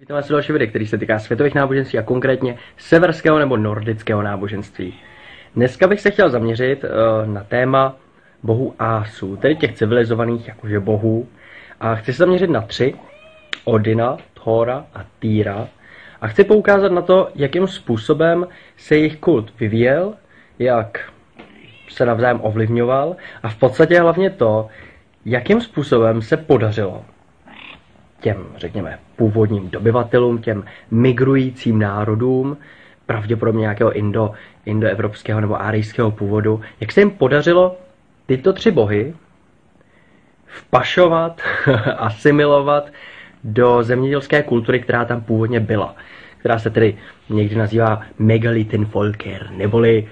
Vítám vás u dalšího videa, který se týká světových náboženství a konkrétně severského nebo nordického náboženství. Dneska bych se chtěl zaměřit na téma bohů Asů, tedy těch civilizovaných jakože bohů. A chci se zaměřit na 3, Odina, Thora a Týra. A chci poukázat na to, jakým způsobem se jejich kult vyvíjel, jak se navzájem ovlivňoval a v podstatě hlavně to, jakým způsobem se podařilo těm, řekněme, původním dobyvatelům, těm migrujícím národům, pravděpodobně nějakého indoevropského nebo árijského původu, jak se jim podařilo tyto 3 bohy vpašovat, asimilovat do zemědělské kultury, která tam původně byla, která se tedy někdy nazývá Megalithinfolker, neboli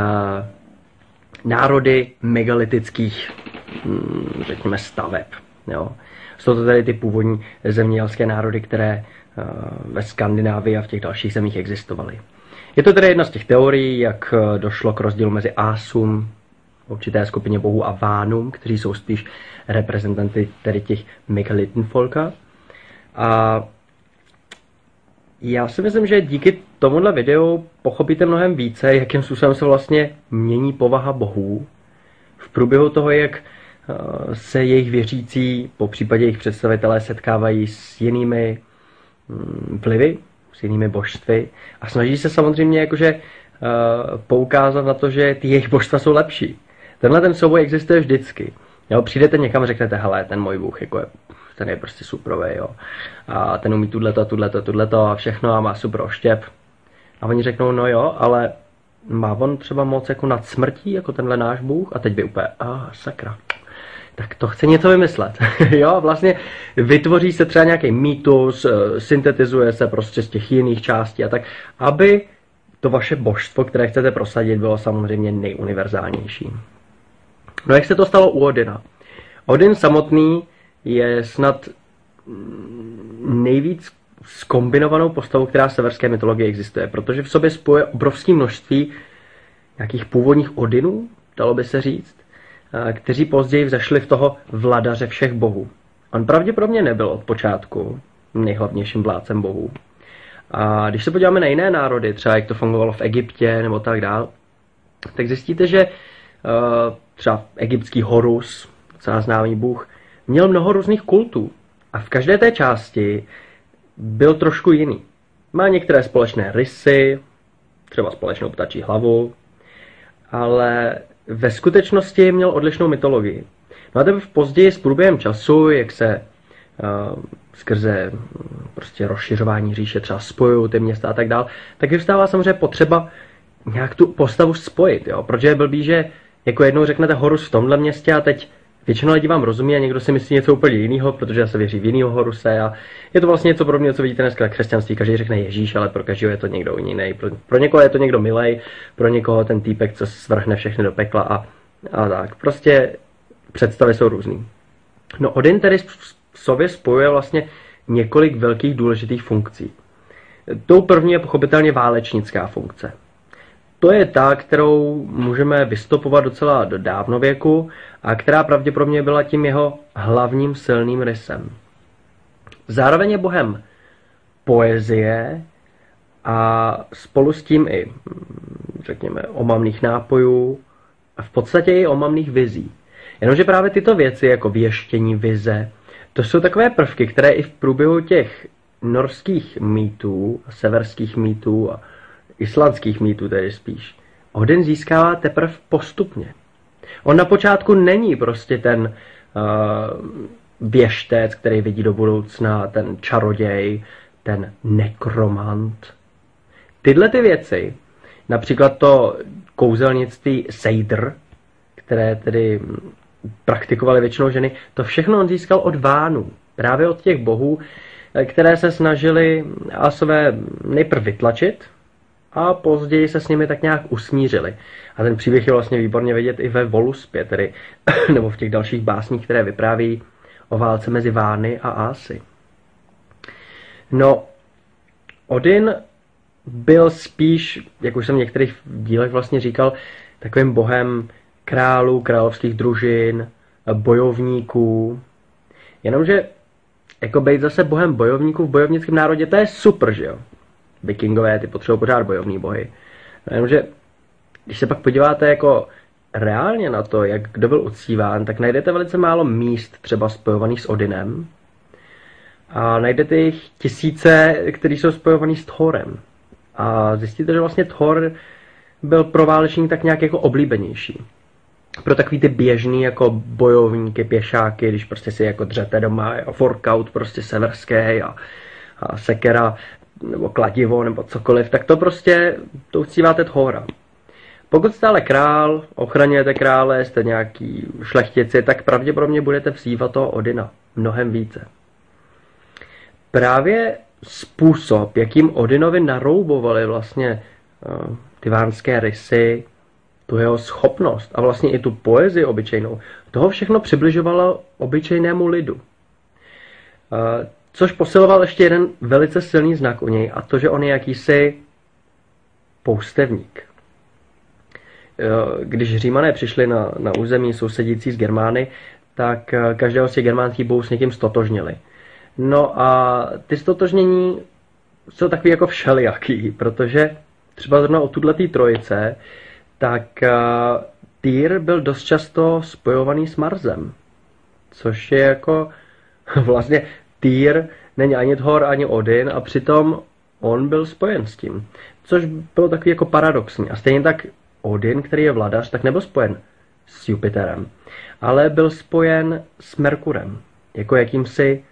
národy megalitických, řekněme, staveb. Jo. Jsou to tedy ty původní zemědělské národy, které ve Skandinávii a v těch dalších zemích existovaly. Je to tedy jedna z těch teorií, jak došlo k rozdílu mezi Asům, určité skupině bohů, a Vánům, kteří jsou spíš reprezentanty tedy těch Megalithinfolka. A já si myslím, že díky tomuhle videu pochopíte mnohem více, jakým způsobem se vlastně mění povaha bohů v průběhu toho, jak se jejich věřící, po případě jejich představitelé, setkávají s jinými vlivy, s jinými božstvy a snaží se samozřejmě jakože poukázat na to, že ty jejich božstva jsou lepší. Tenhle ten souboj existuje vždycky. Jo, přijdete někam a řeknete, hele, ten můj bůh, jako ten je prostě suprovej, jo. A ten umí tudleto a všechno a má super oštěp. A oni řeknou, no jo, ale má on třeba moc jako nad smrtí, jako tenhle náš bůh? A teď by úplně, sakra. Tak to chce něco vymyslet. Jo, vlastně vytvoří se třeba nějaký mýtus, syntetizuje se prostě z těch jiných částí a tak, aby to vaše božstvo, které chcete prosadit, bylo samozřejmě nejuniverzálnější. No jak se to stalo u Odina? Odin samotný je snad nejvíc zkombinovanou postavou, která v severské mytologii existuje, protože v sobě spojuje obrovské množství nějakých původních Odinů, dalo by se říct, kteří později vzešli v toho vladaře všech bohů. On pravděpodobně nebyl od počátku nejhlavnějším vládcem bohů. A když se podíváme na jiné národy, třeba jak to fungovalo v Egyptě nebo tak dál, tak zjistíte, že třeba egyptský Horus, docela známý bůh, měl mnoho různých kultů. A v každé té části byl trošku jiný. Má některé společné rysy, třeba společnou ptačí hlavu, ale ve skutečnosti měl odlišnou mytologii. No a teprve později s průběhem času, jak se skrze prostě rozšiřování říše třeba spojují ty města a tak dál, tak vyvstává samozřejmě potřeba nějak tu postavu spojit. Jo? Protože je blbý, že jako jednou řeknete Horus v tomhle městě a teď většina lidí vám rozumí a někdo si myslí něco úplně jiného, protože se věří v jiného Horuse a je to vlastně něco podobného, co vidíte dneska v křesťanství. Každý řekne Ježíš, ale pro každého je to někdo jiný. Pro někoho je to někdo milej, pro někoho ten týpek, co svrhne všechny do pekla a tak. Prostě představy jsou různý. No Odin tedy v sobě spojuje vlastně několik velkých důležitých funkcí. Tou první je pochopitelně válečnická funkce. To je ta, kterou můžeme vystopovat docela do dávnověku a která pravděpodobně byla tím jeho hlavním silným rysem. Zároveň je bohem poezie a spolu s tím i, řekněme, omamných nápojů a v podstatě i omamných vizí. Jenomže právě tyto věci, jako věštění, vize, to jsou takové prvky, které i v průběhu těch norských mýtů, severských mýtů a islandských mýtů tedy spíš, Odin získává teprve postupně. On na počátku není prostě ten věštec, který vidí do budoucna, ten čaroděj, ten nekromant. Tyhle ty věci, například to kouzelnictví seidr, které tedy praktikovaly většinou ženy, to všechno on získal od Vánů, právě od těch bohů, které se snažili Asové nejprve vytlačit, a později se s nimi tak nějak usmířili. A ten příběh je vlastně výborně vidět i ve Voluspě, tedy, nebo v těch dalších básních, které vypráví o válce mezi Vány a Asy. No, Odin byl spíš, jak už jsem v některých dílech vlastně říkal, takovým bohem králů, královských družin, bojovníků. Jenomže jako být zase bohem bojovníků v bojovnickém národě, to je super, že jo. Vikingové, ty potřebují pořád bojovní bohy. Jenomže, když se pak podíváte jako reálně na to, jak kdo byl uctíván, tak najdete velice málo míst třeba spojovaných s Odinem. A najdete jich tisíce, které jsou spojovaný s Thorem. A zjistíte, že vlastně Thor byl pro válečník tak nějak jako oblíbenější. Pro takový ty běžný jako bojovníky, pěšáky, když prostě si jako dřete doma, a workout prostě severský a sekera, nebo kladivo, nebo cokoliv, tak to prostě to uctíváte Thora. Pokud jste ale král, ochraňujete krále, jste nějaký šlechtici, tak pravděpodobně budete vzývat toho Odina mnohem více. Právě způsob, jakým Odinovi naroubovali vlastně ty vánské rysy, tu jeho schopnost a vlastně i tu poezii obyčejnou, toho všechno přibližovalo obyčejnému lidu. Což posiloval ještě jeden velice silný znak u něj, a to, že on je jakýsi poustevník. Když Římané přišli na území sousedící s Germány, tak každého z těch germánských bohů s někým stotožnili. No a ty stotožnění jsou takový jako všelijaký, protože třeba zrovna o tuto trojice, tak Týr byl dost často spojovaný s Marsem, což je jako vlastně Týr není ani Thor, ani Odin a přitom on byl spojen s tím, což bylo takový jako paradoxní. A stejně tak Odin, který je vladař, tak nebyl spojen s Jupiterem, ale byl spojen s Merkurem, jako jakýmsi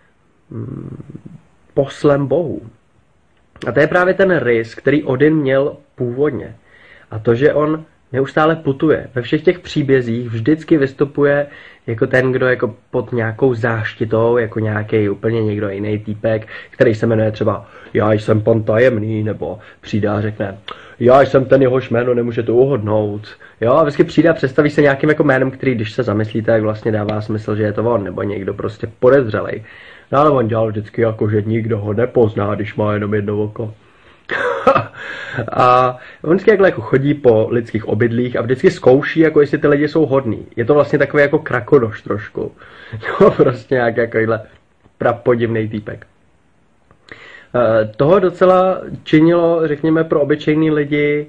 poslem bohů. A to je právě ten rys, který Odin měl původně. A to, že on neustále putuje. Ve všech těch příbězích vždycky vystupuje jako ten, kdo jako pod nějakou záštitou, jako nějaký úplně někdo jiný týpek, který se jmenuje třeba já jsem pan tajemný, nebo přijde a řekne já jsem ten, jehož jméno nemůžete uhodnout. Jo, a vždycky přijde a představí se nějakým jako jménem, který, když se zamyslíte, tak vlastně dává smysl, že je to on, nebo někdo prostě podezřelej. No ale on dělal vždycky jako, že nikdo ho nepozná, když má jenom jedno oko. A on vždycky jako chodí po lidských obydlích a vždycky zkouší, jako jestli ty lidi jsou hodný. Je to vlastně takový jako krakonoš trošku. No, prostě nějak takovýhle prapodivnej týpek. Toho docela činilo, řekněme, pro obyčejný lidi,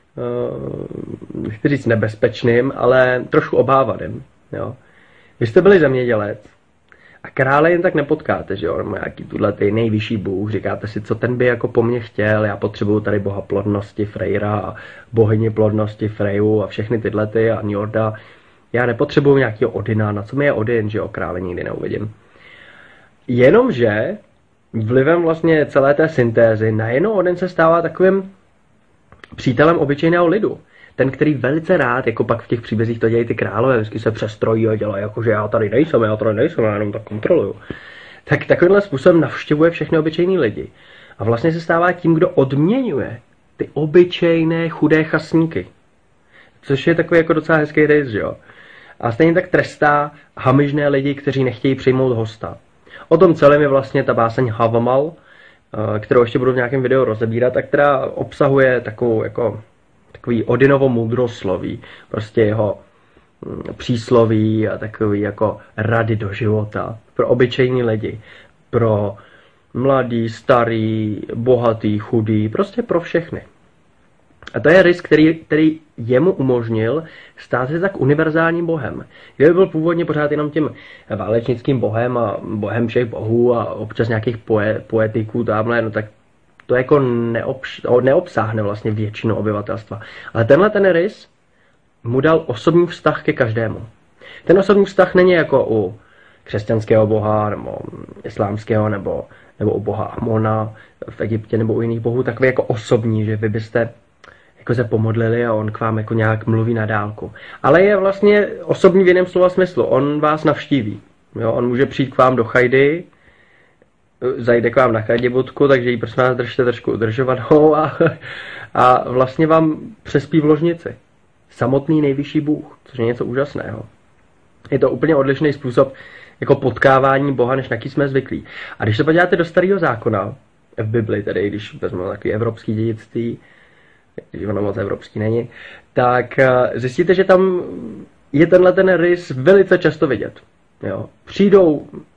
nechci říct nebezpečným, ale trošku obávaným. Jo. Vy jste byli zemědělec a krále jen tak nepotkáte, že jo, on má nějaký tuhle nejvyšší bůh, říkáte si, co ten by jako po mně chtěl, já potřebuju tady boha plodnosti Freyra a bohyni plodnosti Freju a všechny tyhle ty a Njorda. Já nepotřebuju nějakého Odina, na co mi je Odin, že jo, krále nikdy neuvidím. Jenomže vlivem vlastně celé té syntézy najednou Odin se stává takovým přítelem obyčejného lidu. Ten, který velice rád, jako pak v těch příbězích to dělají ty králové, vždycky se přestrojí a dělají jako, že já tady nejsem, já jenom tak kontroluju. Tak takovýmhle způsobem navštěvuje všechny obyčejný lidi. A vlastně se stává tím, kdo odměňuje ty obyčejné chudé chasníky. Což je takový jako docela hezký rys, že jo. A stejně tak trestá hamižné lidi, kteří nechtějí přijmout hosta. O tom celém je vlastně ta báseň Havamal, kterou ještě budu v nějakém videu rozebírat a která obsahuje takovou jako takový Odinovo moudrosloví, prostě jeho přísloví a takový jako rady do života pro obyčejní lidi, pro mladý, starý, bohatý, chudý, prostě pro všechny. A to je rys, který jemu umožnil stát se tak univerzálním bohem. Kdyby byl původně pořád jenom tím válečnickým bohem a bohem všech bohů a občas nějakých poetiků tamhle, no tak to jako neobsáhne vlastně většinu obyvatelstva. Ale tenhle ten rys mu dal osobní vztah ke každému. Ten osobní vztah není jako u křesťanského boha, nebo islámského, nebo u boha Amona v Egyptě, nebo u jiných bohů, takový jako osobní, že vy byste jako se pomodlili a on k vám jako nějak mluví na dálku. Ale je vlastně osobní v jiném slova smyslu. On vás navštíví. Jo? On může přijít k vám do chajdy, zajde k vám na chadibutku, takže ji prosím vás držte trošku udržovanou a vlastně vám přespí v ložnici. Samotný nejvyšší Bůh, což je něco úžasného. Je to úplně odlišný způsob jako potkávání Boha, než na jaký jsme zvyklí. A když se podíváte do Starého zákona, v Bibli tedy, když vezmeme takový evropský dědictví, když ono moc evropský není, tak zjistíte, že tam je tenhle ten rys velice často vidět. Jo. Přijdou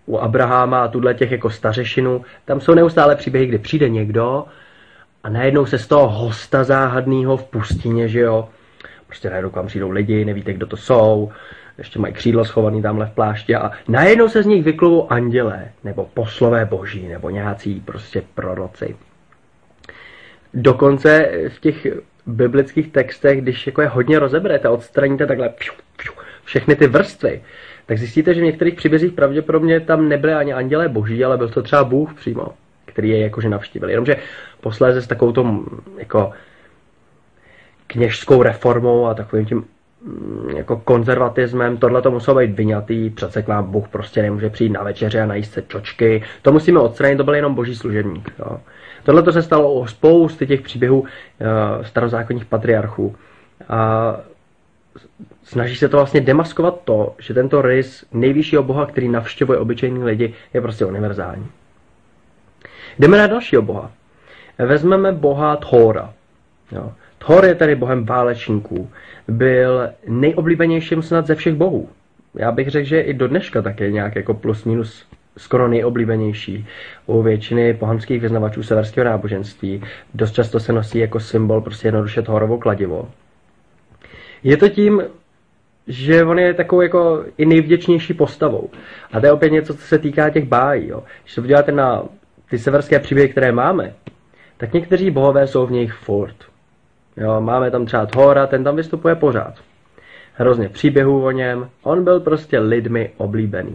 u Abraháma a tuhle těch jako stařešinů, tam jsou neustále příběhy, kdy přijde někdo a najednou se z toho hosta záhadného v pustině, že jo, prostě najednou k vám přijdou lidi, nevíte, kdo to jsou, ještě mají křídlo schovaný tamhle v pláště a najednou se z nich vyklovou andělé, nebo poslové boží, nebo nějací prostě proroci. Dokonce v těch biblických textech, když jako je hodně rozeberete, odstraníte takhle všechny ty vrstvy, tak zjistíte, že v některých příbězích pravděpodobně tam nebyly ani andělé boží, ale byl to třeba Bůh přímo, který je jakože navštívil. Jenomže posléze s takovou tom jako kněžskou reformou a takovým tím jako konzervatismem, tohle to muselo být vyňatý, přece k vám Bůh prostě nemůže přijít na večeře a najíst se čočky, to musíme odstranit, to byl jenom boží služebník. Jo. Tohle to se stalo o spousty těch příběhů starozákonních patriarchů. A snaží se to vlastně demaskovat to, že tento rys nejvyššího boha, který navštěvuje obyčejní lidi, je prostě univerzální. Jdeme na dalšího boha. Vezmeme boha Thora. Jo. Thor je tedy bohem válečníků. Byl nejoblíbenějším snad ze všech bohů. Já bych řekl, že i do dneška také nějak jako plus minus skoro nejoblíbenější u většiny pohanských vyznavačů severského náboženství. Dost často se nosí jako symbol prostě jednoduše Thorovo kladivo. Je to tím, že on je takovou jako i nejvděčnější postavou. A to je opět něco, co se týká těch bájí. Jo. Když se podíváte na ty severské příběhy, které máme, tak někteří bohové jsou v nich furt. Jo, máme tam třeba Thora, ten tam vystupuje pořád. Hrozně příběhů o něm, on byl prostě lidmi oblíbený.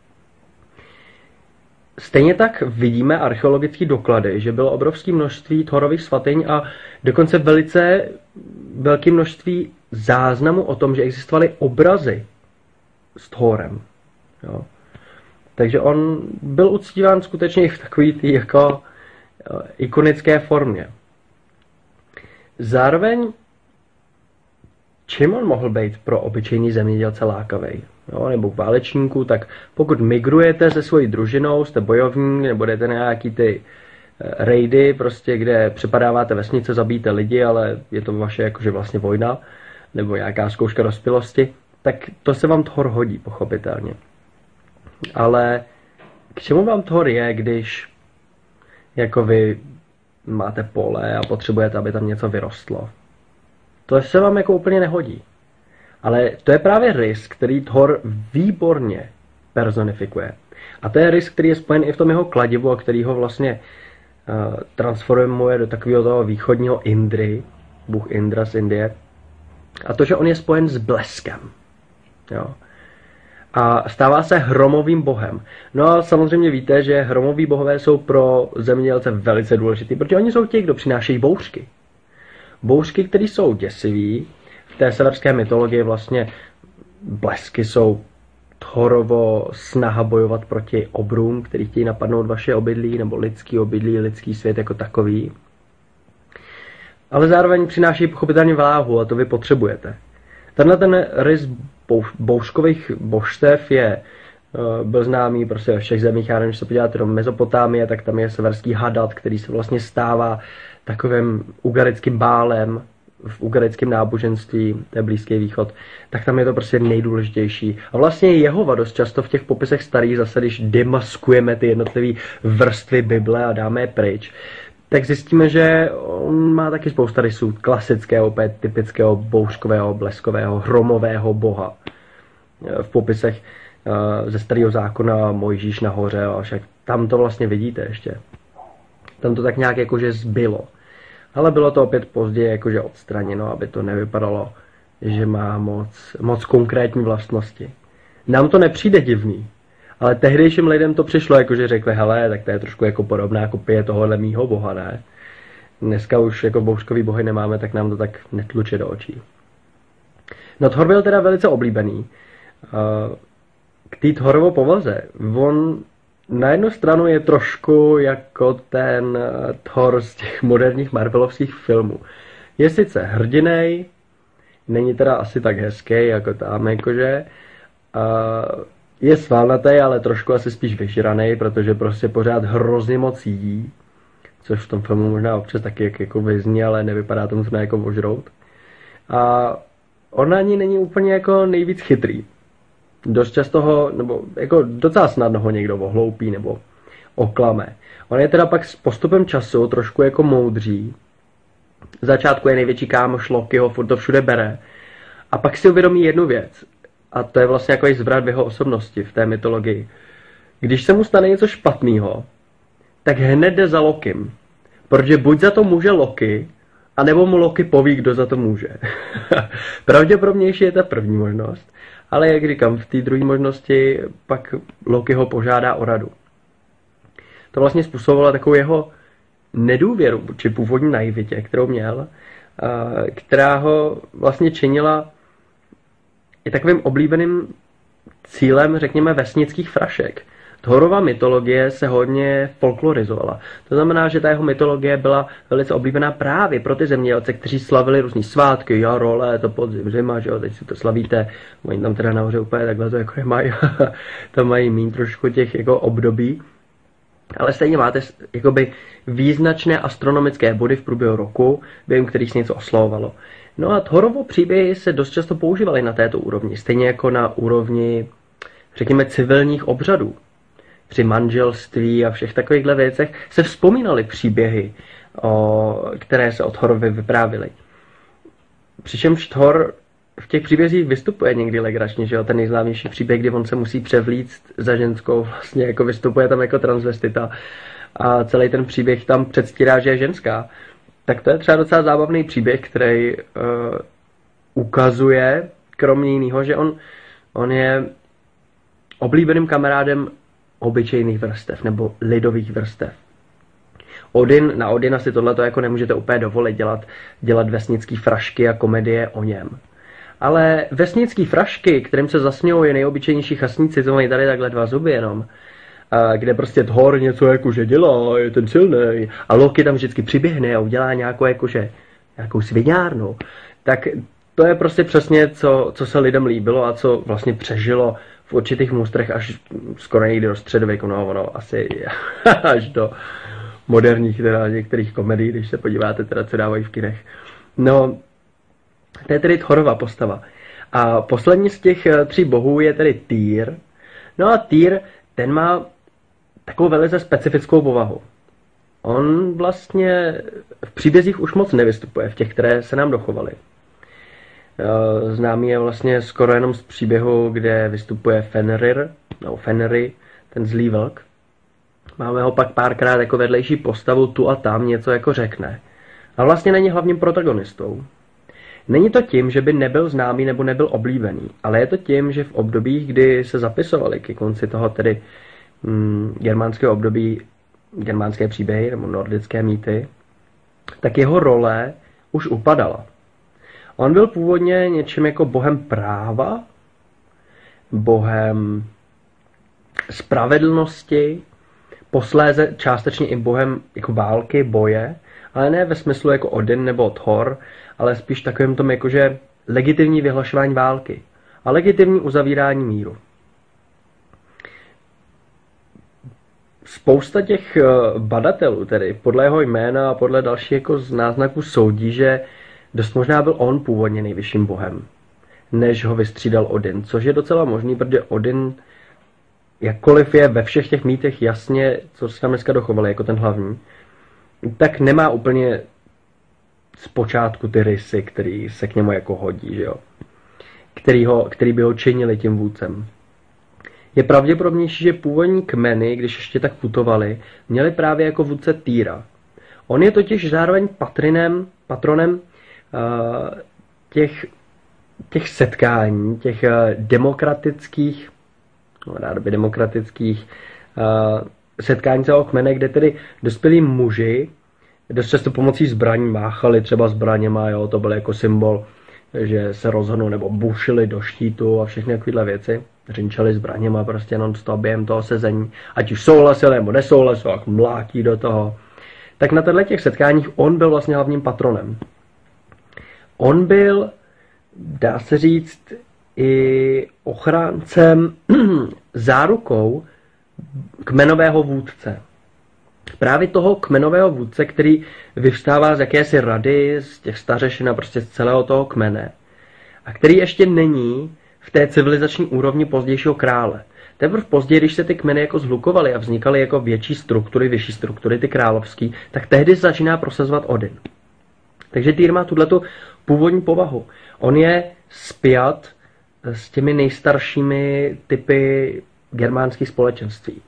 Stejně tak vidíme archeologické doklady, že bylo obrovské množství Thorových svatyň a dokonce velice velké množství záznamů o tom, že existovaly obrazy s Thorem. Jo. Takže on byl uctíván skutečně i v takové jako ikonické formě. Zároveň, čím on mohl být pro obyčejný zemědělce lákavej? Jo, nebo válečníků, tak pokud migrujete se svojí družinou, jste bojovník, nebo jdete na nějaký ty rejdy, prostě, kde přepadáváte vesnice, zabíjíte lidi, ale je to vaše jakože vlastně vojna, nebo nějaká zkouška dospělosti, tak to se vám Thor hodí, pochopitelně. Ale k čemu vám Thor je, když jako vy máte pole a potřebujete, aby tam něco vyrostlo? To se vám jako úplně nehodí. Ale to je právě rys, který Thor výborně personifikuje. A to je rys, který je spojen i v tom jeho kladivu a který ho vlastně transformuje do takového toho východního Indry, bůh Indra z Indie. A to, že on je spojen s bleskem. Jo. A stává se hromovým bohem. No a samozřejmě víte, že hromoví bohové jsou pro zemědělce velice důležitý, protože oni jsou ti, kdo přinášejí bouřky. Bouřky, které jsou děsivý. V té severské mytologii vlastně blesky jsou Thorovo snaha bojovat proti obrům, který chtějí napadnout vaše obydlí, nebo lidský obydlí, lidský svět jako takový. Ale zároveň přináší pochopitelně vláhu a to vy potřebujete. Tenhle ten rys bouřkových božstev byl známý prostě ve všech zemích. Já nevím, když se podíváte do Mezopotámie, tak tam je severský Hadad, který se vlastně stává takovým ugarickým bálem v ugarickém náboženství, to je Blízký východ, tak tam je to prostě nejdůležitější. A vlastně Jehova dost často v těch popisech starých, zase když demaskujeme ty jednotlivé vrstvy Bible a dáme je pryč, tak zjistíme, že on má taky spousta rysů klasického, opět typického bouřkového, bleskového, hromového boha. V popisech ze Starého zákona Mojžíš nahoře, a však tam to vlastně vidíte ještě. Tam to tak nějak jakože zbylo. Ale bylo to opět později jakože odstraněno, aby to nevypadalo, že má moc konkrétní vlastnosti. Nám to nepřijde divný, ale tehdejším lidem to přišlo, jakože řekli, hele, tak to je trošku jako podobná kopie tohohle mýho boha, ne? Dneska už jako bouřkový bohy nemáme, tak nám to tak netluče do očí. No Thor byl teda velice oblíbený. K té Thorovo povaze, on na jednu stranu je trošku jako ten Thor z těch moderních Marvelovských filmů. Je sice hrdinej, není teda asi tak hezký jako tam, jakože. Je svalnatý, ale trošku asi spíš vyžranej, protože prostě pořád hrozně moc jí. Což v tom filmu možná občas taky jako vyzní, ale nevypadá to možná jako ožrout. A on ani není úplně jako nejvíc chytrý. Dost často ho, nebo jako docela snadno ho někdo ohloupí nebo oklame. On je teda pak s postupem času trošku jako moudří. V začátku je největší kámoš Lokiho, furt to všude bere. A pak si uvědomí jednu věc. A to je vlastně jako zvrat v jeho osobnosti, v té mytologii. Když se mu stane něco špatného, tak hned jde za Lokim. Protože buď za to může Loki, anebo mu Loki poví, kdo za to může. Pravděpodobnější je ta první možnost. Ale jak říkám, v té druhé možnosti pak Loki ho požádá o radu. To vlastně způsobovalo takovou jeho nedůvěru či původní naivitě, kterou měl, která ho vlastně činila i takovým oblíbeným cílem, řekněme, vesnických frašek. Thorova mytologie se hodně folklorizovala. To znamená, že ta jeho mytologie byla velice oblíbená právě pro ty zemědělce, kteří slavili různý svátky, jaro, léto, podzim, zima, že jo, teď si to slavíte, oni tam teda nahoře úplně takhle to jako nemají, tam mají míň trošku těch jako období, ale stejně máte jakoby význačné astronomické body v průběhu roku, během kterých se něco oslavovalo. No a Thorovo příběhy se dost často používaly na této úrovni, stejně jako na úrovni, řekněme, civilních obřadů. Při manželství a všech takovýchhle věcech se vzpomínaly příběhy, které se od Thorovi vyprávěly. Přičemž Thor v těch příbězích vystupuje někdy legračně, že jo? Ten nejznámější příběh, kdy on se musí převlíct za ženskou, vlastně jako vystupuje tam jako transvestita a celý ten příběh tam předstírá, že je ženská. Tak to je třeba docela zábavný příběh, který ukazuje, kromě jiného, že on je oblíbeným kamarádem obyčejných vrstev nebo lidových vrstev. Na Odina si tohleto jako nemůžete úplně dovolit dělat vesnický frašky a komedie o něm. Ale vesnický frašky, kterým se zasmějou nejobyčejnější chasníci, co mají tady takhle 2 zuby jenom, kde prostě Thor něco jakože dělá, je ten silný, a Loki tam vždycky přiběhne a udělá nějakou sviňárnu, tak to je prostě přesně, co se lidem líbilo a co vlastně přežilo v určitých monstrech až skoro někdy do středověku, no asi až do moderních teda některých komedií, když se podíváte teda, co dávají v kinech. No, to je tedy Thorova postava. A poslední z těch 3 bohů je tedy Týr. No a Týr, ten má takovou velice specifickou povahu. On vlastně v příbězích už moc nevystupuje, v těch, které se nám dochovaly. Známý je vlastně skoro jenom z příběhu, kde vystupuje Fenrir, ten zlý vlk. Máme ho pak párkrát jako vedlejší postavu, tu a tam něco jako řekne. A vlastně není hlavním protagonistou. Není to tím, že by nebyl známý nebo nebyl oblíbený, ale je to tím, že v obdobích, kdy se zapisovali ke konci toho tedy germánského období, germánské příběhy nebo nordické mýty, tak jeho role už upadala. On byl původně něčím jako bohem práva, bohem spravedlnosti, posléze částečně i bohem jako války, boje, ale ne ve smyslu jako Odin nebo Thor, ale spíš takovým tom jakože legitimní vyhlašování války a legitimní uzavírání míru. Spousta těch badatelů, tedy podle jeho jména a podle dalších jako náznaků soudí, že dost možná byl on původně nejvyšším bohem, než ho vystřídal Odin, což je docela možný, protože Odin, jakkoliv je ve všech těch mýtech jasně, co se tam dneska dochovali jako ten hlavní, tak nemá úplně zpočátku ty rysy, který se k němu jako hodí, že jo? Který by ho činili tím vůdcem. Je pravděpodobnější, že původní kmeny, když ještě tak putovali, měli právě jako vůdce Týra. On je totiž zároveň patronem těch setkání, těch demokratických setkání celého kmene, kde tedy dospělí muži dost často pomocí zbraní máchali třeba zbraněma, jo, to byl jako symbol, že se rozhodnou nebo bušili do štítu a všechny takovéhle věci. Řinčali zbraněma prostě non-stop během toho sezení, ať už souhlasili nebo nesouhlasili, jak mlátí do toho. Tak na těchto těch setkáních on byl vlastně hlavním patronem. On byl, dá se říct, i ochráncem, zárukou kmenového vůdce. Právě toho kmenového vůdce, který vyvstává z jakési rady, z těch stařešin a prostě z celého toho kmene. A který ještě není v té civilizační úrovni pozdějšího krále. Teprve později, když se ty kmeny jako zhlukovaly a vznikaly jako větší struktury, vyšší struktury, ty královský, tak tehdy začíná prosazovat Odin. Takže Týr má tuhletu původní povahu. On je spjat s těmi nejstaršími typy germánských společenství.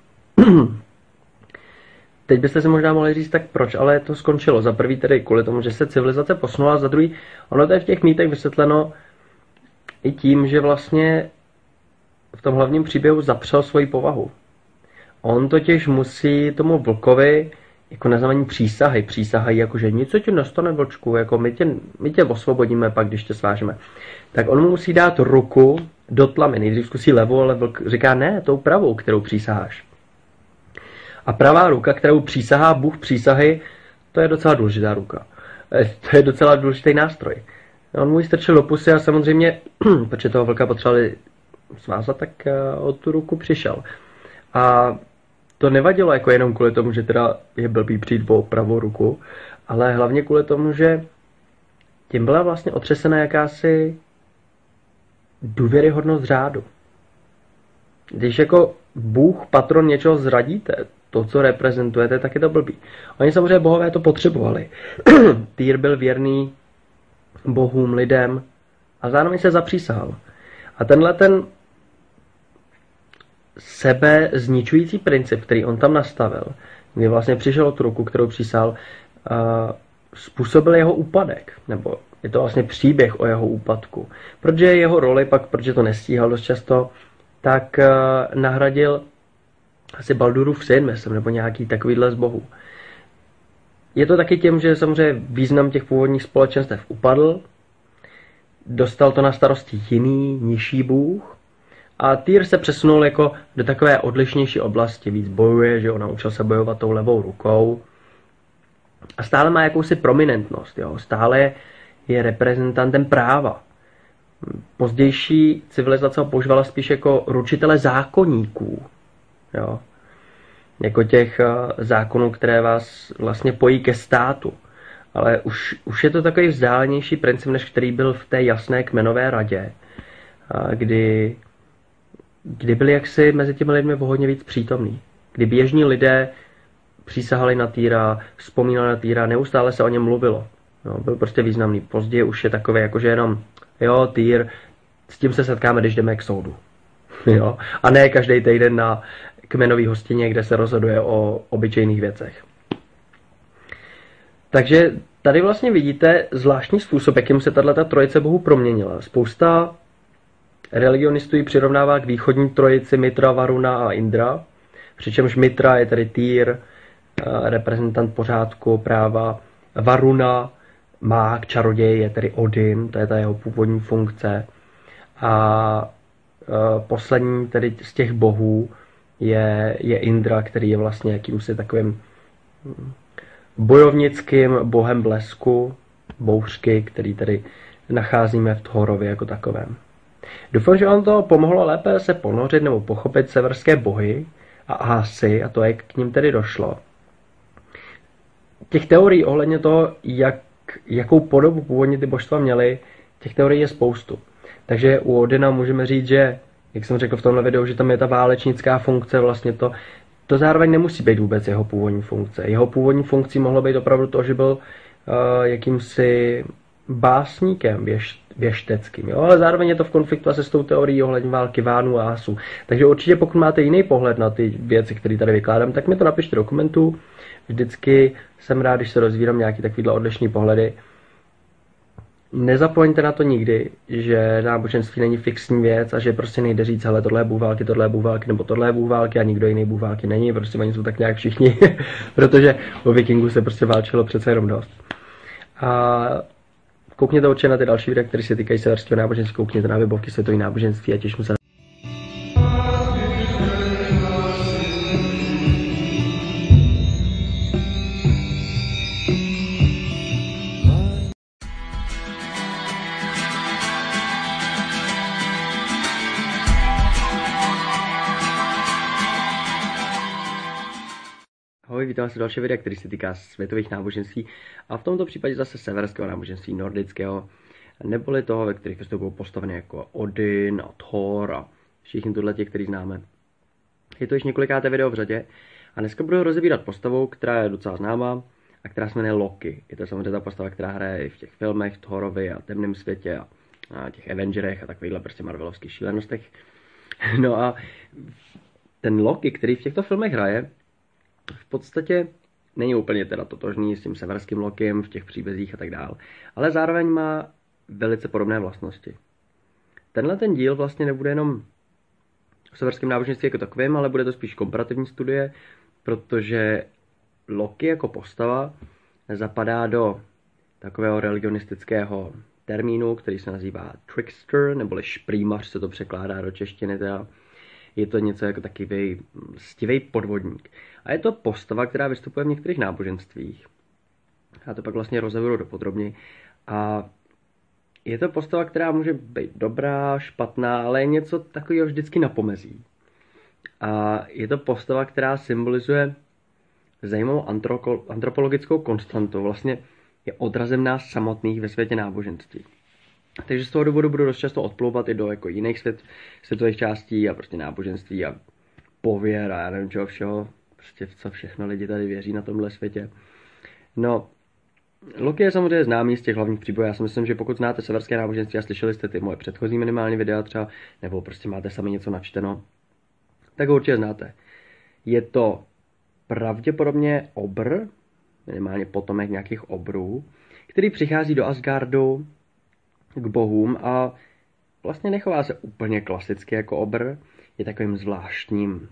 Teď byste si možná mohli říct, tak proč, ale to skončilo. Za prvý tedy kvůli tomu, že se civilizace posunula, za druhý, ono to je v těch mýtech vysvětleno i tím, že vlastně v tom hlavním příběhu zapřel svoji povahu. On totiž musí tomu vlkovi jako na znamení přísahají, jako že nic se ti nestane, vlčku, jako my tě osvobodíme pak, když tě svážeme. Tak on mu musí dát ruku do tlamy. Nejdřív zkusí levou, ale vlk říká ne, tou pravou, kterou přísaháš. A pravá ruka, kterou přísahá Bůh přísahy, to je docela důležitá ruka. To je docela důležitý nástroj. On mu ji strčil do pusy a samozřejmě, protože toho vlka potřebovali svázat, tak o tu ruku přišel. A to nevadilo jako jenom kvůli tomu, že teda je blbý přijít o pravou ruku, ale hlavně kvůli tomu, že tím byla vlastně otřesena jakási důvěryhodnost řádu. Když jako Bůh, patron něčeho zradíte, to, co reprezentujete, tak je to blbý. Oni samozřejmě bohové to potřebovali. Týr byl věrný bohům, lidem a zároveň se zapřísahal. A tenhle ten sebezničující princip, který on tam nastavil, kdy vlastně přišel od ruku, kterou přísahal, způsobil jeho úpadek, nebo je to vlastně příběh o jeho úpadku. Protože jeho roli pak, protože to nestíhal dost často, tak nahradil asi Baldurův syn, myslím, nebo nějaký takovýhle z bohů. Je to taky tím, že samozřejmě význam těch původních společenstev upadl, dostal to na starosti jiný, nižší bůh a Týr se přesunul jako do takové odlišnější oblasti, víc bojuje, že on naučil se bojovat tou levou rukou a stále má jakousi prominentnost, jo? Stále je reprezentantem práva. Pozdější civilizace ho používala spíš jako ručitele zákoníků, jo? Jako těch zákonů, které vás vlastně pojí ke státu. Ale už je to takový vzdálenější princip, než který byl v té jasné kmenové radě, kdy byli jaksi mezi těmi lidmi hodně víc přítomní. Kdy běžní lidé přísahali na Týra, vzpomínali na Týra, neustále se o něm mluvilo. No, byl prostě významný. Později už je takové, jakože jenom, jo, Týr, s tím se setkáme, když jdeme k soudu. Jo? A ne každý týden na kmenový hostině, kde se rozhoduje o obyčejných věcech. Takže tady vlastně vidíte zvláštní způsob, jakým se tato trojice bohů proměnila. Spousta religionistů ji přirovnává k východní trojici Mitra, Varuna a Indra, přičemž Mitra je tedy Týr, reprezentant pořádku, práva, Varuna, mák, čaroděj, je tedy Odin, to je ta jeho původní funkce. A poslední tedy z těch bohů je Indra, který je vlastně jakýmsi takovým bojovnickým bohem blesku, bouřky, který tady nacházíme v Thorově jako takovém. Doufám, že vám to pomohlo lépe se ponořit nebo pochopit severské bohy a Asy a to, jak k ním tedy došlo. Těch teorií ohledně toho, jakou podobu původně ty božstva měly, těch teorií je spoustu. Takže u Odina můžeme říct, že, jak jsem řekl v tomhle videu, že tam je ta válečnická funkce, vlastně to zároveň nemusí být vůbec jeho původní funkce. Jeho původní funkcí mohlo být opravdu to, že byl jakýmsi básníkem věšteckým, jo? Ale zároveň je to v konfliktu asi s tou teorií ohledně války Vánů a Asů. Takže určitě pokud máte jiný pohled na ty věci, které tady vykládám, tak mi to napište do komentů. Vždycky jsem rád, když se rozvírám nějaký takovýhle odlišný pohledy. Nezapomeňte na to nikdy, že náboženství není fixní věc a že prostě nejde říct, hele, tohle je bůh války, nebo tohle je bůh války a nikdo jiný bůh války není, prostě oni jsou tak nějak všichni, protože o vikingů se prostě válčilo přece jenom dost. A koukněte určitě na ty další videa, které se týkají severského náboženství, koukněte na webovky světových náboženství a těším se. Ahoj, vítám vás u dalšího videa, který se týká světových náboženství a v tomto případě zase severského náboženství, nordického. neboli toho, ve kterých vystupují postaveny jako Odin a Thor a všichni tohle, který známe. Je to již několikáté video v řadě a dneska budu rozebírat postavu, která je docela známá a která se jmenuje Loki. Je to samozřejmě ta postava, která hraje i v těch filmech, Thorovi a Temném světě a těch Avengerech a takovýchhle prostě marvelovských šílenostech. No a ten Loki, který v těchto filmech hraje, v podstatě není úplně teda totožný s tím severským Lokim v těch příbězích a tak dál, ale zároveň má velice podobné vlastnosti. Tenhle ten díl vlastně nebude jenom o severském náboženství jako takovém, ale bude to spíš komparativní studie, protože Loki jako postava zapadá do takového religionistického termínu, který se nazývá trickster, neboli šprýmař se to překládá do češtiny teda. Je to něco jako takový stivý podvodník. A je to postava, která vystupuje v některých náboženstvích. Já to pak vlastně rozeberu dopodrobněji. A je to postava, která může být dobrá, špatná, ale je něco takového vždycky na pomezí. A je to postava, která symbolizuje zajímavou antropologickou konstantu. Vlastně je odrazem nás samotných ve světě náboženství. Takže z toho důvodu budu dost často odplouvat i do jako jiných světových částí a prostě náboženství a pověr a já nevím čeho všeho. Prostě v co všechno lidi tady věří na tomhle světě. No, Loki je samozřejmě známý z těch hlavních příběhů. Já si myslím, že pokud znáte severské náboženství a slyšeli jste ty moje předchozí minimální videa třeba, nebo prostě máte sami něco načteno, tak ho určitě znáte. Je to pravděpodobně obr, minimálně potomek nějakých obrů, který přichází do Asgardu k bohům a vlastně nechová se úplně klasicky jako obr, je takovým zvláštní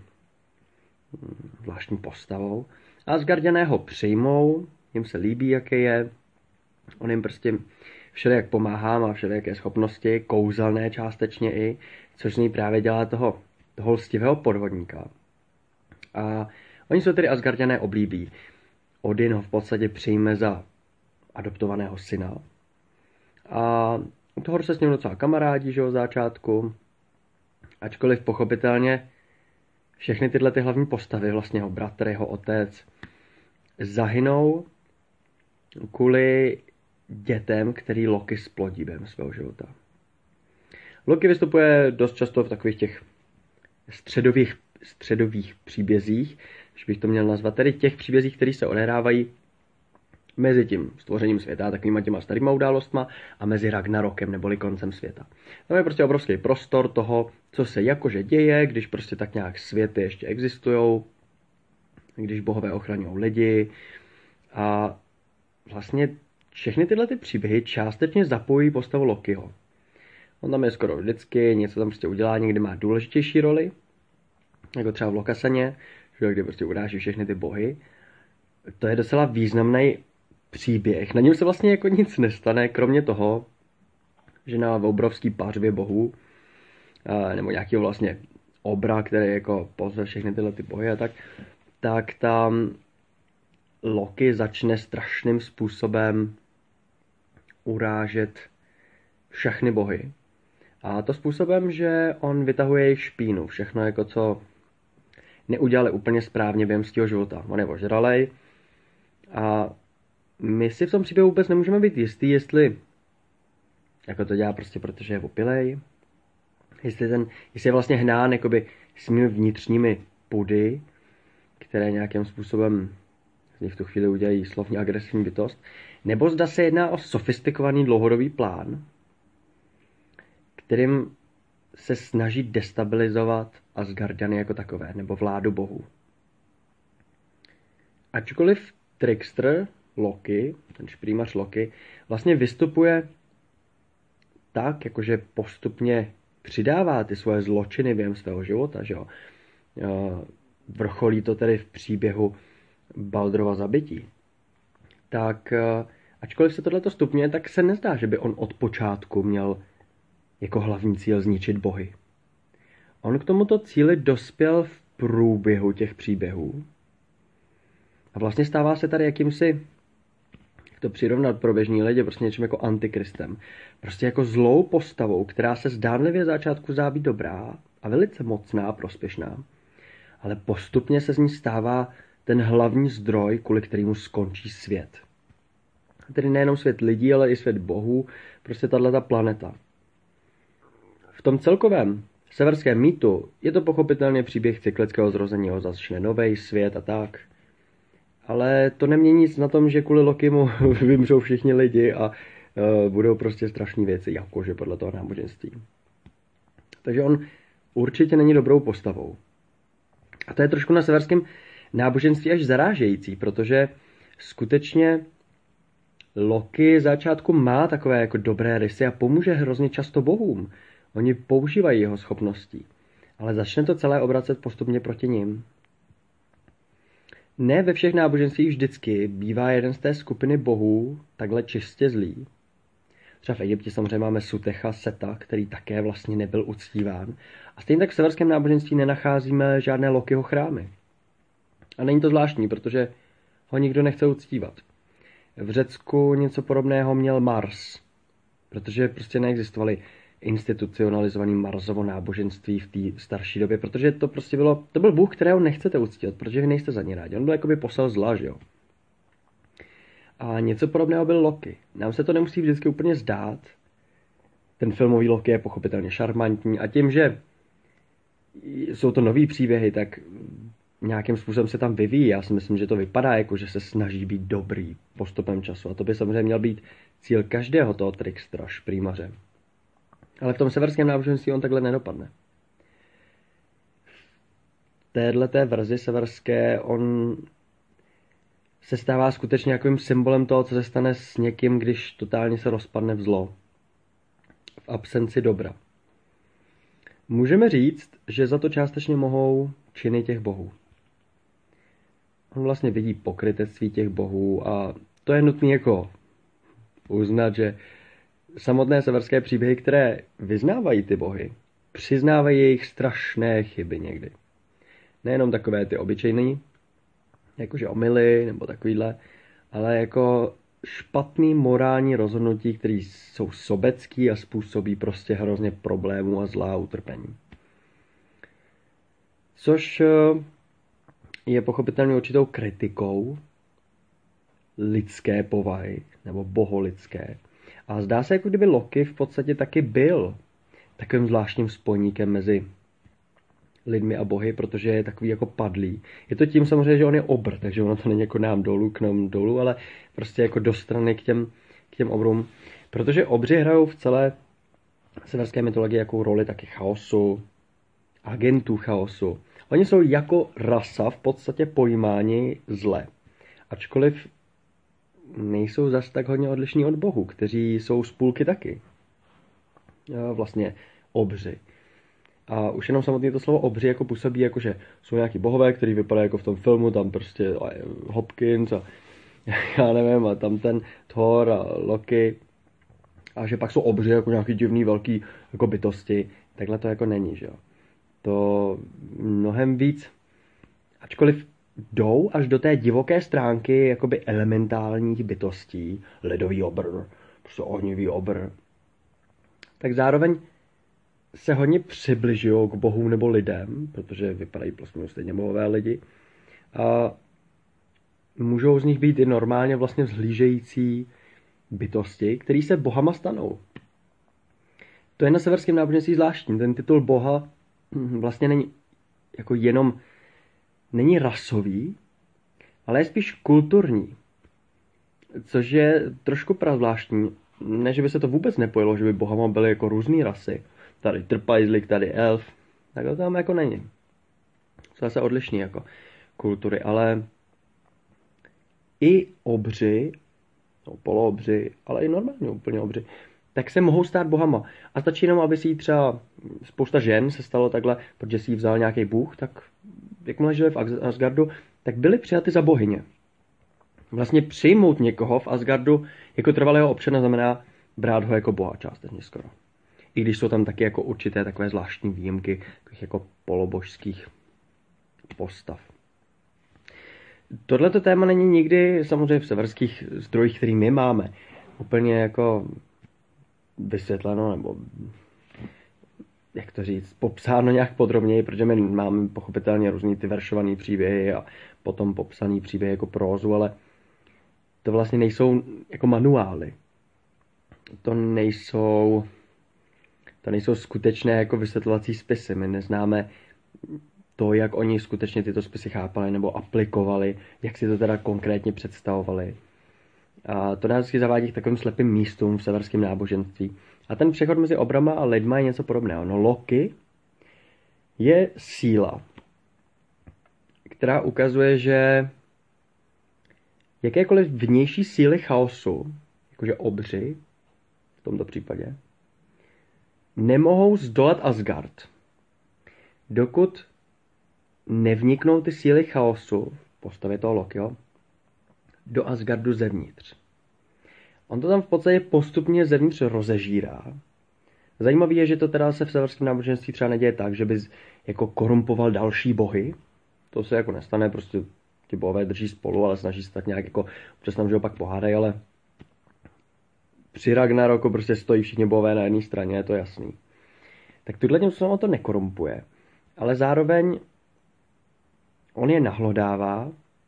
postavou. Asgardiané ho přijmou, jim se líbí, jaký je, on jim prostě všelijak pomáhá, má všelijaké schopnosti, kouzelné částečně i, což z něj právě dělá toho lstivého podvodníka. A oni se tedy Asgardiané oblíbí. Odin ho v podstatě přijme za adoptovaného syna. A Thor se s ním docela kamarádí, že jo, v začátku. Ačkoliv pochopitelně všechny tyhle ty hlavní postavy, vlastně jeho bratr, jeho otec, zahynou kvůli dětem, který Loki splodí během svého života. Loki vystupuje dost často v takových těch středových příbězích, když bych to měl nazvat, tedy těch příbězích, které se odehrávají mezi tím stvořením světa, takovýma těma starýma událostma a mezi Ragnarokem neboli koncem světa. Tam je prostě obrovský prostor toho, co se jakože děje, když prostě tak nějak světy ještě existujou, když bohové ochraňují lidi a vlastně všechny tyhle ty příběhy částečně zapojí postavu Lokiho. On tam je skoro vždycky, něco tam prostě udělá, někdy má důležitější roli, jako třeba v Lokasaně, kde prostě uráží všechny ty bohy. To je docela významný příběh. Na něm se vlastně jako nic nestane, kromě toho, že na obrovský pařbě bohů, nebo nějakého vlastně obra, který jako pozve všechny tyhle ty bohy a tak tam Loki začne strašným způsobem urážet všechny bohy. A to způsobem, že on vytahuje jejich špínu, všechno jako co neudělali úplně správně během svého života. On je ožralej a my si v tom příběhu vůbec nemůžeme být jistý, jestli jako to dělá prostě protože je opilej, jestli je vlastně hnán jakoby svými vnitřními pudy, které nějakým způsobem v tu chvíli udělají slovně agresivní bytost, nebo zda se jedná o sofistikovaný dlouhodobý plán, kterým se snaží destabilizovat Asgardiany jako takové, nebo vládu bohů. Ačkoliv trickster Loki, ten šprýmař Loki, vlastně vystupuje tak, jakože postupně přidává ty svoje zločiny během svého života, že jo. Vrcholí to tedy v příběhu Baldrova zabití. Tak ačkoliv se tohleto stupňuje, tak se nezdá, že by on od počátku měl jako hlavní cíl zničit bohy. On k tomuto cíli dospěl v průběhu těch příběhů. A vlastně stává se tady jakýmsi, jak to přirovnat pro běžný lidi, prostě něčím jako antikristem. Prostě jako zlou postavou, která se zdánlivě začátku zdá být dobrá a velice mocná, prospěšná. Ale postupně se z ní stává ten hlavní zdroj, kvůli kterému skončí svět. tedy nejenom svět lidí, ale i svět bohů, prostě tato planeta. V tom celkovém severském mýtu je to pochopitelně příběh cyklického zrození, začne nový svět a tak. Ale to nemění nic na tom, že kvůli Lokimu vymřou všichni lidi a budou prostě strašné věci, jakože podle toho náboženství. Takže on určitě není dobrou postavou. A to je trošku na severském náboženství až zarážející, protože skutečně Loki začátku má takové jako dobré rysy a pomůže hrozně často bohům. Oni používají jeho schopností, ale začne to celé obracet postupně proti nim. Ne ve všech náboženstvích vždycky bývá jeden z té skupiny bohů takhle čistě zlý. Třeba v Egyptě samozřejmě máme Sutecha, Seta, který také vlastně nebyl uctíván. A stejně tak v severském náboženství nenacházíme žádné Lokiho chrámy. A není to zvláštní, protože ho nikdo nechce uctívat. V Řecku něco podobného měl Mars, protože prostě neexistovaly institucionalizovaný Marsovo náboženství v té starší době, protože to prostě to byl bůh, kterého nechcete uctívat, protože vy nejste za ně rádi. On byl jakoby poslal zla, že jo. A něco podobného byl Loki. Nám se to nemusí vždycky úplně zdát. Ten filmový Loki je pochopitelně šarmantní a tím, že jsou to nový příběhy, tak nějakým způsobem se tam vyvíjí. Já si myslím, že to vypadá jako, že se snaží být dobrý postupem času. A to by samozřejmě měl být cíl každého toho trickstera, šprýmaře. Ale v tom severském náboženství on takhle nedopadne. V téhleté verzi severské on se stává skutečně jakým symbolem toho, co se stane s někým, když totálně se rozpadne v zlo. V absenci dobra. Můžeme říct, že za to částečně mohou činy těch bohů. On vlastně vidí pokrytectví těch bohů a to je nutné jako uznat, že samotné severské příběhy, které vyznávají ty bohy, přiznávají jejich strašné chyby někdy. Nejenom takové ty obyčejné, jakože omyly nebo takovýhle, ale jako špatný morální rozhodnutí, které jsou sobecký a způsobí prostě hrozně problémů a zlá utrpení. Což je pochopitelně určitou kritikou lidské povahy, nebo boholidské. A zdá se, jako kdyby Loki v podstatě taky byl takovým zvláštním spojníkem mezi lidmi a bohy, protože je takový jako padlý. Je to tím samozřejmě, že on je obr, takže ono to není jako nám dolů, ale prostě jako do strany k těm obrům. Protože obři hrajou v celé severské mytologii jakou roli taky chaosu, agentů chaosu. Oni jsou jako rasa v podstatě pojímáni zle. Ačkoliv nejsou zas tak hodně odlišní od bohů, kteří jsou z půlky taky. Vlastně obři. A už jenom samotné to slovo obři jako působí, jako že jsou nějaký bohové, který vypadají jako v tom filmu, tam prostě Hopkins a já nevím, a tam ten Thor a Loki. A že pak jsou obři jako nějaký divný velký jako bytosti. Takhle to jako není, že jo. To mnohem víc, ačkoliv jdou až do té divoké stránky jakoby elementálních bytostí, ledový obr, prostě ohnivý obr, tak zároveň se hodně přibližují k bohům nebo lidem, protože vypadají prostě stejně bohové lidi a můžou z nich být i normálně vlastně vzhlížející bytosti, který se bohama stanou. To je na severském náboženství zvláštní. Ten titul boha vlastně není jako jenom není rasový, ale je spíš kulturní. Což je trošku prazvláštní. Ne, že by se to vůbec nepojilo, že by bohama byly jako různý rasy. Tady trpajzlik, tady elf. Tak to tam jako není. Jsou zase odlišný jako kultury, ale i obři, no poloobři, ale i normálně úplně obři, tak se mohou stát bohama. A stačí jenom, aby si jí třeba spousta žen se stalo takhle, protože si jí vzal nějaký bůh, tak jakmile žili v Asgardu, tak byli přijaty za bohyně. Vlastně přijmout někoho v Asgardu jako trvalého občana znamená brát ho jako boha částečně skoro. I když jsou tam taky jako určité takové zvláštní výjimky, takových jako polobožských postav. Tohleto téma není nikdy samozřejmě v severských zdrojích, který my máme, úplně jako vysvětleno, nebo jak to říct, popsáno nějak podrobněji, protože my máme pochopitelně různý ty veršovaný příběhy a potom popsaný příběhy jako prózu, ale to vlastně nejsou jako manuály. To nejsou skutečné jako vysvětlovací spisy. My neznáme to, jak oni skutečně tyto spisy chápali nebo aplikovali, jak si to teda konkrétně představovali. A to nás vždycky zavádí k takovým slepým místům v severském náboženství. A ten přechod mezi obrama a lidma je něco podobného. No Loki je síla, která ukazuje, že jakékoliv vnější síly chaosu, jakože obři v tomto případě, nemohou zdolat Asgard, dokud nevniknou ty síly chaosu, v postavě toho Lokiho, do Asgardu zevnitř. On to tam v podstatě postupně zevnitř rozežírá. Zajímavé je, že to teda se v severském náboženství třeba neděje tak, že by jako korumpoval další bohy. To se jako nestane, prostě ti bohové drží spolu, ale snaží se tak nějak jako, protože tam, že ho pak pohádají, ale při Ragnaroku prostě stojí všichni bohové na jedné straně, je to jasný. Tak tuhle tím způsobem to nekorumpuje, ale zároveň on je nahlodává,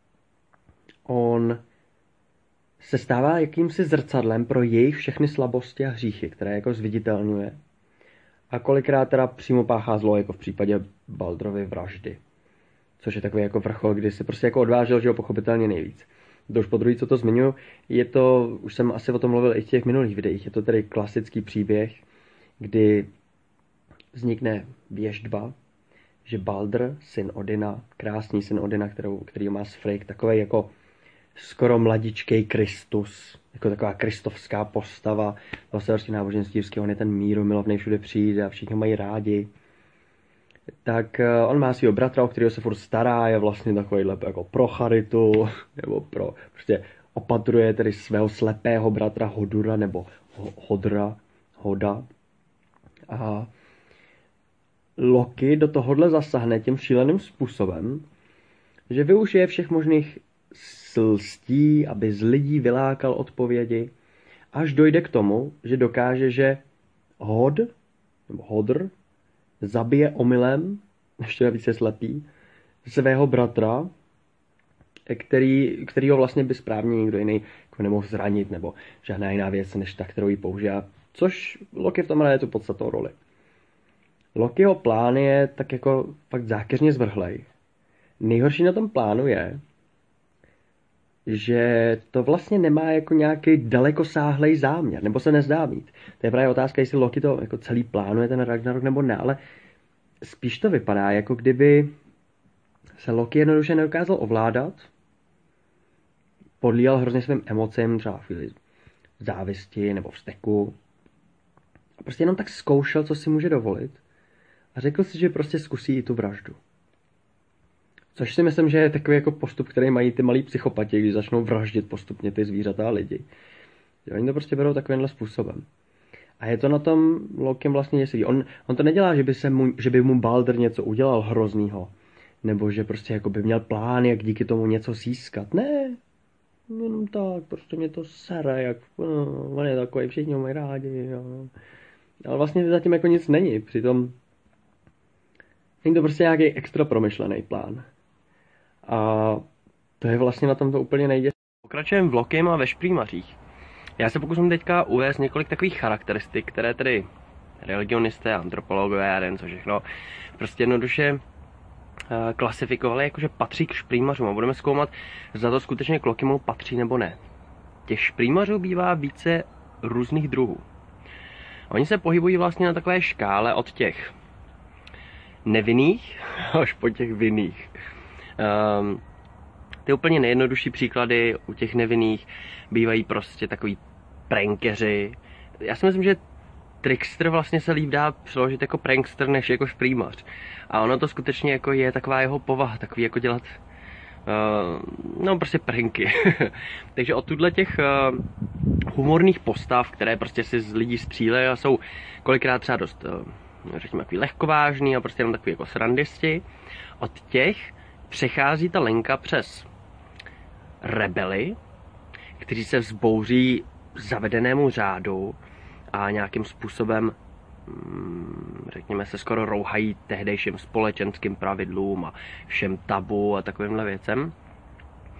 on se stává jakýmsi zrcadlem pro jejich všechny slabosti a hříchy, které jako zviditelňuje. A kolikrát teda přímo páchá zlo, jako v případě Baldrovy vraždy. Což je takový jako vrchol, kdy se prostě jako odvážil, že ho pochopitelně nejvíc. To už po druhý, co to zmiňuji, je to, už jsem asi o tom mluvil i v těch minulých videích, je to tedy klasický příběh, kdy vznikne věštba, že Baldr, syn Odina, krásný syn Odina, který má Frigg, takový jako skoro mladičkej Kristus, jako taková kristovská postava toho severského náboženství, on je ten míru milovný, všude přijde a všichni mají rádi. Tak on má svého bratra, o kterého se furt stará, je vlastně takovýhle jako pro charitu, nebo pro, prostě opatruje tedy svého slepého bratra Hodura, nebo Hoda. A Loki do tohohle zasahne tím šíleným způsobem, že využije všech možných lstí, aby z lidí vylákal odpovědi, až dojde k tomu, že dokáže, že Hodr zabije omylem, ještě navíc je slepý, svého bratra, který ho vlastně by správně nikdo jiný jako nemohl zranit, nebo žádná jiná věc, než ta, kterou ji použije. Což Loki v tom hraje tu podstatnou roli. Lokiho plán je tak jako fakt zákeřně zvrhlej. Nejhorší na tom plánu je, že to vlastně nemá jako nějaký dalekosáhlej záměr, nebo se nezdá mít. To je právě otázka, jestli Loki to jako celý plánuje ten Ragnarok nebo ne, ale spíš to vypadá, jako kdyby se Loki jednoduše nedokázal ovládat, podlíhal hrozně svým emocím, třeba chvíli závisti nebo vzteku. A prostě jenom tak zkoušel, co si může dovolit a řekl si, že prostě zkusí i tu vraždu. Což si myslím, že je takový jako postup, který mají ty malí psychopati, když začnou vraždit postupně ty zvířata a lidi. Že oni to prostě berou takovýmhle způsobem. A je to na tom Lokim vlastně děsivý. On to nedělá, že by mu Baldur něco udělal hroznýho. Nebo že prostě jako by měl plán, jak díky tomu něco získat. Ne, jenom tak, prostě mě to sere, jak on je takový, všichni ho mají rádi. Jo. Ale vlastně zatím jako nic není, přitom není to prostě nějaký extra promyšlený plán. A to je vlastně na tom to úplně nejde. Pokračujeme v Lokim a ve Šprýmařích. Já se pokusím teďka uvést několik takových charakteristik, které tedy religionisté, antropologové a nevím co všechno prostě jednoduše klasifikovali, jakože patří k šprýmařům a budeme zkoumat, zda to skutečně k Lokimu patří nebo ne. Těch šprýmařů bývá více různých druhů. Oni se pohybují vlastně na takové škále od těch nevinných až po těch vinných. Ty úplně nejjednodušší příklady u těch nevinných bývají prostě takový prankeři. Já si myslím, že trickster vlastně se líp dá přeložit jako prankster než jako šprýmař. A ono to skutečně jako je taková jeho povaha, takový jako dělat no prostě pranky. Takže od tuhle těch humorných postav, které prostě si z lidí střílejí a jsou kolikrát třeba dost řekněme takový lehkovážný a prostě jenom takový jako srandisti, od těch přechází ta linka přes rebely, kteří se vzbouří zavedenému řádu a nějakým způsobem, řekněme, se skoro rouhají tehdejším společenským pravidlům a všem tabu a takovýmhle věcem.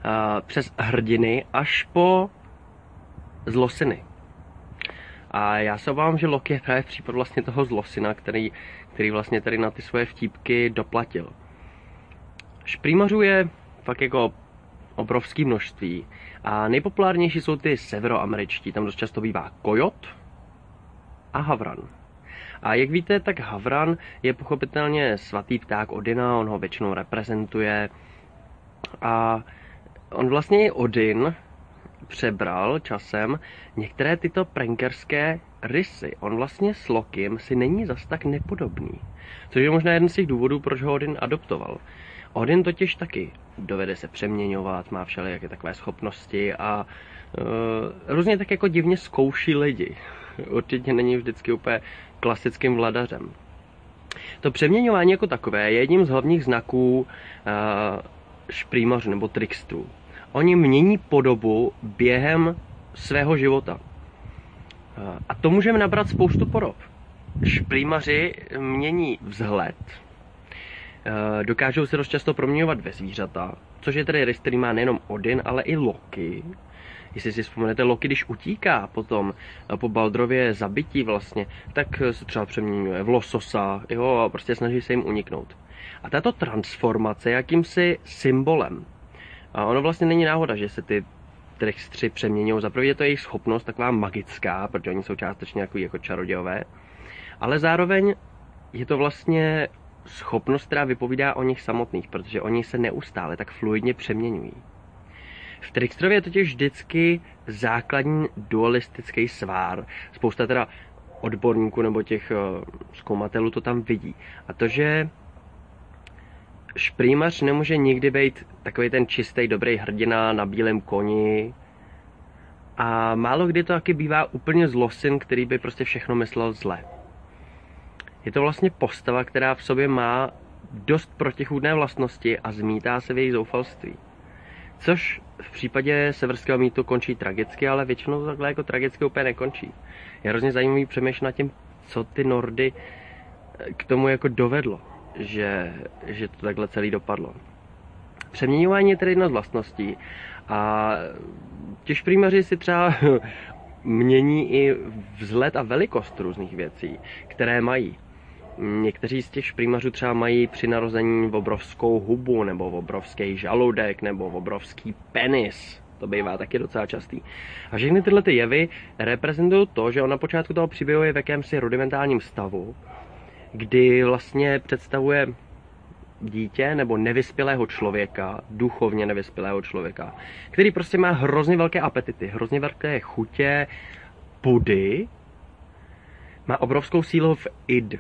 přes hrdiny až po zlosiny. A já se obávám, že Loki je právě případ vlastně toho zlosina, který vlastně tady na ty svoje vtípky doplatil. Šprýmařů je fakt jako obrovské množství a nejpopulárnější jsou ty severoameričtí, tam dost často bývá kojot a havran. A jak víte, tak havran je pochopitelně svatý pták Odina, on ho většinou reprezentuje a on vlastně i Odin přebral časem některé tyto prankerské rysy. On vlastně s Lokim si není zas tak nepodobný, což je možná jeden z těch důvodů, proč ho Odin adoptoval. Odin totiž taky dovede se přeměňovat, má všelijaké takové schopnosti a různě tak jako divně zkouší lidi. Určitě není vždycky úplně klasickým vladařem. To přeměňování jako takové je jedním z hlavních znaků šprýmařů nebo tricksterů. Oni mění podobu během svého života. A to můžeme nabrat spoustu podob. Šprýmaři mění vzhled, dokážou se dost často proměňovat ve zvířata, což je tedy rys, který má nejenom Odin, ale i Loki. Jestli si vzpomenete, Loki, když utíká potom po Baldrově zabití vlastně, tak se třeba přeměňuje v lososa, jo, a prostě snaží se jim uniknout. A tato transformace je jakýmsi symbolem. A ono vlastně není náhoda, že se ty trickstři přeměňují. Zaprvé je to jejich schopnost taková magická, protože oni jsou částečně jako čarodějové, ale zároveň je to vlastně schopnost, která vypovídá o nich samotných, protože oni se neustále tak fluidně přeměňují. V tricksterově je totiž vždycky základní dualistický svár. Spousta teda odborníků nebo těch zkoumatelů to tam vidí. A to, že šprýmař nemůže nikdy být takový ten čistý, dobrý hrdina na bílém koni. A málo kdy to taky bývá úplně zlosin, který by prostě všechno myslel zle. Je to vlastně postava, která v sobě má dost protichůdné vlastnosti a zmítá se v její zoufalství. Což v případě severského mýtu končí tragicky, ale většinou takhle jako tragicky úplně nekončí. Je hrozně zajímavý přemýšlet nad tím, co ty Nordy k tomu jako dovedlo, že to takhle celý dopadlo. Přeměňování je tedy jedna z vlastností a ti šprýmaři si třeba mění i vzhled a velikost různých věcí, které mají. Někteří z těch šprýmařů třeba mají při narození obrovskou hubu, nebo obrovský žaludek, nebo obrovský penis. To bývá taky docela častý. A všechny tyhle ty jevy reprezentují to, že on na počátku toho příběhu je v jakémsi rudimentálním stavu, kdy vlastně představuje dítě nebo nevyspělého člověka, duchovně nevyspělého člověka, který prostě má hrozně velké apetity, hrozně velké chutě, pudy, má obrovskou sílu v id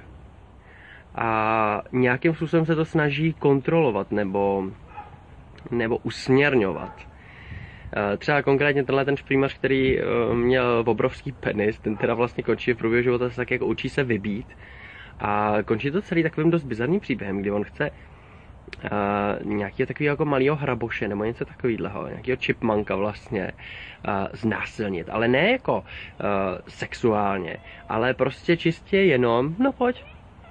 a nějakým způsobem se to snaží kontrolovat nebo usměrňovat. Třeba konkrétně tenhle ten šprýmař, který měl obrovský penis, ten teda vlastně končí v průběhu života, se tak jako učí se vybít a končí to celý takovým dost bizarním příběhem, kdy on chce nějakého takového jako malého hraboše nebo něco takového, nějakého chipmunka vlastně znásilnit, ale ne jako sexuálně, ale prostě čistě jenom, no pojď,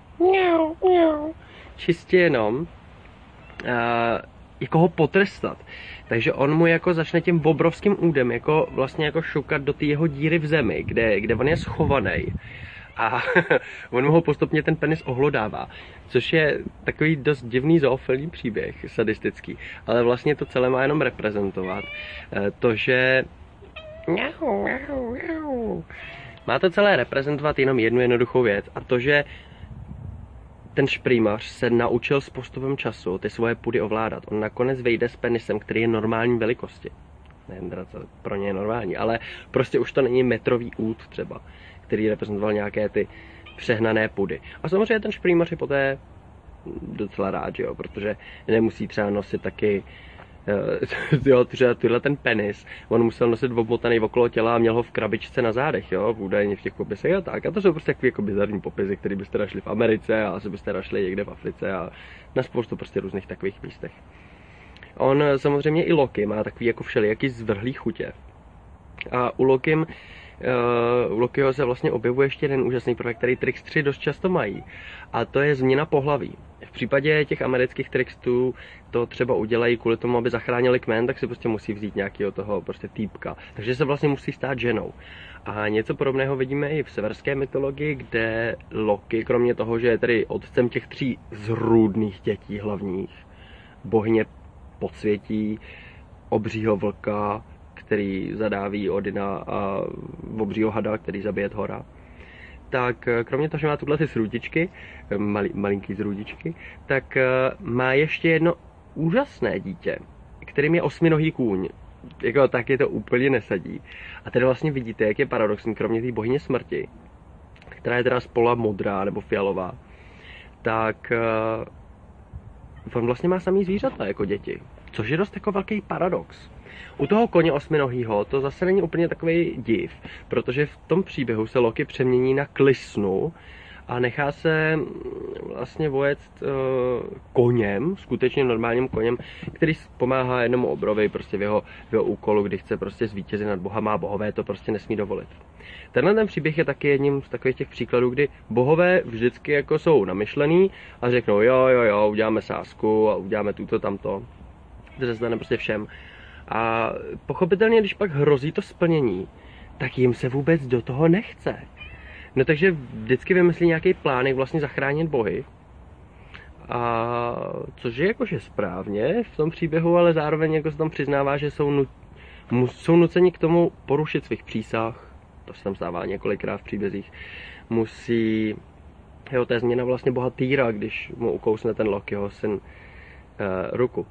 čistě jenom jako ho potrestat. Takže on mu jako začne tím obrovským údem jako vlastně jako šukat do té jeho díry v zemi, kde on je schovaný. A on mu ho postupně ten penis ohlodává, což je takový dost divný zoofilní příběh, sadistický, ale vlastně to celé má jenom reprezentovat to, že má to celé reprezentovat jenom jednu jednoduchou věc a to, že ten šprýmař se naučil s postupem času ty svoje pudy ovládat. On nakonec vejde s penisem, který je normální velikosti. Nevím, co pro ně je normální, ale prostě už to není metrový út třeba, který reprezentoval nějaké ty přehnané pudy. A samozřejmě ten šprýmař je poté docela rád, jo, protože nemusí třeba nosit taky třeba tyhle ten penis, on musel nosit obmotaný okolo těla a měl ho v krabičce na zádech, jo, údajně v těch popisech a tak. A to jsou prostě takový jako bizarní popisy, které byste našli v Americe a asi byste našli někde v Africe a na spoustu prostě různých takových místech. On samozřejmě i Loki má takový jako všelijaký zvrhlý chutě. A u Lokim u Lokiho se vlastně objevuje ještě jeden úžasný prvek, který trickstři dost často mají. A to je změna pohlaví. V případě těch amerických trickstů to třeba udělají kvůli tomu, aby zachránili kmen, tak si prostě musí vzít nějakého toho prostě týpka. Takže se vlastně musí stát ženou. A něco podobného vidíme i v severské mytologii, kde Loki, kromě toho, že je tedy otcem těch 3 zrůdných dětí hlavních, bohyně podsvětí, obřího vlka, který zadáví Odina, a obřího hada, který zabije Thora, tak kromě toho, že má tuhle ty srůdičky, malinký zrůdičky, tak má ještě jedno úžasné dítě, kterým je 8nohý kůň. Jako taky to úplně nesadí. A tady vlastně vidíte, jak je paradoxní, kromě té bohyně smrti, která je teda z pola modrá nebo fialová, tak on vlastně má samý zvířata jako děti. Což je dost jako velký paradox. U toho koně 8nohýho to zase není úplně takový div, protože v tom příběhu se Loki přemění na klisnu a nechá se vlastně vojet koněm, skutečně normálním koněm, který pomáhá jednomu obrovi prostě v jeho úkolu, kdy chce prostě zvítězit nad bohama a bohové to prostě nesmí dovolit. Tenhle ten příběh je taky jedním z takových těch příkladů, kdy bohové vždycky jako jsou namyšlený a řeknou jo, uděláme sázku a uděláme tuto tamto. To se stane prostě všem. A pochopitelně, když pak hrozí to splnění, tak jim se vůbec do toho nechce. No takže vždycky vymyslí nějaký plán, jak vlastně zachránit bohy. A což je jakože správně v tom příběhu, ale zároveň jako se tam přiznává, že jsou nuceni k tomu porušit svých přísah. To se tam stává několikrát v příbězích. Musí... Jo, to je změna vlastně boha Týra, když mu ukousne ten Lokiho syn ruku.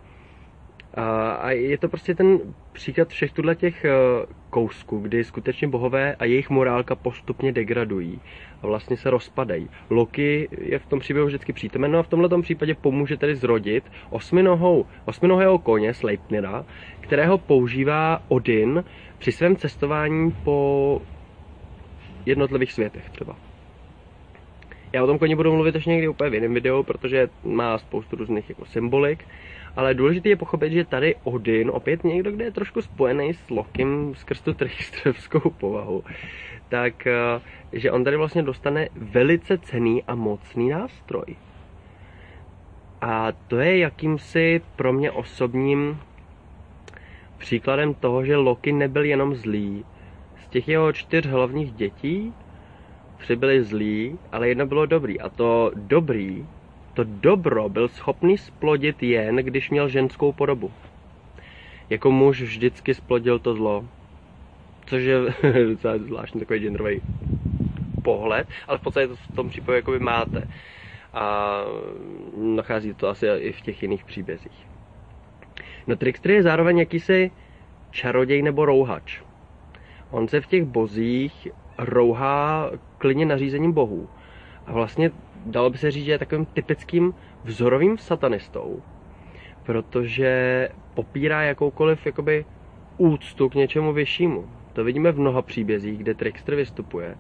A je to prostě ten příklad všech těch kousků, kdy skutečně bohové a jejich morálka postupně degradují a vlastně se rozpadají. Loki je v tom příběhu vždycky přítomen, no a v tomto případě pomůže tedy zrodit osminohého koně Sleipnira, kterého používá Odin při svém cestování po jednotlivých světech třeba. Já o tom koni budu mluvit ještě někdy úplně v jiném videu, protože má spoustu různých jako symbolik, ale důležité je pochopit, že tady Odin, opět někdo, kde je trošku spojený s Lokim skrz tu tricksterovskou povahu, tak že on tady vlastně dostane velice cenný a mocný nástroj. A to je jakýmsi pro mě osobním příkladem toho, že Loki nebyl jenom zlý. Z těch jeho 4 hlavních dětí 3 byly zlí, ale jedno bylo dobrý. A to dobro byl schopný splodit jen, když měl ženskou podobu. Jako muž vždycky splodil to zlo. Což je docela zvláštní takový genderový pohled, ale v podstatě to v tom případě jakoby máte. A nachází to asi i v těch jiných příbězích. No trickster je zároveň jakýsi čaroděj nebo rouhač. On se v těch bozích rouhá klidně nařízením bohů. A vlastně dalo by se říct, že je takovým typickým vzorovým satanistou, protože popírá jakoukoliv jakoby úctu k něčemu vyššímu. To vidíme v mnoha příbězích, kde trickster vystupuje.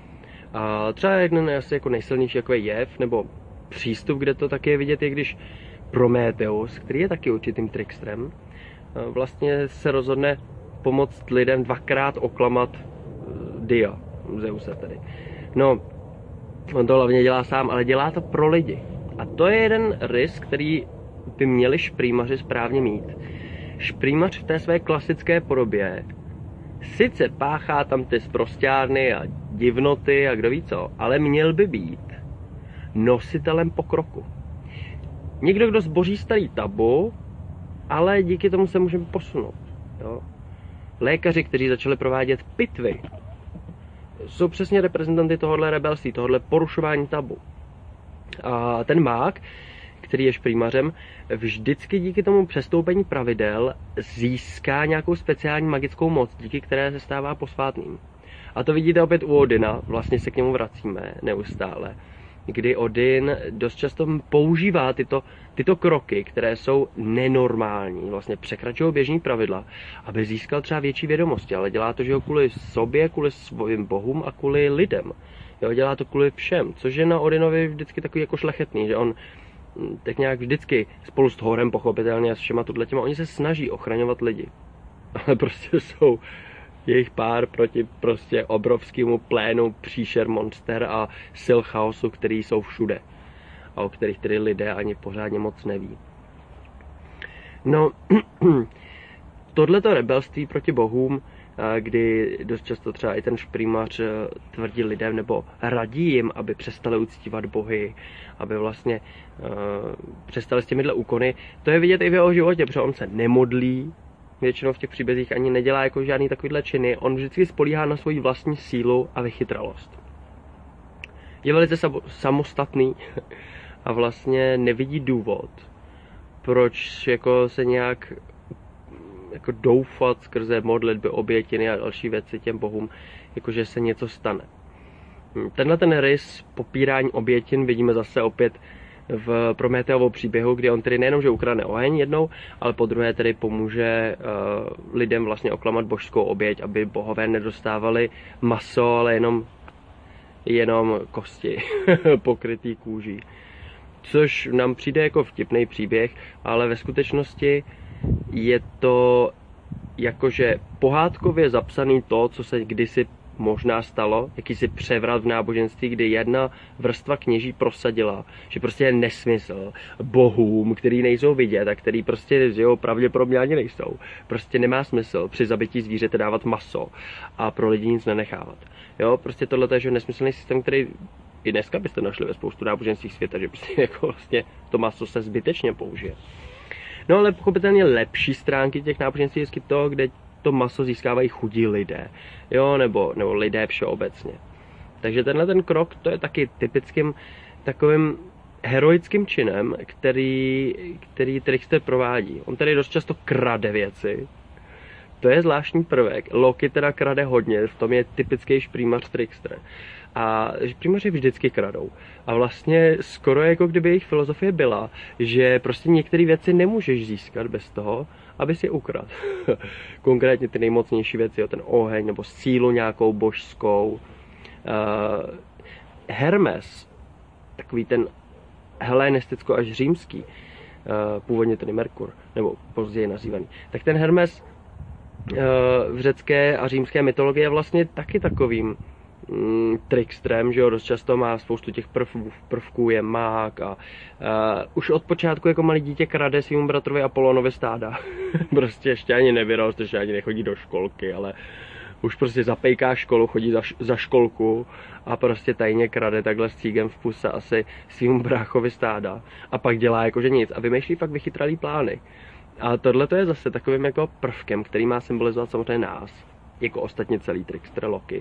A třeba jeden asi jako nejsilnější jako jev, nebo přístup, kde to taky je vidět, je když Prometheus, který je taky určitým tricksterem, vlastně se rozhodne pomoct lidem 2krát oklamat Dia, Zeuse tedy. No, on to hlavně dělá sám, ale dělá to pro lidi. A to je jeden rys, který by měli šprýmaři správně mít. Šprýmař v té své klasické podobě sice páchá tam ty sprosťárny a divnoty a kdo ví co, ale měl by být nositelem pokroku. Někdo, kdo zboří starý tabu, ale díky tomu se můžeme posunout. Jo? Lékaři, kteří začali provádět pitvy, jsou přesně reprezentanty tohohle rebelství, tohohle porušování tabu. A ten mák, který je šprýmařem, vždycky díky tomu přestoupení pravidel získá nějakou speciální magickou moc, díky které se stává posvátným. A to vidíte opět u Odina, vlastně se k němu vracíme neustále, kdy Odin dost často používá tyto kroky, které jsou nenormální, vlastně překračují běžný pravidla, aby získal třeba větší vědomosti, ale dělá to, že ho kvůli sobě, kvůli svým bohům a kvůli lidem. Jo, dělá to kvůli všem, což je na Odinovi vždycky takový jako šlechetný, že on tak nějak vždycky spolu s Thorem pochopitelně a s všema těma, oni se snaží ochraňovat lidi. Ale prostě jsou jejich pár proti prostě obrovskému plénu příšer monster a sil chaosu, který jsou všude a o kterých tedy lidé ani pořádně moc neví. No, tohleto rebelství proti bohům, kdy dost často třeba i ten šprýmař tvrdí lidem nebo radí jim, aby přestali uctívat bohy, aby vlastně přestali s těmihle úkony, to je vidět i v jeho životě, protože on se nemodlí, většinou v těch příbězích ani nedělá jako žádný takovýhle činy, on vždycky spolíhá na svoji vlastní sílu a vychytralost. Je velice samostatný a vlastně nevidí důvod, proč jako se nějak jako doufat skrze modlitby, obětiny a další věci těm bohům, jakože se něco stane. Tenhle ten rys popírání obětin vidíme zase opět v Prometeovou příběhu, kdy on tedy nejenom, že ukradne oheň jednou, ale po druhé tedy pomůže lidem vlastně oklamat božskou oběť, aby bohové nedostávali maso, ale jenom kosti pokrytý kůží. Což nám přijde jako vtipný příběh, ale ve skutečnosti je to jakože pohádkově zapsaný to, co se kdysi možná stalo, jakýsi převrat v náboženství, kdy jedna vrstva kněží prosadila, že prostě je nesmysl bohům, který nejsou vidět a který prostě pravděpodobně ani nejsou. Prostě nemá smysl při zabití zvířete dávat maso a pro lidi nic nenechávat. Jo, prostě tohle je nesmyslný systém, který i dneska byste našli ve spoustu náboženství světa, že prostě jako vlastně to maso se zbytečně použije. No ale pochopitelně lepší stránky těch náboženství je to, kde to maso získávají chudí lidé, jo, nebo lidé všeobecně. Takže tenhle ten krok, to je taky typickým takovým heroickým činem, který Trickster provádí. On tedy dost často krade věci. To je zvláštní prvek. Loki teda krade hodně, v tom je typický šprýmař Trickster. A šprýmaři vždycky kradou. A vlastně skoro jako kdyby jejich filozofie byla, že prostě některé věci nemůžeš získat bez toho, aby si ukradl. Konkrétně ty nejmocnější věci, ten oheň nebo sílu nějakou božskou. Hermes, takový ten helenisticko až římský, původně ten Merkur, nebo později nazývaný, tak ten Hermes v řecké a římské mytologii je vlastně taky takovým trickstrem, že jo, dost často má spoustu těch prvků, je mák a už od počátku jako malý dítě krade svým bratrovi Apollonovi stáda. Prostě ještě ani nevyrost, ještě ani nechodí do školky, ale už prostě zapejká školu, chodí za školku a prostě tajně krade takhle s cígem v puse asi svým bráchovi stáda a pak dělá jakože nic a vymýšlí fakt vychytralý plány. A tohle to je zase takovým jako prvkem, který má symbolizovat samozřejmě nás, jako ostatně celý Trickster Loki.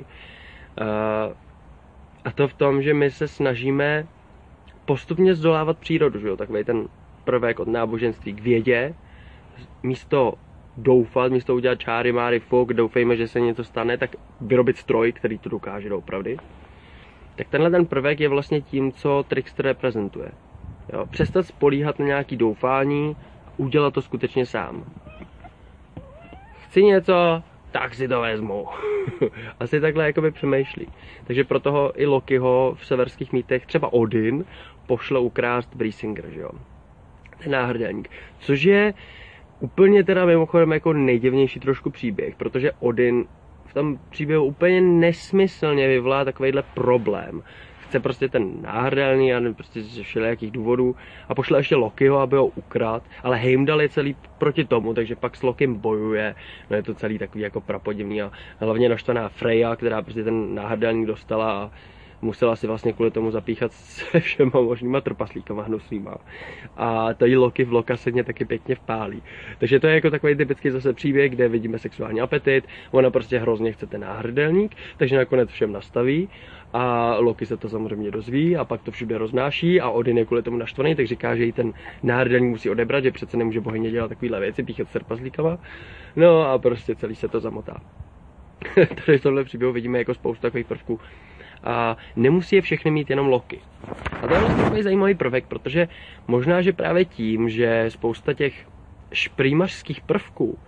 A to v tom, že my se snažíme postupně zdolávat přírodu, že jo? Takový ten prvek od náboženství k vědě, místo doufat, místo udělat čáry, máry, fuk, doufejme, že se něco stane, tak vyrobit stroj, který to dokáže doopravdy. Tak tenhle ten prvek je vlastně tím, co Trickster reprezentuje. Jo? Přestat spolíhat na nějaký doufání, udělat to skutečně sám. Chci něco, tak si to vezmu. Asi takhle jakoby přemýšlí. Takže pro toho i Lokiho v severských mýtech třeba Odin pošle ukrást Brísingr, že jo. Ten náhrdelník. Což je úplně teda mimochodem jako nejdivnější trošku příběh, protože Odin v tom příběhu úplně nesmyslně vyvolá takovejhle problém. Chce prostě ten náhrdelný a prostě ze všelijakých důvodů a pošle ještě Lokiho, aby ho ukradl, ale Heimdall je celý proti tomu, takže pak s Lokim bojuje, no je to celý takový jako prapodivný a hlavně naštvaná Freya, která prostě ten náhrdelník dostala a musela si vlastně kvůli tomu zapíchat se všema možnýma trpaslíkama hnusnýma. A tady Loki v Lokaseně taky pěkně vpálí. Takže to je jako takový typický zase příběh, kde vidíme sexuální apetit, ona prostě hrozně chce ten náhrdelník, takže nakonec všem nastaví a Loki se to samozřejmě dozví a pak to všude roznáší a Odin je kvůli tomu naštvaný, tak říká, že jí ten náhrdelník musí odebrat, že přece nemůže bohyně dělat takovýhle věci, píchat s trpaslíkama. No a prostě celý se to zamotá. Tady v tomhle příběhu vidíme jako spoustu takových prvků. A nemusí je všechny mít jenom Loki. A to je vlastně takový zajímavý prvek, protože možná, že právě tím, že spousta těch šprýmařských prvků,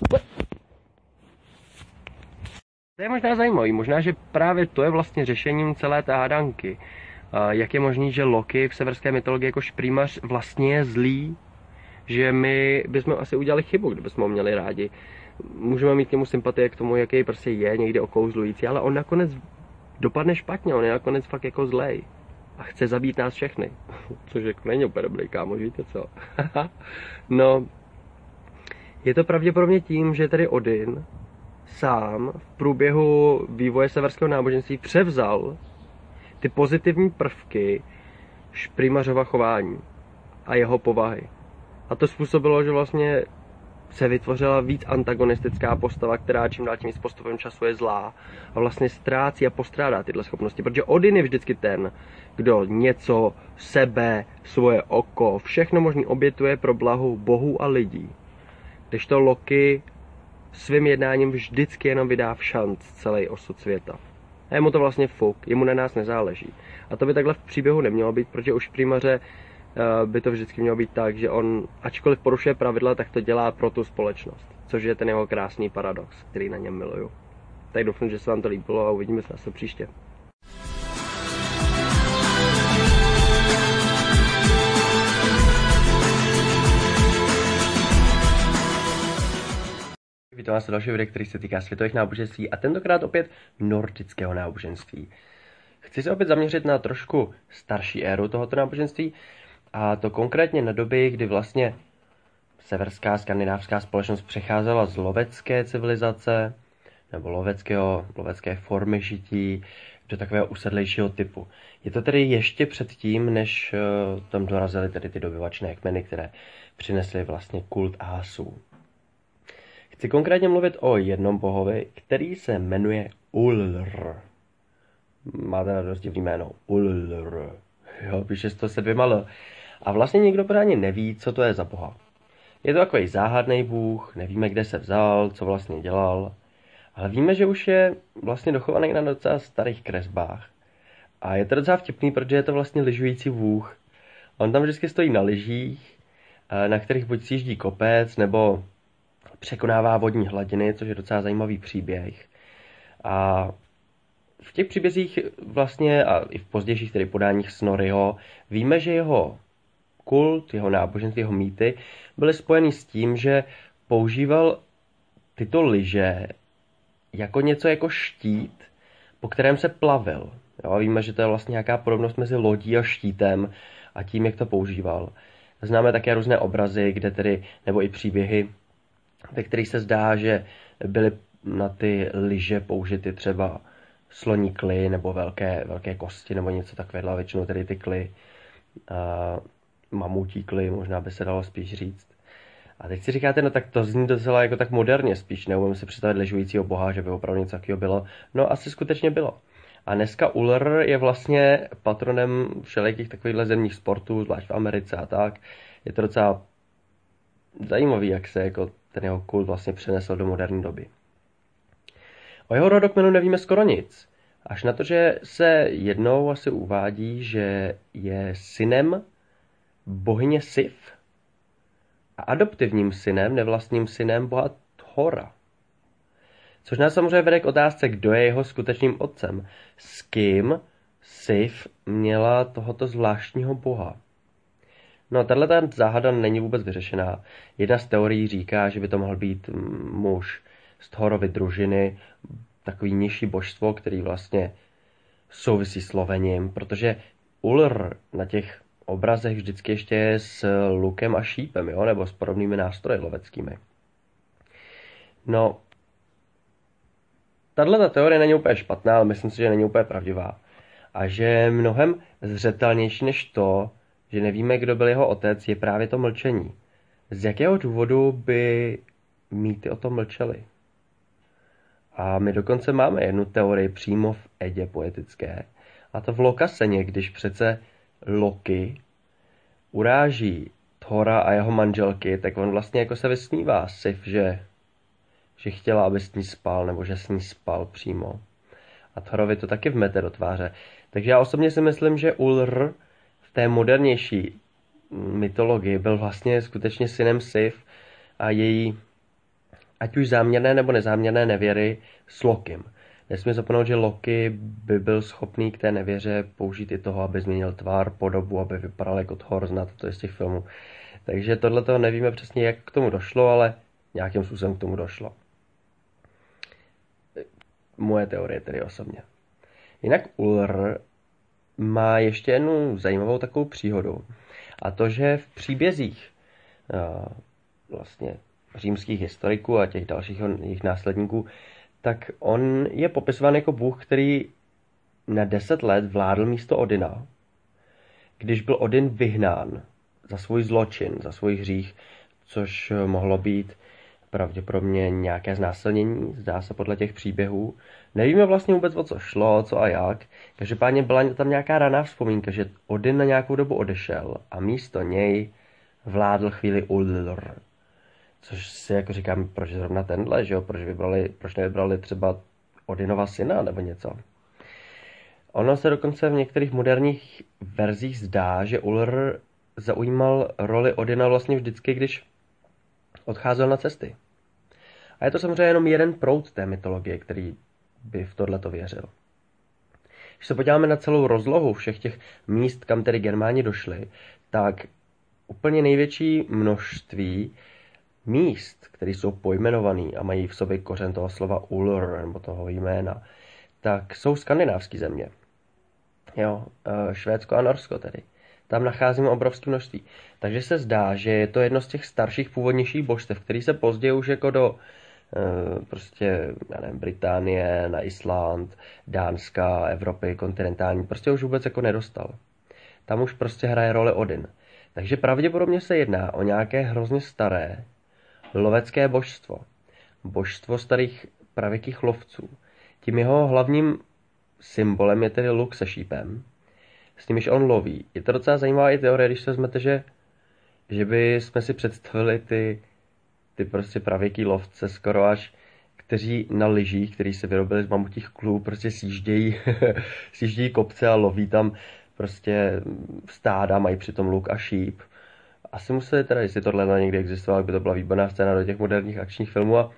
to je možná zajímavý, možná, že právě to je vlastně řešením celé té hádanky. Jak je možný, že Loki v severské mytologii jako šprýmař vlastně je zlý, že my bychom asi udělali chybu, kdybychom ho měli rádi. můžeme mít k němu sympatie k tomu, jaký prostě je někdy okouzlující, ale on nakonec dopadne špatně, on je nakonec fakt jako zlej a chce zabít nás všechny, což jako není úplně dobrý, kámoš, víte co? No, je to pravděpodobně tím, že tady Odin sám v průběhu vývoje severského náboženství převzal ty pozitivní prvky Šprýmařova chování a jeho povahy. A to způsobilo, že vlastně se vytvořila víc antagonistická postava, která čím dál tím víc postupem času je zlá a vlastně ztrácí a postrádá tyhle schopnosti, protože Odin je vždycky ten, kdo něco, sebe, svoje oko, všechno možný obětuje pro blahu bohů a lidí. Kdežto Loki svým jednáním vždycky jenom vydá v šanc celý osud světa. A jemu to vlastně fuk, jemu na nás nezáleží. A to by takhle v příběhu nemělo být, protože už Šprýmaře by to vždycky mělo být tak, že on, ačkoliv porušuje pravidla, tak to dělá pro tu společnost. Což je ten jeho krásný paradox, který na něm miluju. Tak doufám, že se vám to líbilo a uvidíme se zase příště. Vítám vás u dalšího videa, který se týká světových náboženství a tentokrát opět nordického náboženství. Chci se opět zaměřit na trošku starší éru tohoto náboženství, a to konkrétně na doby, kdy vlastně severská skandinávská společnost přecházela z lovecké civilizace nebo lovecké formy žití do takového usedlejšího typu. Je to tedy ještě předtím, než tam dorazily tedy ty dobyvačné kmeny, které přinesly vlastně kult Asů. Chci konkrétně mluvit o jednom bohovi, který se jmenuje Ullr. Má teda dost divný jméno. Ullr. Jo, píše se to se 2 L. A vlastně nikdo pořádně neví, co to je za boha. Je to takový záhadný bůh, nevíme, kde se vzal, co vlastně dělal, ale víme, že už je vlastně dochovaný na docela starých kresbách. A je to docela vtipný, protože je to vlastně lyžující bůh. On tam vždycky stojí na lyžích, na kterých buď sjíždí kopec, nebo překonává vodní hladiny, což je docela zajímavý příběh. A v těch příbězích vlastně, a i v pozdějších tedy podáních Snorriho, víme, že jeho kult, jeho náboženství, jeho mýty byly spojeny s tím, že používal tyto lyže jako něco jako štít, po kterém se plavil. Jo, a víme, že to je vlastně nějaká podobnost mezi lodí a štítem a tím, jak to používal. Známe také různé obrazy, kde tedy, nebo i příběhy, ve kterých se zdá, že byly na ty lyže použity třeba sloní kly nebo velké kosti nebo něco takového, většinou tedy ty kly, mamutí kly, možná by se dalo spíš říct. A teď si říkáte, no tak to zní docela jako tak moderně spíš, neumím si představit lyžujícího boha, že by opravdu něco takového bylo. No asi skutečně bylo. A dneska Ullr je vlastně patronem všelijakých takovýchhle zemních sportů, zvlášť v Americe a tak. Je to docela zajímavý, jak se jako ten jeho kult vlastně přenesl do moderní doby. O jeho rodokmenu nevíme skoro nic. Až na to, že se jednou asi uvádí, že je synem bohyně Sif a adoptivním synem, nevlastním synem boha Thora. Což nás samozřejmě vede k otázce, kdo je jeho skutečným otcem. S kým Sif měla tohoto zvláštního boha. No, tato záhada není vůbec vyřešená. Jedna z teorií říká, že by to mohl být muž z Thorovy družiny, takový nižší božstvo, který vlastně souvisí s lovením, protože Ullr na těch obrazech vždycky ještě je s lukem a šípem, jo? Nebo s podobnými nástroji loveckými. No, tato teorie není úplně špatná, ale myslím si, že není úplně pravdivá. A že je mnohem zřetelnější než to, že nevíme, kdo byl jeho otec, je právě to mlčení. Z jakého důvodu by mýty o tom mlčeli? A my dokonce máme jednu teorii přímo v Edě poetické. A to v Lokaseně, když přece Loki uráží Thora a jeho manželky, tak on vlastně jako se vysmívá Sif, že chtěla, aby s ní spal, nebo že s ní spal přímo. A Thorovi to taky vmete do tváře. Takže já osobně si myslím, že Ullr v té modernější mytologii byl vlastně skutečně synem Sif a její, ať už záměrné nebo nezáměrné nevěry s Lokim. Nesmím zapomenout, že Loki by byl schopný k té nevěře použít i toho, aby změnil tvar, podobu, aby vypadal jako Thor, znáte to z těch filmů. Takže tohle nevíme přesně, jak k tomu došlo, ale nějakým způsobem k tomu došlo. Moje teorie tedy osobně. Jinak Ulr má ještě jednu zajímavou takovou příhodu. A to, že v příbězích vlastně římských historiků a těch dalších jejich následníků, tak on je popisován jako bůh, který na 10 let vládl místo Odina, když byl Odin vyhnán za svůj zločin, za svůj hřích, což mohlo být pravděpodobně nějaké znásilnění, zdá se podle těch příběhů. Nevíme vlastně vůbec, o co šlo, co a jak. Každopádně byla tam nějaká raná vzpomínka, že Odin na nějakou dobu odešel a místo něj vládl chvíli Ullr. Což si jako říkám, proč zrovna tenhle, že jo? Proč nevybrali třeba Odinova syna nebo něco. Ono se dokonce v některých moderních verzích zdá, že Ullr zaujímal roli Odina vlastně vždycky, když odcházel na cesty. A je to samozřejmě jenom jeden proud té mytologie, který by v tohleto věřil. Když se podíváme na celou rozlohu všech těch míst, kam tedy Germáni došli, tak úplně největší množství míst, které jsou pojmenované a mají v sobě kořen toho slova Ullr, nebo toho jména, tak jsou skandinávské země. Jo, Švédsko a Norsko tedy. Tam nacházíme obrovské množství. Takže se zdá, že je to jedno z těch starších původnějších božstev, který se později už jako do prostě, já nevím, Británie, na Island, Dánska, Evropy, kontinentální, prostě už vůbec jako nedostal. Tam už prostě hraje roli Odin. Takže pravděpodobně se jedná o nějaké hrozně staré lovecké božstvo. Božstvo starých pravěkých lovců. Tím jeho hlavním symbolem je tedy luk se šípem, s nimiž on loví. Je to docela zajímavá i teorie, když se vezmete, že by jsme si představili ty prostě pravěký lovce skoro až, kteří na lyžích, který se vyrobili z mamutích klů, prostě sjíždějí kopce a loví tam prostě stáda, mají přitom luk a šíp. Asi museli teda, jestli tohle někdy existovalo, by to byla výborná scéna do těch moderních akčních filmů a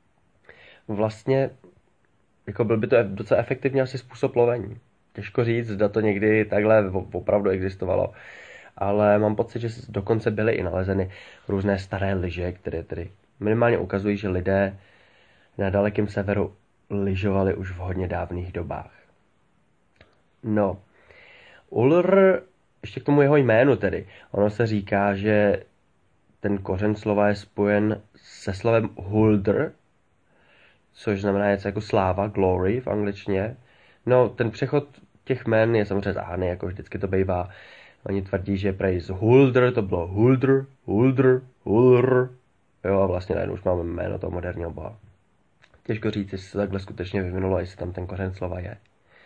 vlastně jako byl by to docela efektivní asi způsob lovení. Těžko říct, zda to někdy takhle opravdu existovalo. Ale mám pocit, že dokonce byly i nalezeny různé staré lyže, které tedy minimálně ukazují, že lidé na dalekém severu lyžovali už v hodně dávných dobách. No, Ullr, ještě k tomu jeho jménu tedy, ono se říká, že ten kořen slova je spojen se slovem huldr, což znamená něco jako sláva, glory v angličtině. No, ten přechod těch jmen je samozřejmě záhadný, jako vždycky to bývá. Oni tvrdí, že prej z huldr to bylo huldr, huldr, huldr. Jo, a vlastně najednou už máme jméno toho moderního boha. Těžko říct, jestli se takhle skutečně vyvinulo, jestli tam ten kořen slova je.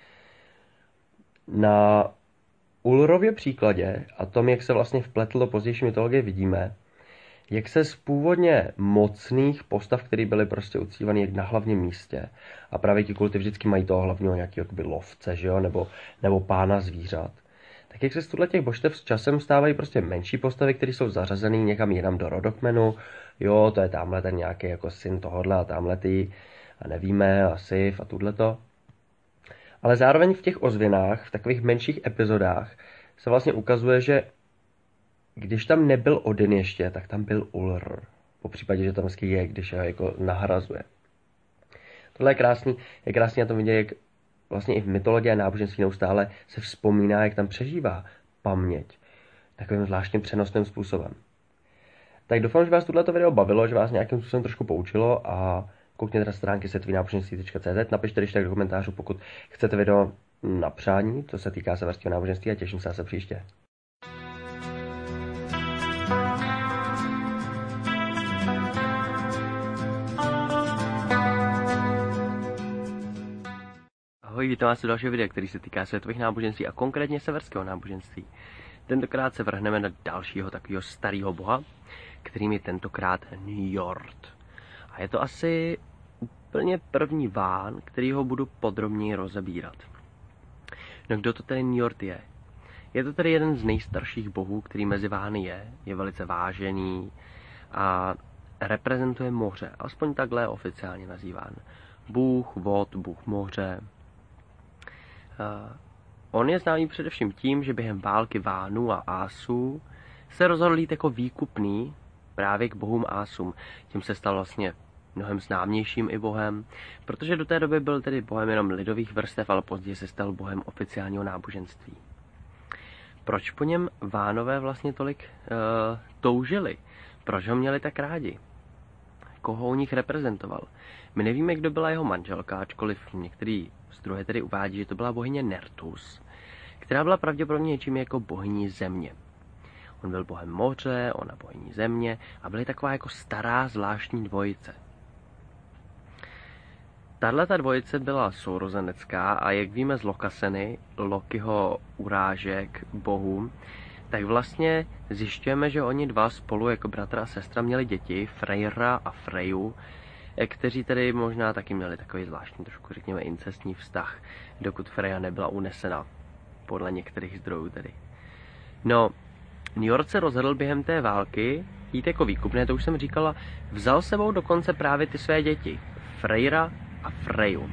Na Ullrově příkladě a tom, jak se vlastně vpletl do pozdější mytologie, vidíme, jak se z původně mocných postav, které byly prostě uctívané na hlavním místě, a právě ti kulty vždycky mají toho hlavního nějakého lovce, že jo, nebo pána zvířat, tak jak se z těch božstev s časem stávají prostě menší postavy, které jsou zařazený někam jinam do rodokmenu, jo, to je tamhle ten nějaký jako syn tohodle a tamhletý, a nevíme, a Sif a tudleto. Ale zároveň v těch ozvěnách, v takových menších epizodách, se vlastně ukazuje, že když tam nebyl Odin ještě, tak tam byl Ullr. Po případě, že tam vždycky je, když ho jako nahrazuje. Tohle je krásný na tom vidět, jak vlastně i v mytologii a náboženství neustále se vzpomíná, jak tam přežívá paměť. Takovým zvláštním přenosným způsobem. Tak doufám, že vás tohleto video bavilo, že vás nějakým způsobem trošku poučilo a koukněte na stránky světovýnáboženství.cz, napište když tak do komentářů, pokud chcete video na přání, co se týká severského náboženství, a těším se zase příště. Ahoj, vítám vás u dalšího videa, který se týká světových náboženství a konkrétně severského náboženství. Tentokrát se vrhneme na dalšího takového starého boha, kterým je tentokrát Njord. A je to asi úplně první ván, který ho budu podrobněji rozebírat. No kdo to tedy Njord je? Je to tedy jeden z nejstarších bohů, který mezi vány je velice vážený a reprezentuje moře, alespoň takhle je oficiálně nazýván. Bůh vod, bůh moře. On je známý především tím, že během války Vánů a Ásů se rozhodl jít jako výkupný právě k bohům Ásům. Tím se stal vlastně mnohem známějším i bohem, protože do té doby byl tedy bohem jenom lidových vrstev, ale později se stal bohem oficiálního náboženství. Proč po něm Vánové vlastně tolik toužili? Proč ho měli tak rádi? Koho u nich reprezentoval? My nevíme, kdo byla jeho manželka, ačkoliv některý zdroje tedy uvádí, že to byla bohyně Nertus, která byla pravděpodobně něčím jako bohyní země. On byl bohem moře, ona bohyní země a byly taková jako stará zvláštní dvojice. Tahleta dvojice byla sourozenecká a jak víme z Lokaseny, Lokiho urážek bohů, tak vlastně zjišťujeme, že oni dva spolu jako bratr a sestra měli děti, Freyra a Freju, kteří tedy možná taky měli takový zvláštní trošku, řekněme, incestní vztah, dokud Freja nebyla unesena, podle některých zdrojů tedy. No, Njord se rozhodl během té války jít jako výkupné, to už jsem říkala, vzal sebou dokonce právě ty své děti, Freyra a Freju.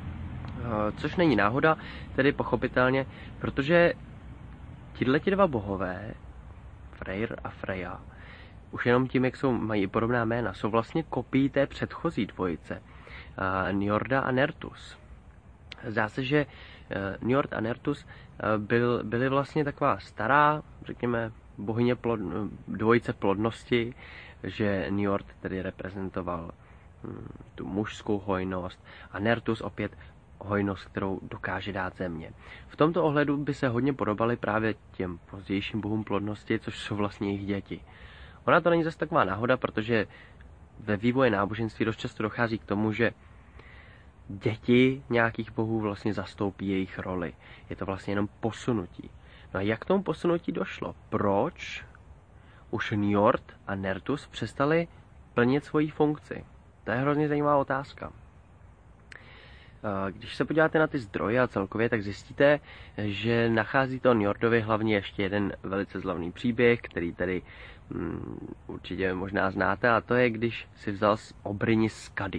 Což není náhoda, tedy pochopitelně, protože tihleti dva bohové, Freyr a Freja, už jenom tím, jak mají podobná jména, jsou vlastně kopií té předchozí dvojice, Njorda a Nertus. Zdá se, že Njord a Nertus byly vlastně taková stará, řekněme, bohyně dvojice plodnosti, že Njord tedy reprezentoval tu mužskou hojnost a Nertus opět hojnost, kterou dokáže dát země. V tomto ohledu by se hodně podobaly právě těm pozdějším bohům plodnosti, což jsou vlastně jejich děti. Ona to není zase taková náhoda, protože ve vývoji náboženství dost často dochází k tomu, že děti nějakých bohů vlastně zastoupí jejich roli. Je to vlastně jenom posunutí. No a jak k tomu posunutí došlo? Proč už Njord a Nertus přestali plnit svoji funkci? To je hrozně zajímavá otázka. Když se podíváte na ty zdroje a celkově, tak zjistíte, že nacházíte o Njordovi hlavně ještě jeden velice slavný příběh, který tady určitě možná znáte, a to je, když si vzal z Obryni Skady.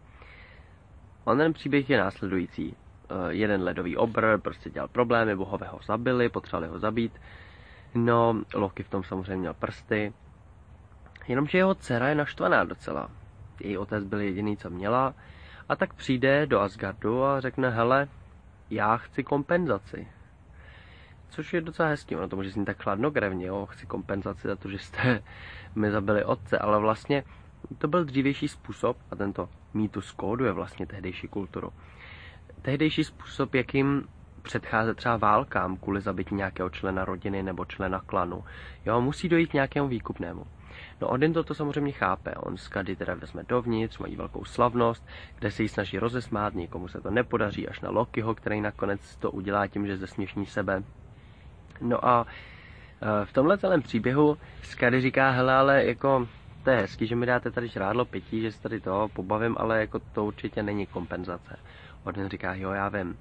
On ten příběh je následující. Jeden ledový obr prostě dělal problémy, bohové ho zabili, potřebovali ho zabít. No, Loki v tom samozřejmě měl prsty. Jenomže jeho dcera je naštvaná docela. Její otec byl jediný, co měla. A tak přijde do Asgardu a řekne, hele, já chci kompenzaci. Což je docela hezký, ono to může znít tak chladnokrevně, jo, chci kompenzaci za to, že jste mi zabili otce, ale vlastně to byl dřívější způsob, a tento mýtus kóduje vlastně tehdejší kulturu. Tehdejší způsob, jakým předcházet třeba válkám kvůli zabití nějakého člena rodiny nebo člena klanu. Jo, musí dojít k nějakému výkupnému. No Odin to samozřejmě chápe, on Skady teda vezme dovnitř, mají velkou slavnost, kde se jí snaží rozesmát, někomu se to nepodaří, až na Lokiho, který nakonec to udělá tím, že zesměšní sebe. No a v tomhle celém příběhu Skady říká, hele, ale jako to je hezký, že mi dáte tady žrádlo pití, že se tady toho pobavím, ale jako to určitě není kompenzace. Odin říká, jo, já vím.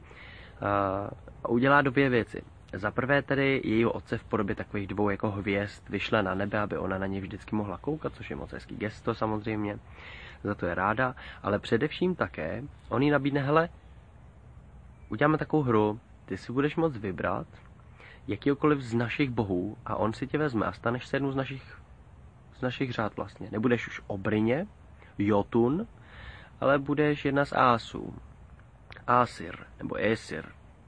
A udělá dvě věci. Za prvé tedy jejího otce v podobě takových dvou jako hvězd vyšle na nebe, aby ona na ně vždycky mohla koukat, což je moc hezký gesto samozřejmě, za to je ráda, ale především také on jí nabídne, hele, uděláme takovou hru, ty si budeš moct vybrat jakýkoliv z našich bohů a on si tě vezme a staneš se jednou z našich řád vlastně. Nebudeš už Obryně, Jotun, ale budeš jedna z Ásů. Asir, nebo Esir.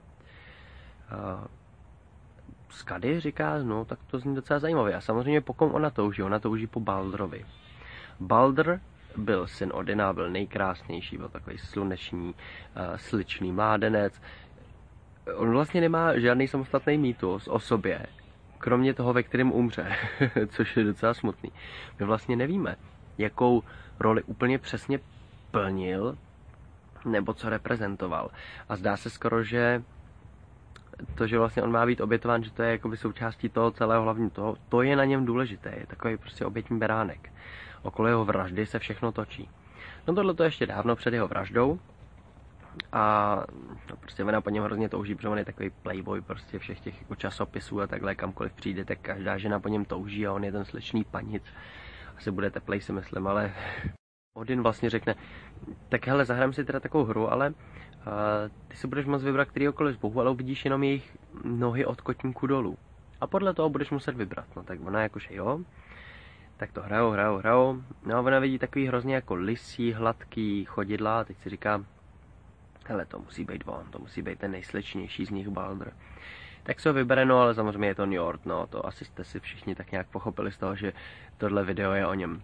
Skady říká, no tak to zní docela zajímavě. A samozřejmě pokud ona touží po Baldrovi. Baldr byl syn Odina, byl nejkrásnější, byl takový sluneční, sličný mládenec. On vlastně nemá žádný samostatný mýtus o sobě, kromě toho, ve kterém umře, což je docela smutný. My vlastně nevíme, jakou roli úplně přesně plnil, nebo co reprezentoval. A zdá se skoro, že to, že vlastně on má být obětován, že to je jakoby součástí toho celého hlavního toho, to je na něm důležité, je takový prostě obětní beránek. Okolo jeho vraždy se všechno točí. No tohle to ještě dávno před jeho vraždou a no, prostě ona po něm hrozně touží, protože on je takový playboy prostě všech těch jako časopisů a takhle, kamkoliv přijde, tak každá žena po něm touží a on je ten slečný panic. Asi bude teplej, si myslím, ale Odin vlastně řekne, tak hele, zahrám si teda takovou hru, ale ty si budeš moct vybrat kterýkoliv z bohů, ale uvidíš jenom jejich nohy od kotníku dolů. A podle toho budeš muset vybrat. No tak ona jakože jo. Tak to hrajou. No a ona vidí takový hrozně jako lisí, hladký chodidla a teď si říká, hele, to musí být on, to musí být ten nejslečnější z nich Baldur. Tak se ho vybere, no ale samozřejmě je to Njord, no to asi jste si všichni tak nějak pochopili z toho, že tohle video je o něm.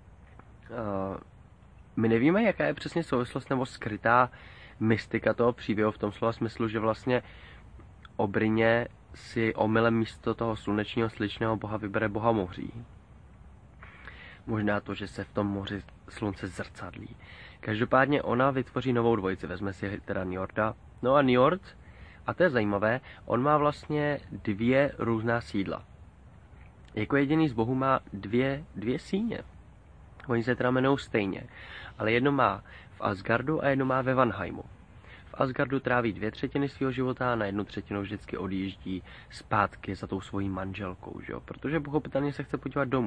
My nevíme, jaká je přesně souvislost nebo skrytá mystika toho příběhu v tom slova smyslu, že vlastně Obrně si omylem místo toho slunečního sličného boha vybere boha moří. Možná to, že se v tom moři slunce zrcadlí. Každopádně ona vytvoří novou dvojici, vezme si teda Njorda. No a Njord, a to je zajímavé, on má vlastně dvě různá sídla. Jako jediný z bohů má dvě síně. Oni se teda jmenují stejně, ale jedno má v Asgardu a jedno má ve Vanheimu. V Asgardu tráví 2/3 svého života a na 1/3 vždycky odjíždí zpátky za tou svojí manželkou, že jo? Protože pochopitelně se chce podívat domů.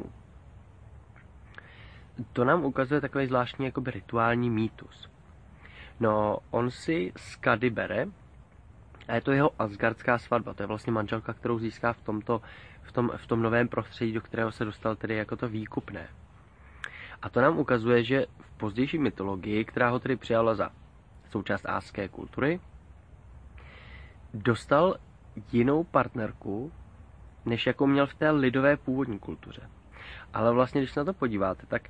To nám ukazuje takový zvláštní jakoby rituální mýtus. No, on si Skadi bere a je to jeho asgardská svatba. To je vlastně manželka, kterou získá v tom novém prostředí, do kterého se dostal tedy jako to výkupné. A to nám ukazuje, že v pozdější mytologii, která ho tedy přijala za součást áské kultury, dostal jinou partnerku, než jako měl v té lidové původní kultuře. Ale vlastně, když se na to podíváte, tak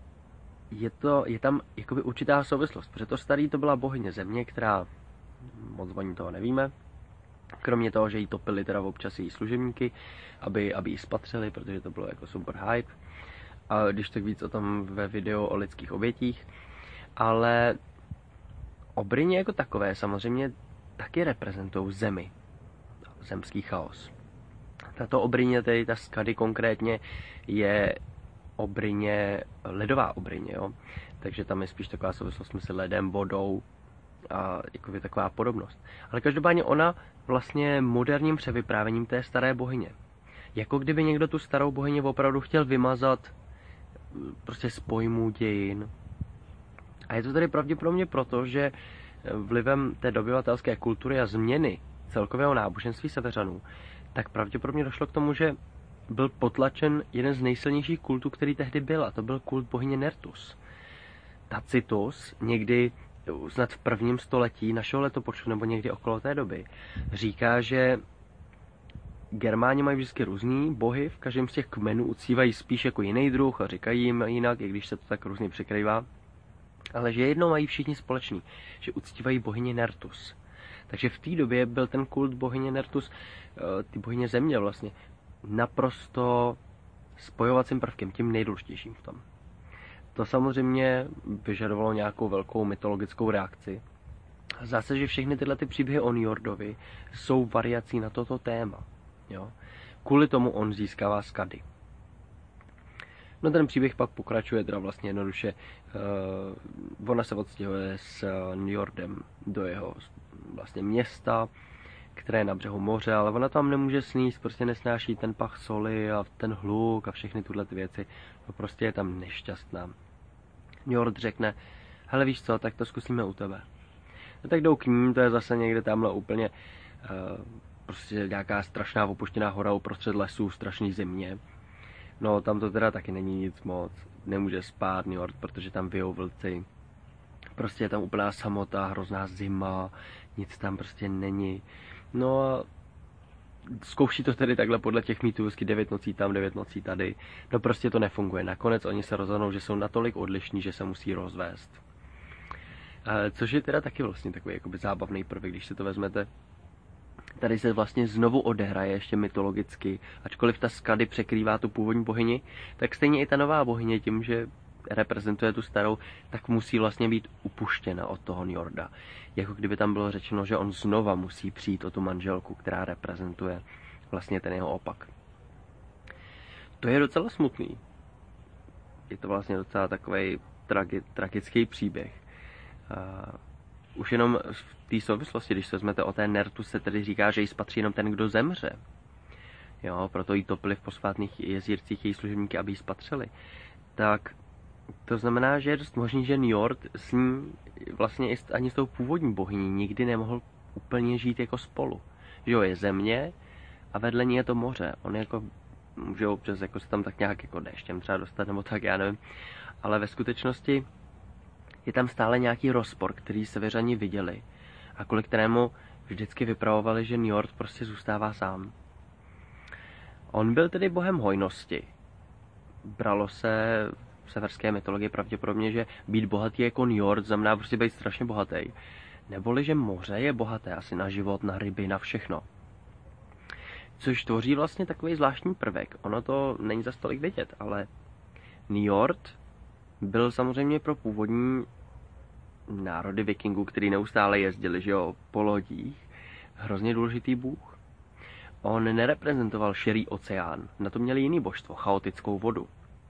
je tam jakoby určitá souvislost, protože to starý to byla bohyně země, která, moc o ní toho nevíme, kromě toho, že jí topili teda občas její služebníky, aby ji spatřili, protože to bylo jako super hype. A když tak víc o tom ve videu o lidských obětích. Ale Obrně jako takové samozřejmě taky reprezentují zemi. Zemský chaos. Tato Obrně, tedy ta Skadi konkrétně, je Obrně, ledová Obrně, jo. Takže tam je spíš taková souvislost mezi ledem, vodou a jako je taková podobnost. Ale každopádně ona vlastně moderním převyprávěním té staré bohyně. Jako kdyby někdo tu starou bohyni opravdu chtěl vymazat prostě z pojmů dějin. A je to tedy pravděpodobně proto, že vlivem té dobyvatelské kultury a změny celkového náboženství Seveřanů, tak pravděpodobně došlo k tomu, že byl potlačen jeden z nejsilnějších kultů, který tehdy byl, a to byl kult bohyně Nertus. Tacitus někdy snad v 1. století našeho letopočtu, nebo někdy okolo té doby, říká, že Germáni mají vždycky různý bohy, v každém z těch kmenů uctívají spíš jako jiný druh a říkají jim jinak, i když se to tak různě překrývá. Ale že jedno mají všichni společný, že uctívají bohyni Nertus. Takže v té době byl ten kult bohyně Nertus, ty bohyně země vlastně, naprosto spojovacím prvkem, tím nejdůležitějším v tom. To samozřejmě vyžadovalo nějakou velkou mytologickou reakci. Zase, že všechny tyhle ty příběhy o Njordovi jsou variací na toto téma. Jo? Kvůli tomu on získává Skadi. No ten příběh pak pokračuje teda vlastně jednoduše. Ona se odstěhuje s Njordem do jeho vlastně města, které je na břehu moře, ale ona tam nemůže sníst, prostě nesnáší ten pach soli a ten hluk a všechny tyhle ty věci. No prostě je tam nešťastná. Njord řekne, hele víš co, tak to zkusíme u tebe. No tak jdou k ní, to je zase někde tamhle úplně prostě nějaká strašná opuštěná hora uprostřed lesů, strašný zimě. No tam to teda taky není nic moc, nemůže spát Njord, protože tam vyjou vlci. Prostě je tam úplná samota, hrozná zima, nic tam prostě není. No a zkouší to tedy takhle podle těch mýtů, 9 nocí tam, 9 nocí tady. No prostě to nefunguje. Nakonec oni se rozhodnou, že jsou natolik odlišní, že se musí rozvést. Což je teda taky vlastně takový jakoby zábavný prvek, když si to vezmete. Tady se vlastně znovu odehraje ještě mytologicky, ačkoliv ta Skadi překrývá tu původní bohyni, tak stejně i ta nová bohyně tím, že reprezentuje tu starou, tak musí vlastně být upuštěna od toho Njorda. Jako kdyby tam bylo řečeno, že on znova musí přijít o tu manželku, která reprezentuje vlastně ten jeho opak. To je docela smutný. Je to vlastně docela takový tragický příběh. Už jenom v té souvislosti, když se vezmete o té Nertu, se tedy říká, že jí spatří jenom ten, kdo zemře. Jo, proto jí topili v posvátných jezírcích její služebníky, aby jí spatřili. Tak to znamená, že je dost možný, že Njord s ní vlastně ani s tou původní bohyní nikdy nemohl úplně žít jako spolu. Že jo, je země a vedle ní je to moře. On jako může občas jako se tam tak nějak jako déštěm třeba dostat, nebo tak, já nevím. Ale ve skutečnosti je tam stále nějaký rozpor, který Severani viděli a kvůli kterému vždycky vypravovali, že Njord prostě zůstává sám. On byl tedy bohem hojnosti. Bralo se v severské mytologii pravděpodobně, že být bohatý jako Njord znamená prostě být strašně bohatý. Neboli, že moře je bohaté asi na život, na ryby, na všechno. Což tvoří vlastně takový zvláštní prvek. Ono to není za tolik vidět, ale Njord byl samozřejmě pro původní národy vikingů, který neustále jezdili, že jo, po lodích, hrozně důležitý bůh. On nereprezentoval širý oceán, na to měli jiný božstvo, chaotickou vodu.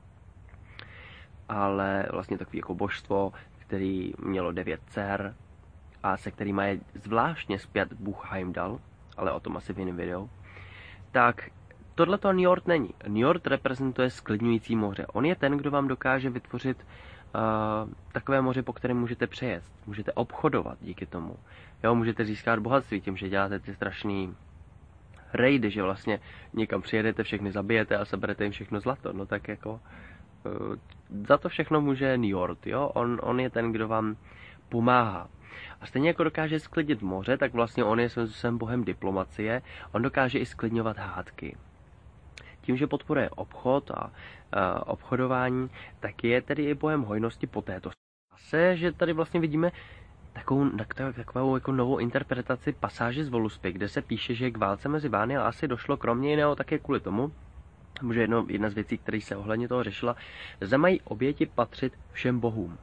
Ale vlastně takový jako božstvo, který mělo 9 dcer a se kterýma je zvláštně spjat bůh Heimdall, ale o tom asi v jiném videu. Tak tohleto Njord není. Njord reprezentuje sklidňující moře. On je ten, kdo vám dokáže vytvořit takové moře, po kterém můžete přejet. Můžete obchodovat díky tomu. Jo, můžete získat bohatství tím, že děláte ty strašný rejdy, že vlastně někam přijedete, všechny zabijete a seberete jim všechno zlato. No tak jako za to všechno může Njord, jo? On je ten, kdo vám pomáhá. A stejně jako dokáže sklidnit moře, tak vlastně on je svým bohem diplomacie, on dokáže i sklidňovat hádky. Tím, že podporuje obchod a obchodování, tak je tedy i bohem hojnosti po této stránce, že tady vlastně vidíme takovou jako novou interpretaci pasáže z Voluspy, kde se píše, že k válce mezi Vány a Asy došlo kromě jiného také kvůli tomu, že jedna z věcí, které se ohledně toho řešila, že mají oběti patřit všem bohům.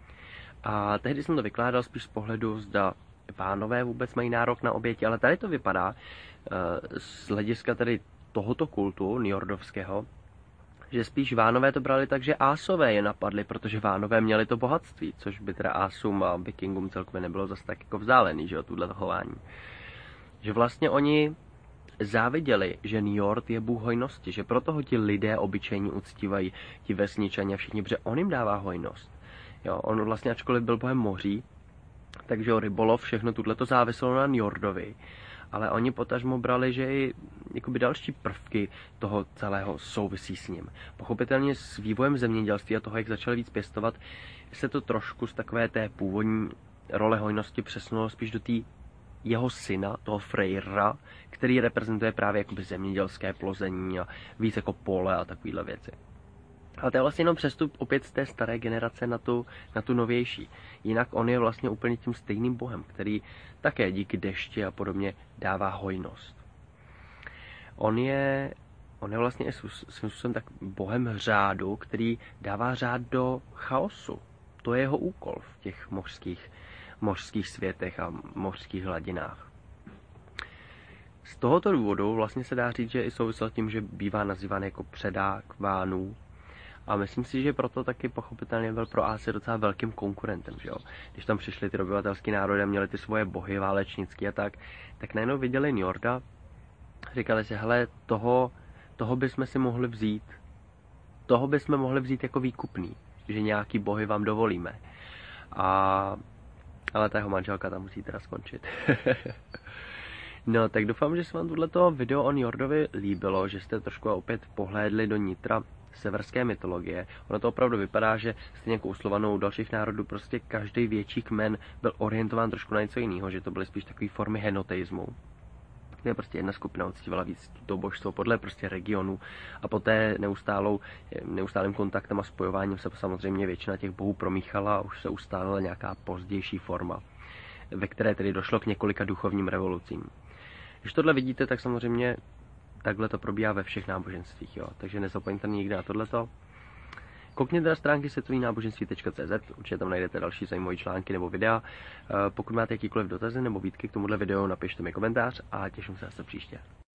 A tehdy jsem to vykládal spíš z pohledu, zda Vánové vůbec mají nárok na oběti, ale tady to vypadá z hlediska tedy tohoto kultu njordovského, že spíš Vánové to brali tak, že Ásové je napadli, protože Vánové měli to bohatství, což by teda Ásům a Vikingům celkově nebylo zase tak jako vzdálený, že jo, tuhle chování. Že vlastně oni záviděli, že Njord je bůh hojnosti, že proto ho ti lidé obyčejní uctívají, ti vesničani a všichni, protože on jim dává hojnost. Jo, on vlastně, ačkoliv byl bohem moří, takže rybolov, všechno tuto záviselo na Njordovi. Ale oni potažmo brali, že i jakoby další prvky toho celého souvisí s ním. Pochopitelně s vývojem zemědělství a toho, jak začali víc pěstovat, se to trošku z takové té původní role hojnosti přesunulo spíš do té jeho syna, toho Freyra, který reprezentuje právě jakoby zemědělské plození a víc jako pole a takovéhle věci. Ale to je vlastně jenom přestup opět z té staré generace na tu novější. Jinak on je vlastně úplně tím stejným bohem, který také díky dešti a podobně dává hojnost. On je vlastně svým způsobem tak bohem řádu, který dává řád do chaosu. To je jeho úkol v těch mořských světech a mořských hladinách. Z tohoto důvodu vlastně se dá říct, že i souvisel tím, že bývá nazýván jako předák Vánů. A myslím si, že proto taky pochopitelně byl pro Asy docela velkým konkurentem, že jo. Když tam přišli ty obyvatelský národy a měli ty svoje bohy válečnický a tak najednou viděli Njorda, říkali si, hele, toho bychom si mohli vzít. Toho bychom mohli vzít jako výkupný, že nějaký bohy vám dovolíme. Ale ta jeho manželka tam musí teda skončit. No, tak doufám, že se vám tohleto video o Njordovi líbilo, že jste trošku opět pohlédli do nitra severské mytologie. Ono to opravdu vypadá, že stejně jako u Slovanů, u dalších národů, prostě každý větší kmen byl orientován trošku na něco jiného, že to byly spíš takové formy henoteismu, kde prostě jedna skupina uctívala víc to božstvo podle prostě regionu a poté neustálým kontaktem a spojováním se samozřejmě většina těch bohů promíchala a už se ustálila nějaká pozdější forma, ve které tedy došlo k několika duchovním revolucím. Když tohle vidíte, tak samozřejmě takhle to probíhá ve všech náboženstvích, jo. Takže nezapomeňte nikdy na tohleto. Koukněte na stránky světovýnáboženství.cz, určitě tam najdete další zajímavé články nebo videa. Pokud máte jakýkoliv dotazy nebo výtky k tomuhle videu, napište mi komentář a těším se zase příště.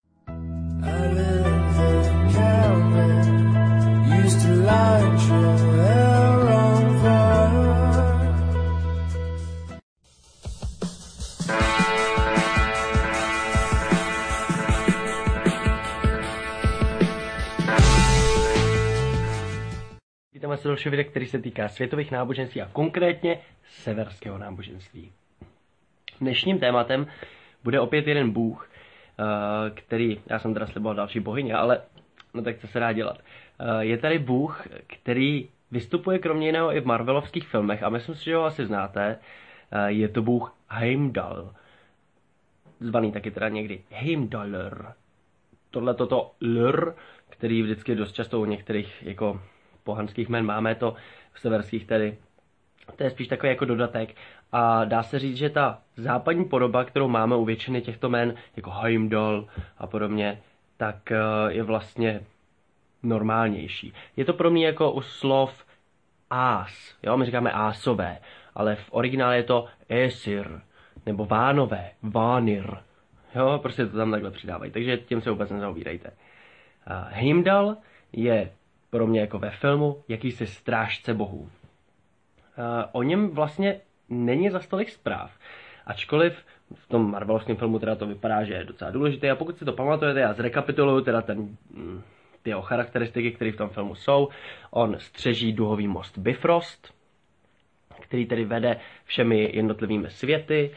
Vítám vás u dalšího videa, který se týká světových náboženství a konkrétně severského náboženství. Dnešním tématem bude opět jeden bůh, který, já jsem teda sliboval další bohyně, ale No tak co se dá dělat? Je tady bůh, který vystupuje kromě jiného i v marvelovských filmech a myslím si, že ho asi znáte. Je to bůh Heimdall. Zvaný taky teda někdy Heimdallr. Tohle toto lr, který vždycky dost často u některých jako pohanských jmen máme, to v severských tedy. To je spíš takový jako dodatek a dá se říct, že ta západní podoba, kterou máme u většiny těchto jmen, jako Heimdall a podobně, tak je vlastně normálnější. Je to pro mě jako u slov ás, jo, my říkáme ásové, ale v originále je to Aesir, nebo Vánové, Vanir, jo, prostě to tam takhle přidávají, takže tím se vůbec nezaobírejte. Heimdall je pro mě jako ve filmu jakýsi strážce bohů. O něm vlastně není zas tolik zpráv, ačkoliv v tom marvelovském filmu teda to vypadá, že je docela důležité a pokud si to pamatujete, já zrekapituluju teda ty jeho charakteristiky, které v tom filmu jsou. On střeží duhový most Bifrost, který tedy vede všemi jednotlivými světy.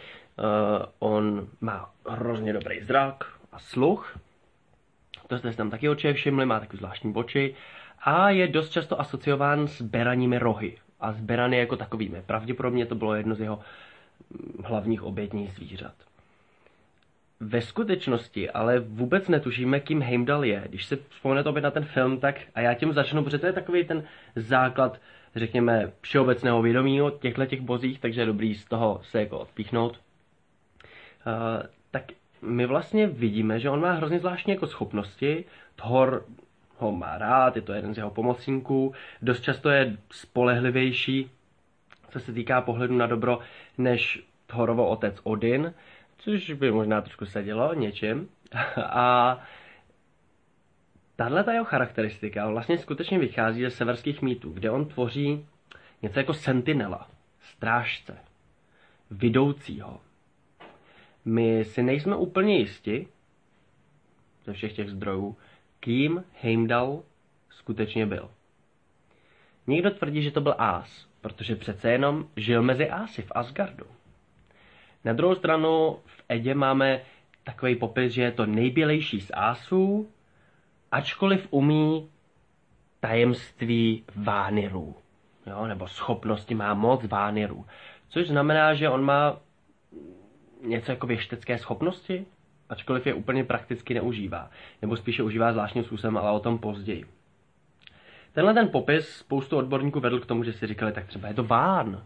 On má hrozně dobrý zrak a sluch. To jste si tam taky určitě všimli, má takový zvláštní oči. A je dost často asociován s beranními rohy. A s berany jako takovými. Pravděpodobně to bylo jedno z jeho hlavních obětních zvířat. Ve skutečnosti ale vůbec netušíme, kým Heimdall je. Když se vzpomenete opět na ten film, tak a já tím začnu, protože to je takový ten základ, řekněme, všeobecného vědomí o těchto bozích, takže je dobrý z toho se jako odpíchnout. Tak my vlastně vidíme, že on má hrozně zvláštní jako schopnosti. Thor ho má rád, je to jeden z jeho pomocníků, dost často je spolehlivější, co se týká pohledu na dobro, než Thorovo otec Odin, což by možná trošku sedělo něčím. A tahle jeho charakteristika vlastně skutečně vychází ze severských mýtů, kde on tvoří něco jako sentinela, strážce, vidoucího. My si nejsme úplně jisti, ze všech těch zdrojů, kým Heimdall skutečně byl. Někdo tvrdí, že to byl ás, protože přece jenom žil mezi ásy v Asgardu. Na druhou stranu v Edě máme takový popis, že je to nejbělejší z ásů, ačkoliv umí tajemství Vanirů, jo, nebo schopnosti má moc Vanirů, což znamená, že on má něco jako věštecké schopnosti, ačkoliv je úplně prakticky neužívá, nebo spíše užívá zvláštním způsobem, ale o tom později. Tenhle ten popis spoustu odborníků vedl k tomu, že si říkali, tak třeba je to Ván.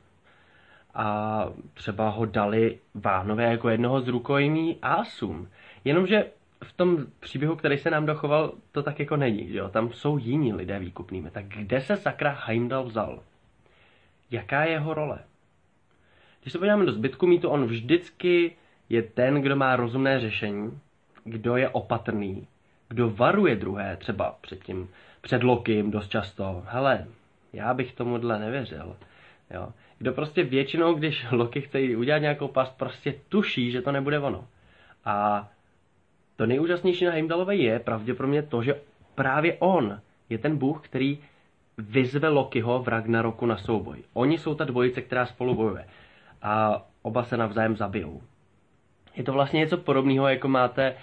A třeba ho dali Vánové jako jednoho z rukojmí ásům. Jenomže v tom příběhu, který se nám dochoval, to tak jako není. Jo? Tam jsou jiní lidé výkupnými. Tak kde se sakra Heimdall vzal? Jaká je jeho role? Když se podíváme do zbytku mýtu, on vždycky je ten, kdo má rozumné řešení, kdo je opatrný, kdo varuje druhé, třeba před Lokim dost často. Hele, já bych tomuhle nevěřil. Jo. Kdo prostě většinou, když Loki chce udělat nějakou past, prostě tuší, že to nebude ono. A to nejúžasnější na Heimdallovi je pravděpodobně to, že právě on je ten bůh, který vyzve Lokiho v Ragnaroku na souboj. Oni jsou ta dvojice, která spolu bojuje. A oba se navzájem zabijou. Je to vlastně něco podobného, jako máte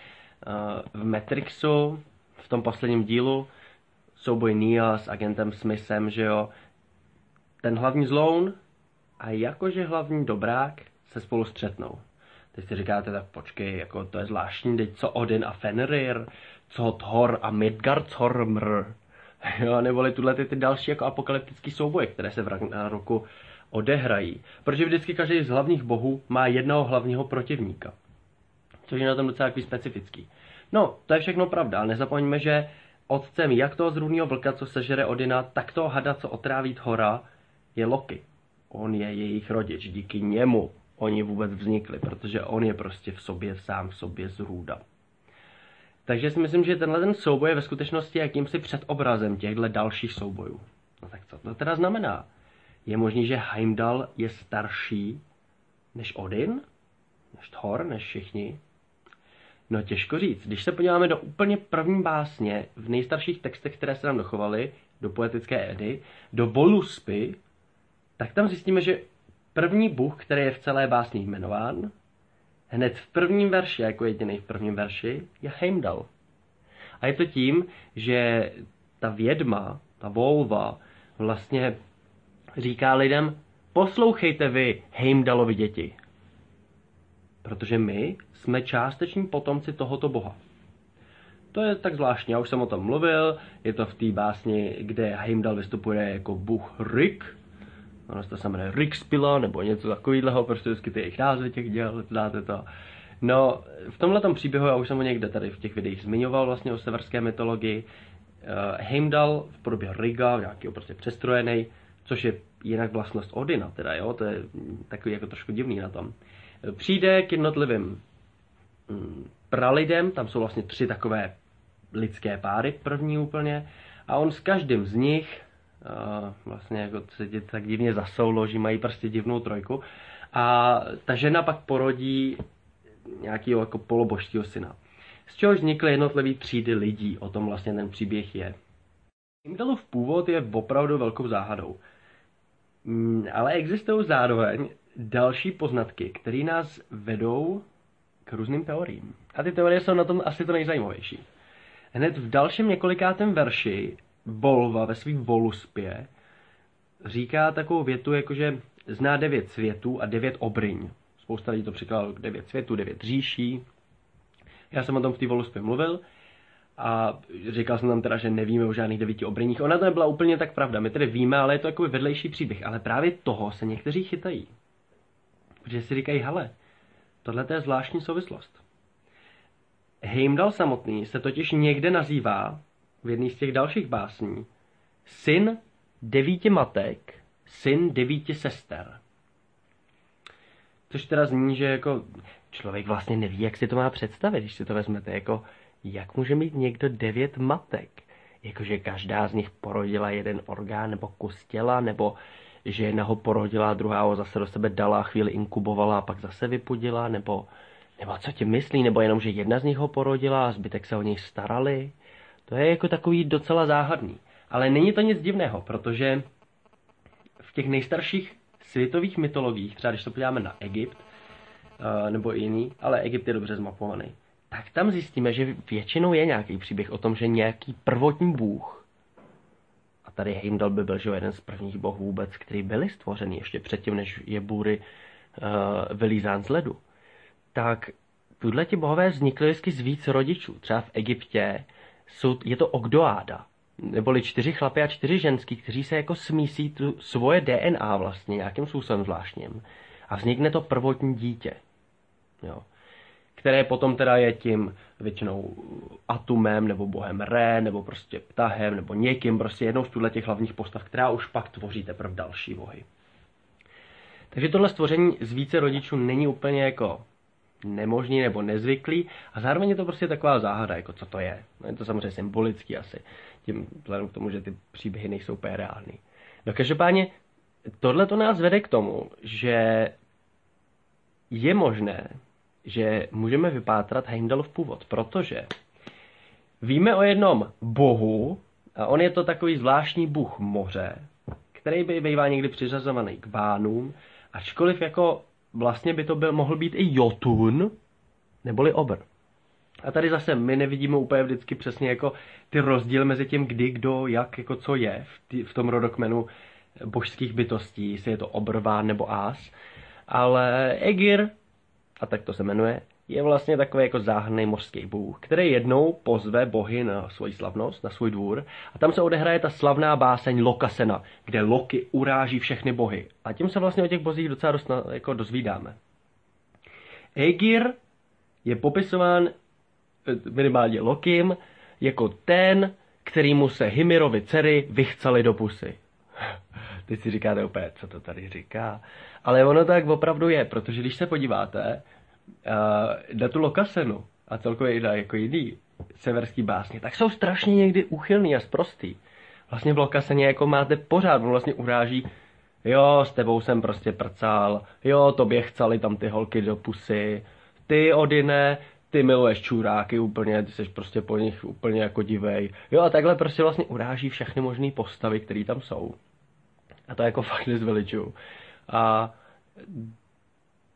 v Matrixu, v tom posledním dílu, souboj Neo s agentem Smithem, že jo. Ten hlavní zloun a jakože hlavní dobrák se spolu střetnou. Teď si říkáte, tak počkej, jako to je zvláštní, teď co Odin a Fenrir, co Thor a Midgardsormr, jo, neboli tuhle ty další jako apokalyptický souboje, které se v Ragnaroku odehrají. Protože vždycky každý z hlavních bohů má jednoho hlavního protivníka. Což je na tom docela takový specifický. No, to je všechno pravda, ale nezapomeňme, že otcem jak toho zrůdného vlka, co sežere Odina, tak toho hada, co otráví Thora, je Loki. On je jejich rodič, díky němu oni vůbec vznikli, protože on je prostě sám v sobě zrůda. Takže si myslím, že tenhle ten souboj je ve skutečnosti jakýmsi předobrazem těchto dalších soubojů. No tak co to teda znamená? Je možný, že Heimdall je starší než Odin? Než Thor? Než všichni? No těžko říct. Když se podíváme do úplně první básně v nejstarších textech, které se nám dochovaly, do poetické Edy, do Voluspy, tak tam zjistíme, že první bůh, který je v celé básni jmenován, hned v prvním verši, jako jediný v prvním verši, je Heimdall. A je to tím, že ta vědma, ta volva, vlastně říká lidem, poslouchejte vy, Heimdallovi děti. Protože my jsme částeční potomci tohoto boha. To je tak zvláštní, já už jsem o tom mluvil, je to v té básni, kde Heimdall vystupuje jako bůh Rig. Ono se to jmenuje Rigspila, nebo něco takového, prostě vždycky ty jejich názvy těch děl, znáte to. No, v tomhletom příběhu, já už jsem ho někde tady v těch videích zmiňoval vlastně o severské mytologii, Heimdall v podobě Riga, nějakého prostě přestrojený, což je jinak vlastnost Odina, teda jo, to je takový jako trošku divný na tom. Přijde k jednotlivým pralidem, tam jsou vlastně 3 takové lidské páry, první úplně, a on s každým z nich, vlastně jako se tak divně zasouloží, mají prostě divnou trojku, a ta žena pak porodí nějakého jako polobožského syna. Z čehož vznikly jednotlivé třídy lidí, o tom vlastně ten příběh je. Heimdallův původ je opravdu velkou záhadou. Ale existují zároveň další poznatky, které nás vedou k různým teoriím. A ty teorie jsou na tom asi to nejzajímavější. Hned v dalším několikátém verši Volva ve svým Voluspě říká takovou větu, jakože zná 9 světů a 9 obryň. Spousta lidí to překládalo 9 světů, 9 říší. Já jsem o tom v té Voluspě mluvil a říkal jsem tam teda, že nevíme o žádných 9 obryních. Ona to nebyla úplně tak pravda, my tedy víme, ale je to jako vedlejší příběh. Ale právě toho se někteří chytají. Protože si říkají, hele, tohle je zvláštní souvislost. Heimdall samotný se totiž někde nazývá v jedné z těch dalších básní syn 9 matek, syn 9 sester. Což teda zní, že jako člověk vlastně neví, jak si to má představit, když si to vezmete, jako jak může mít někdo 9 matek? Jakože každá z nich porodila jeden orgán nebo kus těla, nebo že jedna ho porodila, druhá ho zase do sebe dala, chvíli inkubovala a pak zase vypudila, nebo co tím myslí, nebo jenom, že jedna z nich ho porodila a zbytek se o něj starali. To je jako takový docela záhadný. Ale není to nic divného, protože v těch nejstarších světových mytologiích, třeba když se podíváme na Egypt, nebo jiný, ale Egypt je dobře zmapovaný, tak tam zjistíme, že většinou je nějaký příběh o tom, že nějaký prvotní bůh, a tady Heimdall by byl že jeden z prvních bohů vůbec, který byly stvořený ještě předtím, než je Búry vylízán z ledu, tak tuhle bohové vznikly vždycky z víc rodičů. Třeba v Egyptě je to Ogdoáda, neboli 4 chlapy a 4 ženský, kteří se jako smísí tu svoje DNA vlastně nějakým způsobem zvláštním. A vznikne to prvotní dítě. Jo. Které potom teda je tím většinou Atumem, nebo bohem Ré, nebo prostě Ptahem, nebo někým, prostě jednou z těch hlavních postav, která už pak tvoří teprve další bohy. Takže tohle stvoření z více rodičů není úplně jako nemožný nebo nezvyklý a zároveň je to prostě taková záhada, jako co to je. No je to samozřejmě symbolický asi, tím vzhledem k tomu, že ty příběhy nejsou úplně reální. No každopádně tohle to nás vede k tomu, že je možné, že můžeme vypátrat Heimdallův původ, protože víme o jednom bohu, a on je to takový zvláštní bůh moře, který by bývá někdy přiřazovaný k Vánům, ačkoliv jako vlastně by to mohl být i Jotun, neboli Obr. A tady zase my nevidíme úplně vždycky přesně jako ty rozdíly mezi tím, kdy, kdo, jak, jako co je v tom rodokmenu božských bytostí, jestli je to Obr, Ván nebo Ás. Ale Egir, a tak to se jmenuje, je vlastně takový jako záhadný mořský bůh, který jednou pozve bohy na svoji slavnost, na svůj dvůr a tam se odehraje ta slavná báseň Lokasena, kde Loki uráží všechny bohy. A tím se vlastně o těch bozích docela dost jako dozvídáme. Egir je popisován minimálně Lokim jako ten, kterýmu se Hymirovy dcery vychcaly do pusy. Teď si říkáte opět, co to tady říká. Ale ono tak opravdu je, protože když se podíváte na tu Lokasenu a celkově i na jako jiný severský básně, tak jsou strašně někdy úchylný a sprostý. Vlastně v Lokaseně jako máte pořád, on vlastně uráží, jo, s tebou jsem prostě prcal, jo, tobě chcali tam ty holky do pusy, ty Odine, ty miluješ čuráky úplně, ty jsi prostě po nich úplně jako divej. Jo, a takhle prostě vlastně uráží všechny možné postavy, které tam jsou. A to jako fakt nezveličuju. A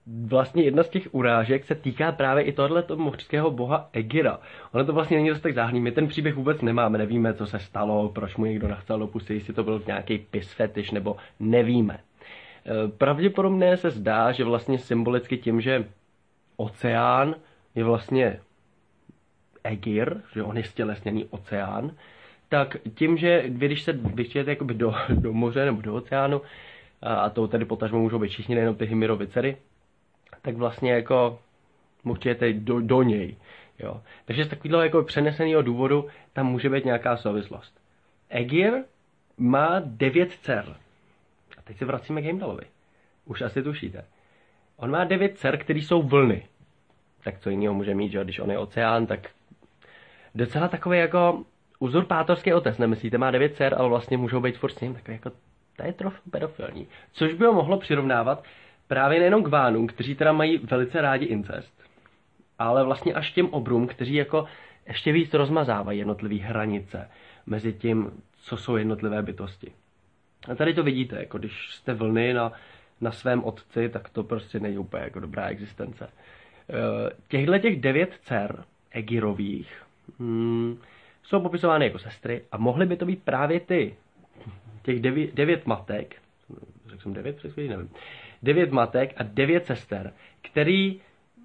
vlastně jedna z těch urážek se týká právě i tohoto mořského boha Egira. Ono to vlastně není dost tak záhadný, my ten příběh vůbec nemáme, nevíme, co se stalo, proč mu někdo nachcel do pusy, jestli to byl nějaký pis fetiš, nebo nevíme. Pravděpodobně se zdá, že vlastně symbolicky tím, že oceán je vlastně Egir, že on je stělesněný oceán, tak tím, že vy, když se vyčujete jakoby do moře nebo do oceánu, a to tady potažmo můžou být všichni, nejenom ty Hymirovy dcery, tak vlastně jako můžete do něj. Jo. Takže z takového jako přeneseného důvodu tam může být nějaká souvislost. Egir má 9 dcer. A teď se vracíme k Heimdallovi. Už asi tušíte. On má 9 dcer, které jsou vlny. Tak co jiného může mít, že když on je oceán, tak docela takový jako uzurpátorský otec, nemyslíte, má 9 dcer, ale vlastně můžou být furt s ním takový jako, to je trochu pedofilní. Což by ho mohlo přirovnávat právě nejenom k Vánům, kteří teda mají velice rádi incest, ale vlastně až těm obrům, kteří jako ještě víc rozmazávají jednotlivé hranice mezi tím, co jsou jednotlivé bytosti. A tady to vidíte, jako když jste vlny na svém otci, tak to prostě není úplně jako dobrá existence. Těch 9 dcer Egirových jsou popisovány jako sestry a mohly by to být právě těch 9 matek, řekl jsem 9 přes chvíli, nevím, 9 matek a 9 sester, který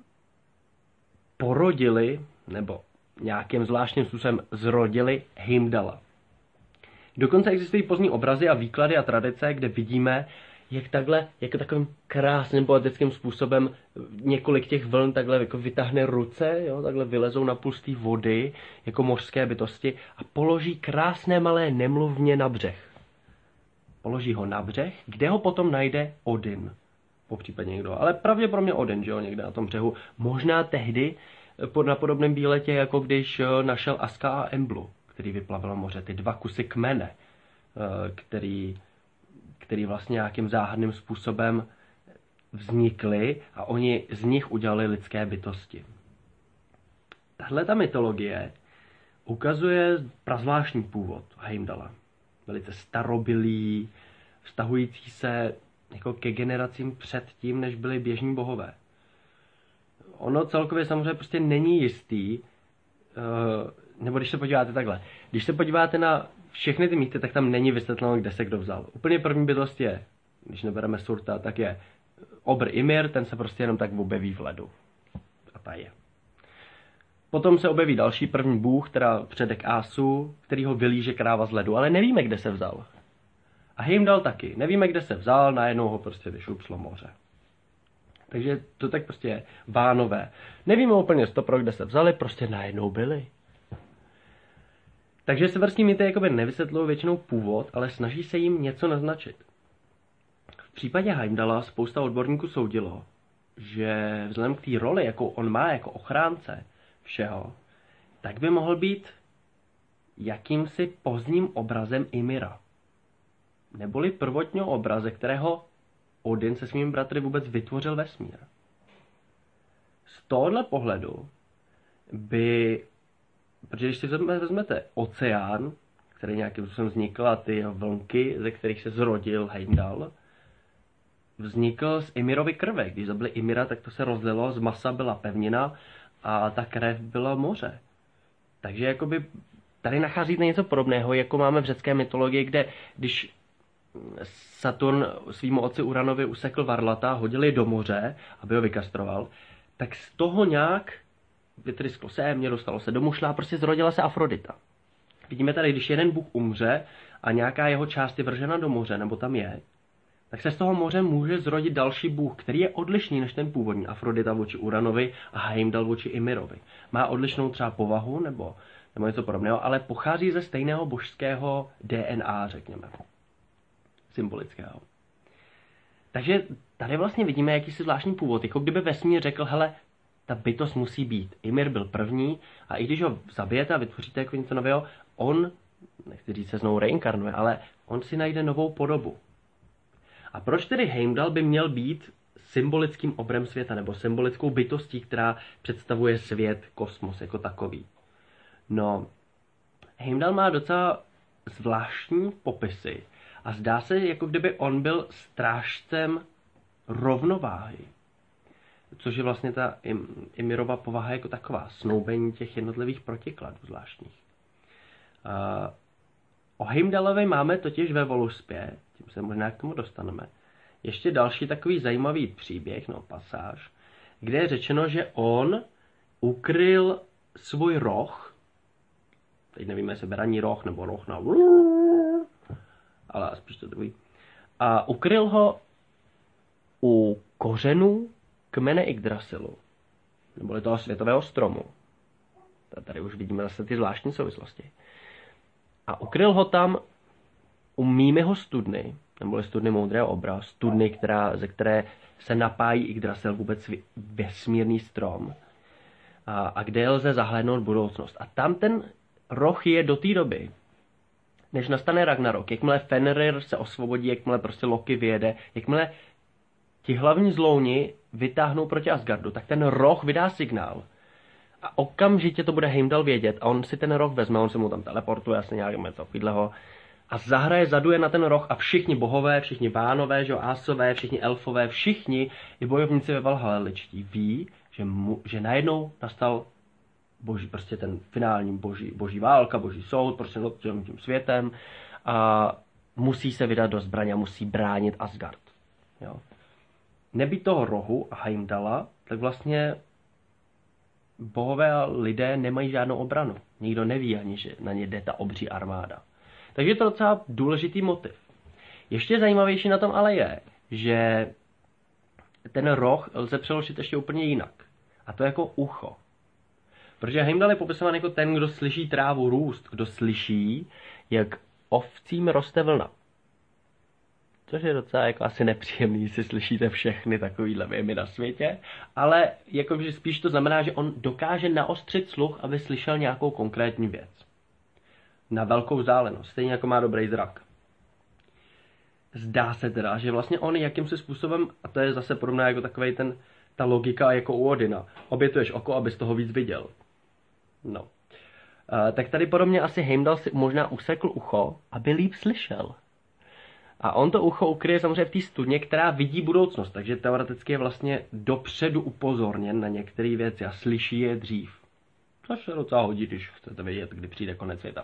porodili, nebo nějakým zvláštním způsobem zrodili Heimdalla. Dokonce existují pozdní obrazy a výklady a tradice, kde vidíme, jak takhle, jako takovým krásným poetickým způsobem několik těch vln takhle jako vytáhne ruce, jo, takhle vylezou na půl z té vody, jako mořské bytosti a položí krásné malé nemluvně na břeh. Položí ho na břeh, kde ho potom najde Odin. Popřípadně někdo, ale pravděpodobně Odin, že jo, někde na tom břehu. Možná tehdy na podobném výletě, jako když našel Aska a Emblu, který vyplavil moře, ty 2 kusy kmene, který vlastně nějakým záhadným způsobem vznikly a oni z nich udělali lidské bytosti. Tahle ta mytologie ukazuje prazvláštní původ Heimdalla. Velice starobylý, vztahující se jako ke generacím před tím, než byli běžní bohové. Ono celkově samozřejmě prostě není jistý, nebo když se podíváte takhle, když se podíváte na všechny ty mýty, tak tam není vysvětleno, kde se kdo vzal. Úplně první bytost je, když nebereme Surta, tak je obr Ymir, ten se prostě jenom tak objeví v ledu. A ta je. Potom se objeví další první bůh, teda předek Ásu, který ho vylíže kráva z ledu, ale nevíme, kde se vzal. A Heimdall taky. Nevíme, kde se vzal, najednou ho prostě vyšlupslo moře. Takže to tak prostě je. Vánové. Nevíme úplně stopro, kde se vzali, prostě najednou byli. Takže severský mýty jakoby nevysvětlují většinou původ, ale snaží se jim něco naznačit. V případě Heimdalla spousta odborníků soudilo, že vzhledem k té roli, jakou on má jako ochránce všeho, tak by mohl být jakýmsi pozdním obrazem Ymira. Neboli prvotního obraze, kterého Odin se svými bratry vůbec vytvořil vesmír. Z tohohle pohledu by, protože když si vezmete oceán, který nějakým způsobem vznikl, a ty vlnky, ze kterých se zrodil Heimdall, vznikl z Ymirovy krve. Když zabili Ymira, tak to se rozlilo, z masa byla pevnina a ta krev byla moře. Takže jakoby tady nacházíte něco podobného, jako máme v řecké mytologii, kde když Saturn svýmu otci Uranovi usekl varlata, hodil je do moře, aby ho vykastroval, tak z toho nějak vytrysklo se émě, dostalo se do mušla a prostě zrodila se Afrodita. Vidíme tady, když jeden bůh umře a nějaká jeho část je vržena do moře, nebo tam je, tak se z toho moře může zrodit další bůh, který je odlišný než ten původní. Afrodita vůči Uranovi a Heimdall vůči Ymirovi. Má odlišnou třeba povahu nebo něco podobného, ale pochází ze stejného božského DNA, řekněme. Symbolického. Takže tady vlastně vidíme jakýsi zvláštní původ, jako kdyby vesmír řekl, hele, ta bytost musí být. Ymir byl první a i když ho zabijete a vytvoříte jako něco nového, on, nechci říct, se znovu reinkarnuje, ale on si najde novou podobu. A proč tedy Heimdall by měl být symbolickým obrem světa nebo symbolickou bytostí, která představuje svět, kosmos jako takový? No, Heimdall má docela zvláštní popisy a zdá se, jako kdyby on byl strážcem rovnováhy. což je vlastně ta Ymirova povaha jako taková, snoubení těch jednotlivých protikladů zvláštních. O Heimdallovi máme totiž ve Voluspě, tím se možná k tomu dostaneme, ještě další takový zajímavý příběh, pasáž, kde je řečeno, že on ukryl svůj roh, teď nevíme, jestli beraní roh nebo roh na ale spíš to druhý, a ukryl ho u kořenů kmene Yggdrasilu, neboli toho světového stromu. Tady už vidíme zase ty zvláštní souvislosti. A ukryl ho tam u Mimiho studny, neboli studny moudrého obra, studny, ze které se napájí Yggdrasil, vůbec vesmírný strom, a kde lze zahlédnout budoucnost. A tam ten roh je do té doby, než nastane Ragnarok, jakmile Fenrir se osvobodí, jakmile prostě Loki vyjede, jakmile ti hlavní zlouni vytáhnou proti Asgardu, tak ten roh vydá signál. A okamžitě to bude Heimdall vědět a on si ten roh vezme, on se mu tam teleportuje, jasně nějak něco takového, a zahraje, zaduje na ten roh a všichni bohové, všichni bánové, ásové, všichni elfové, všichni i bojovníci ve Valhallečtí ví, že najednou nastal prostě ten finální boží válka, boží soud, prostě nad tím světem a musí se vydat do zbraně a musí bránit Asgard. Jo. Nebýt toho rohu a Heimdalla, tak vlastně bohové a lidé nemají žádnou obranu. Nikdo neví ani, že na ně jde ta obří armáda. Takže je to docela důležitý motiv. Ještě zajímavější na tom ale je, že ten roh lze přeložit ještě úplně jinak. A to jako ucho. Protože Heimdall je popisován jako ten, kdo slyší trávu růst, kdo slyší, jak ovcím roste vlna. Což je docela jako asi nepříjemný, jestli slyšíte všechny takovýhle věmy na světě, ale jakože spíš to znamená, že on dokáže naostřit sluch, aby slyšel nějakou konkrétní věc. Na velkou vzdálenost, stejně jako má dobrý zrak. Zdá se teda, že vlastně on jakýmsi způsobem, a to je zase podobná jako takovej ta logika jako u Odina, obětuješ oko, abys toho víc viděl. No. Tak tady podobně asi Heimdall si možná usekl ucho, aby líp slyšel. A on to ucho ukryje samozřejmě v té studně, která vidí budoucnost, takže teoreticky je vlastně dopředu upozorněn na některé věci a slyší je dřív. Což se docela hodí, když chcete vědět, kdy přijde konec světa.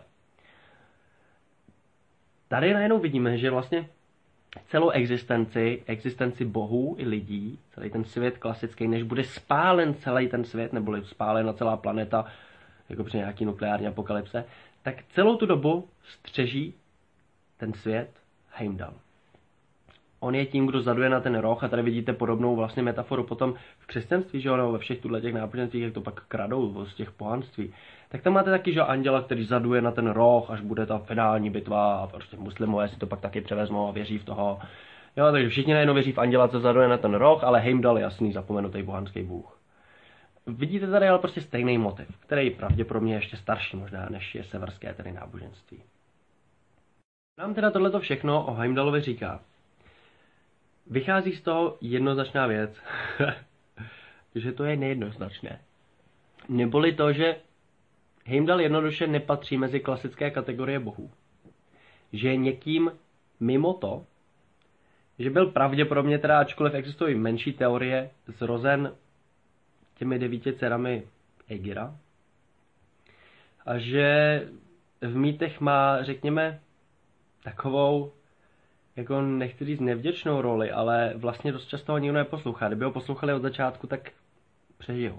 Tady najednou vidíme, že vlastně celou existenci bohů i lidí, celý ten svět klasický, než bude spálen celý ten svět, nebo spálena celá planeta, jako při nějaký nukleární apokalypse, tak celou tu dobu střeží ten svět Heimdall. On je tím, kdo zaduje na ten roh, a tady vidíte podobnou vlastně metaforu potom v křesťanství, že ono ve všech těch náboženstvích, jak to pak kradou z těch pohanství. Tak tam máte taky, že anděla, který zaduje na ten roh, až bude ta finální bitva a prostě muslimové si to pak taky převezmou a věří v toho. Jo, takže všichni najednou věří v anděla, co zaduje na ten roh, ale Heimdall je jasný zapomenutý pohanský bůh. Vidíte tady ale prostě stejný motiv, který pravděpodobně je ještě starší možná, než je severské tedy náboženství. Nám teda tohleto všechno o Heimdallovi říká. Vychází z toho jednoznačná věc, že to je nejednoznačné. Neboli to, že Heimdall jednoduše nepatří mezi klasické kategorie bohů. Že je někým mimo to, že byl pravděpodobně teda, ačkoliv existují menší teorie, zrozen těmi 9 dcerami Aegira. A že v mýtech má, řekněme, takovou, jako nechci říct nevděčnou roli, ale vlastně dost často ho nikdo neposlouchá. Kdyby ho poslouchali od začátku, tak přežijou.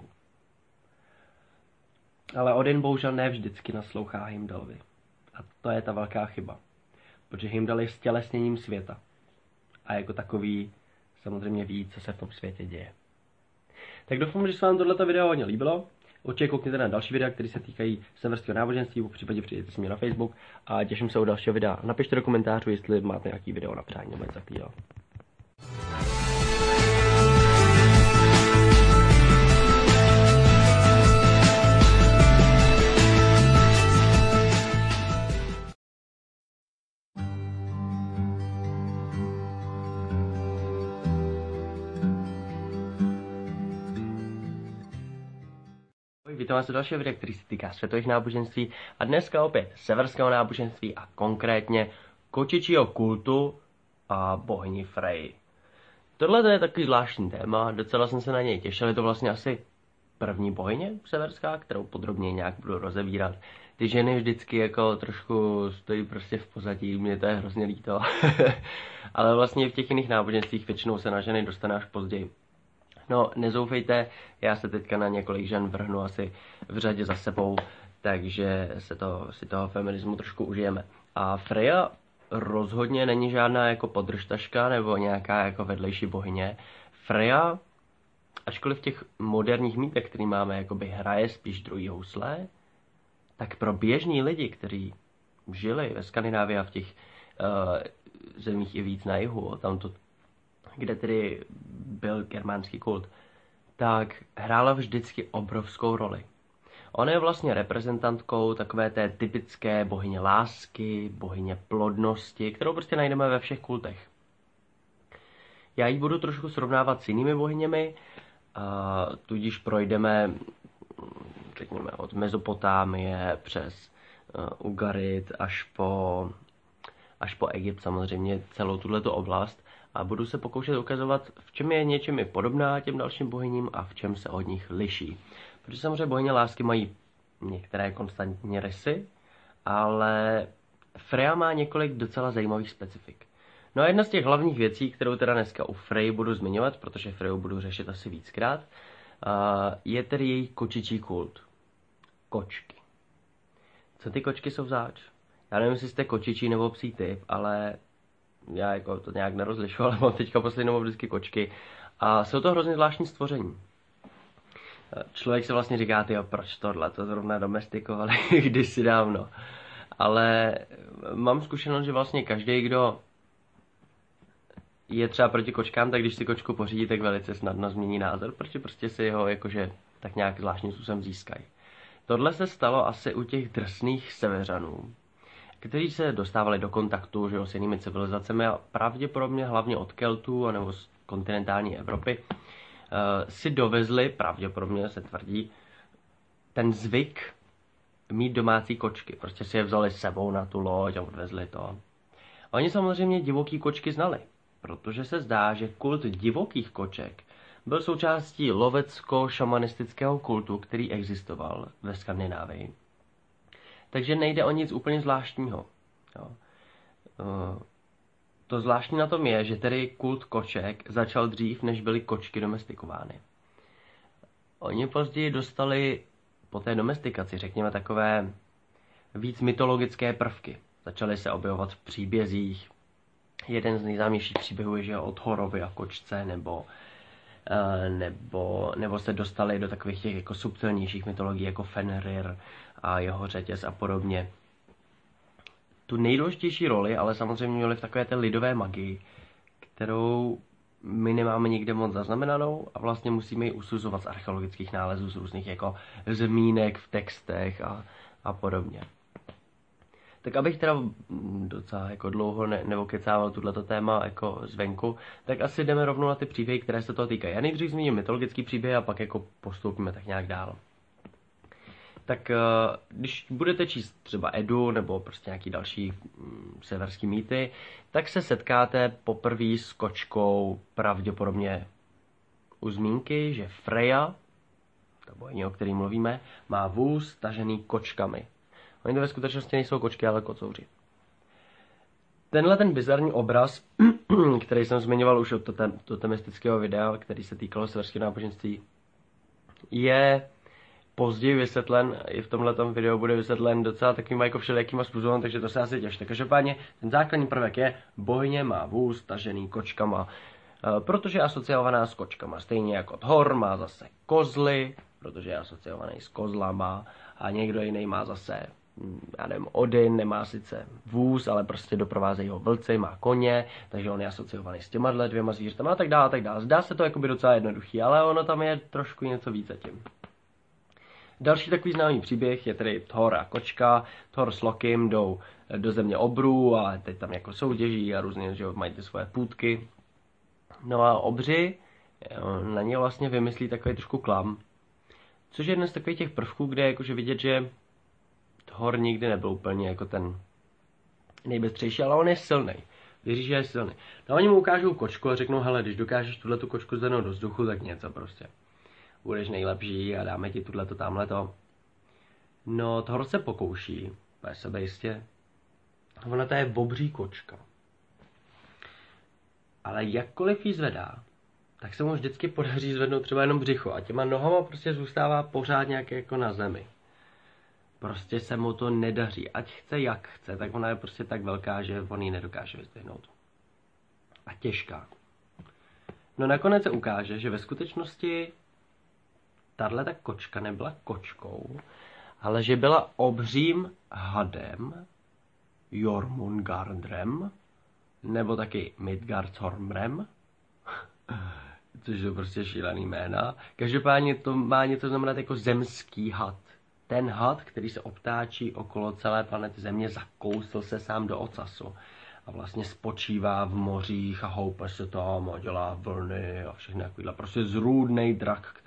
Ale Odin bohužel ne vždycky naslouchá Heimdallovi. A to je ta velká chyba. Protože Heimdall je stělesněním světa. A jako takový samozřejmě ví, co se v tom světě děje. Tak doufám, že se vám tohleto video hodně líbilo. Určitě koukněte na další videa, které se týkají severského náboženství, v případě přijděte s mě na Facebook a těším se u dalšího videa. Napište do komentářů, jestli máte nějaký video na přání nebo něco takového. Vítám vás u dalšího videa, který se týká světových náboženství a dneska opět severského náboženství a konkrétně kočičího kultu a bohyni Frey. Tohle je takový zvláštní téma, docela jsem se na něj těšil, je to vlastně asi první bohyně severská, kterou podrobně nějak budu rozebírat. Ty ženy vždycky jako trošku stojí prostě v pozadí, mě to je hrozně líto. Ale vlastně v těch jiných náboženstvích většinou se na ženy dostane až později. No, nezoufejte, já se teďka na několik žen vrhnu asi v řadě za sebou, takže si toho feminismu trošku užijeme. A Freja rozhodně není žádná jako podržtaška nebo nějaká jako vedlejší bohyně. Freja, ačkoliv v těch moderních mýtech, který máme, jakoby hraje spíš druhý housle, tak pro běžní lidi, kteří žili ve Skandinávii a v těch zemích i víc na jihu, tamto, kde tedy byl germánský kult, tak hrála vždycky obrovskou roli. Ona je vlastně reprezentantkou takové té typické bohyně lásky, bohyně plodnosti, kterou prostě najdeme ve všech kultech. Já ji budu trošku srovnávat s jinými bohyněmi, a tudíž projdeme, řekněme, od Mezopotámie přes Ugarit až po Egypt, samozřejmě celou tuhletu oblast, a budu se pokoušet ukazovat, v čem je něčem podobná těm dalším bohyním a v čem se od nich liší. Protože samozřejmě bohyně lásky mají některé konstantní rysy, ale Freja má několik docela zajímavých specifik. No a jedna z těch hlavních věcí, kterou teda dneska u Freji budu zmiňovat, protože Freju budu řešit asi víckrát, je tedy její kočičí kult. Kočky. Co ty kočky jsou zač? Já nevím, jestli jste kočičí nebo psí typ, ale já jako to nějak nerozlišu, ale mám teďka poslední dobou vždycky kočky. A jsou to hrozně zvláštní stvoření. Člověk se vlastně říká, tyjo, proč tohle, to zrovna domestikovali kdysi dávno. Ale mám zkušenost, že vlastně každý, kdo je třeba proti kočkám, tak když si kočku pořídí, tak velice snadno změní názor, protože prostě si ho jakože tak nějak zvláštním způsobem získají. Tohle se stalo asi u těch drsných severanů, kteří se dostávali do kontaktu, že, s jinými civilizacemi a pravděpodobně hlavně od Keltů anebo z kontinentální Evropy si dovezli, pravděpodobně se tvrdí, ten zvyk mít domácí kočky. Prostě si je vzali s sebou na tu loď a odvezli to. Oni samozřejmě divoký kočky znali, protože se zdá, že kult divokých koček byl součástí lovecko-šamanistického kultu, který existoval ve Skandinávii. Takže nejde o nic úplně zvláštního. Jo. To zvláštní na tom je, že tedy kult koček začal dřív, než byly kočky domestikovány. Oni později dostali po té domestikaci, řekněme, takové víc mytologické prvky. Začaly se objevovat v příbězích. Jeden z nejznámějších příběhů je, že o Thorovi a kočce, nebo se dostali do takových těch jako subtilnějších mytologií, jako Fenrir a jeho řetěz a podobně. Tu nejdůležitější roli ale samozřejmě měli v takové té lidové magii, kterou my nemáme nikde moc zaznamenanou a vlastně musíme ji usuzovat z archeologických nálezů, z různých jako zmínek v textech a podobně. Tak abych teda docela jako dlouho neokecával tuto téma jako zvenku, tak asi jdeme rovnou na ty příběhy, které se toho týkají. Já nejdřív zmíním mytologický příběh a pak jako postoupíme tak nějak dál. Tak když budete číst třeba Edu nebo prostě nějaký další severský mýty, tak se setkáte poprvé s kočkou pravděpodobně u zmínky, že Freja, ta bohyně, o který mluvíme, má vůz tažený kočkami. Oni to ve skutečnosti nejsou kočky, ale kocouři. Tenhle ten bizarní obraz, který jsem zmiňoval už od totemistického videa, který se týkalo severského náboženství, je později vysvětlen, i v tomhletom videu bude vysvětlen docela takovým jako všelijakýma způsobem, takže to se asi těšte. Každopádně ten základní prvek je, bohyně má vůz tažený kočkama, protože je asociovaná s kočkama. Stejně jako Thor má zase kozly, protože je asociovaný s kozlama, a někdo jiný má zase, já nevím, Odin nemá sice vůz, ale prostě doprovázejí ho vlci, má koně, takže on je asociovaný s těma dvěma zvířatama a tak dále, tak dále. Zdá se to jakoby docela jednoduchý, ale ono tam je trošku něco víc zatím. Další takový známý příběh je tedy Thor a kočka. Thor s Lokim jdou do země obrů a teď tam jako soutěží a různě, že mají ty svoje půtky. No a obři na ně vlastně vymyslí takový trošku klam. Což je jeden z takových těch prvků, kde je jakože vidět, že Thor nikdy nebyl úplně jako ten nejbystřejší, ale on je silný. Věří, že je silný. No oni mu ukážou kočku a řeknou, hele, když dokážeš tu kočku zvednout do vzduchu, tak něco prostě. Budeš nejlepší a dáme ti tuto, tamhleto. No, toho se pokouší, bude sebejistě. Ona to je obří kočka. Ale jakkoliv jí zvedá, tak se mu vždycky podaří zvednout třeba jenom břicho a těma nohama prostě zůstává pořád nějak jako na zemi. Prostě se mu to nedaří. Ať chce jak chce, tak ona je prostě tak velká, že on ji nedokáže vyzdvihnout. A těžká. No nakonec se ukáže, že ve skutečnosti tato kočka nebyla kočkou, ale že byla obřím hadem, Jormungandrem, nebo taky Midgardsormrem, což jsou prostě šílený jména. Každopádně to má něco znamenat jako zemský had. Ten had, který se obtáčí okolo celé planety Země, zakousl se sám do ocasu. A vlastně spočívá v mořích a houpe se tam a dělá vlny a všechny takovýhle. Prostě zrůdnej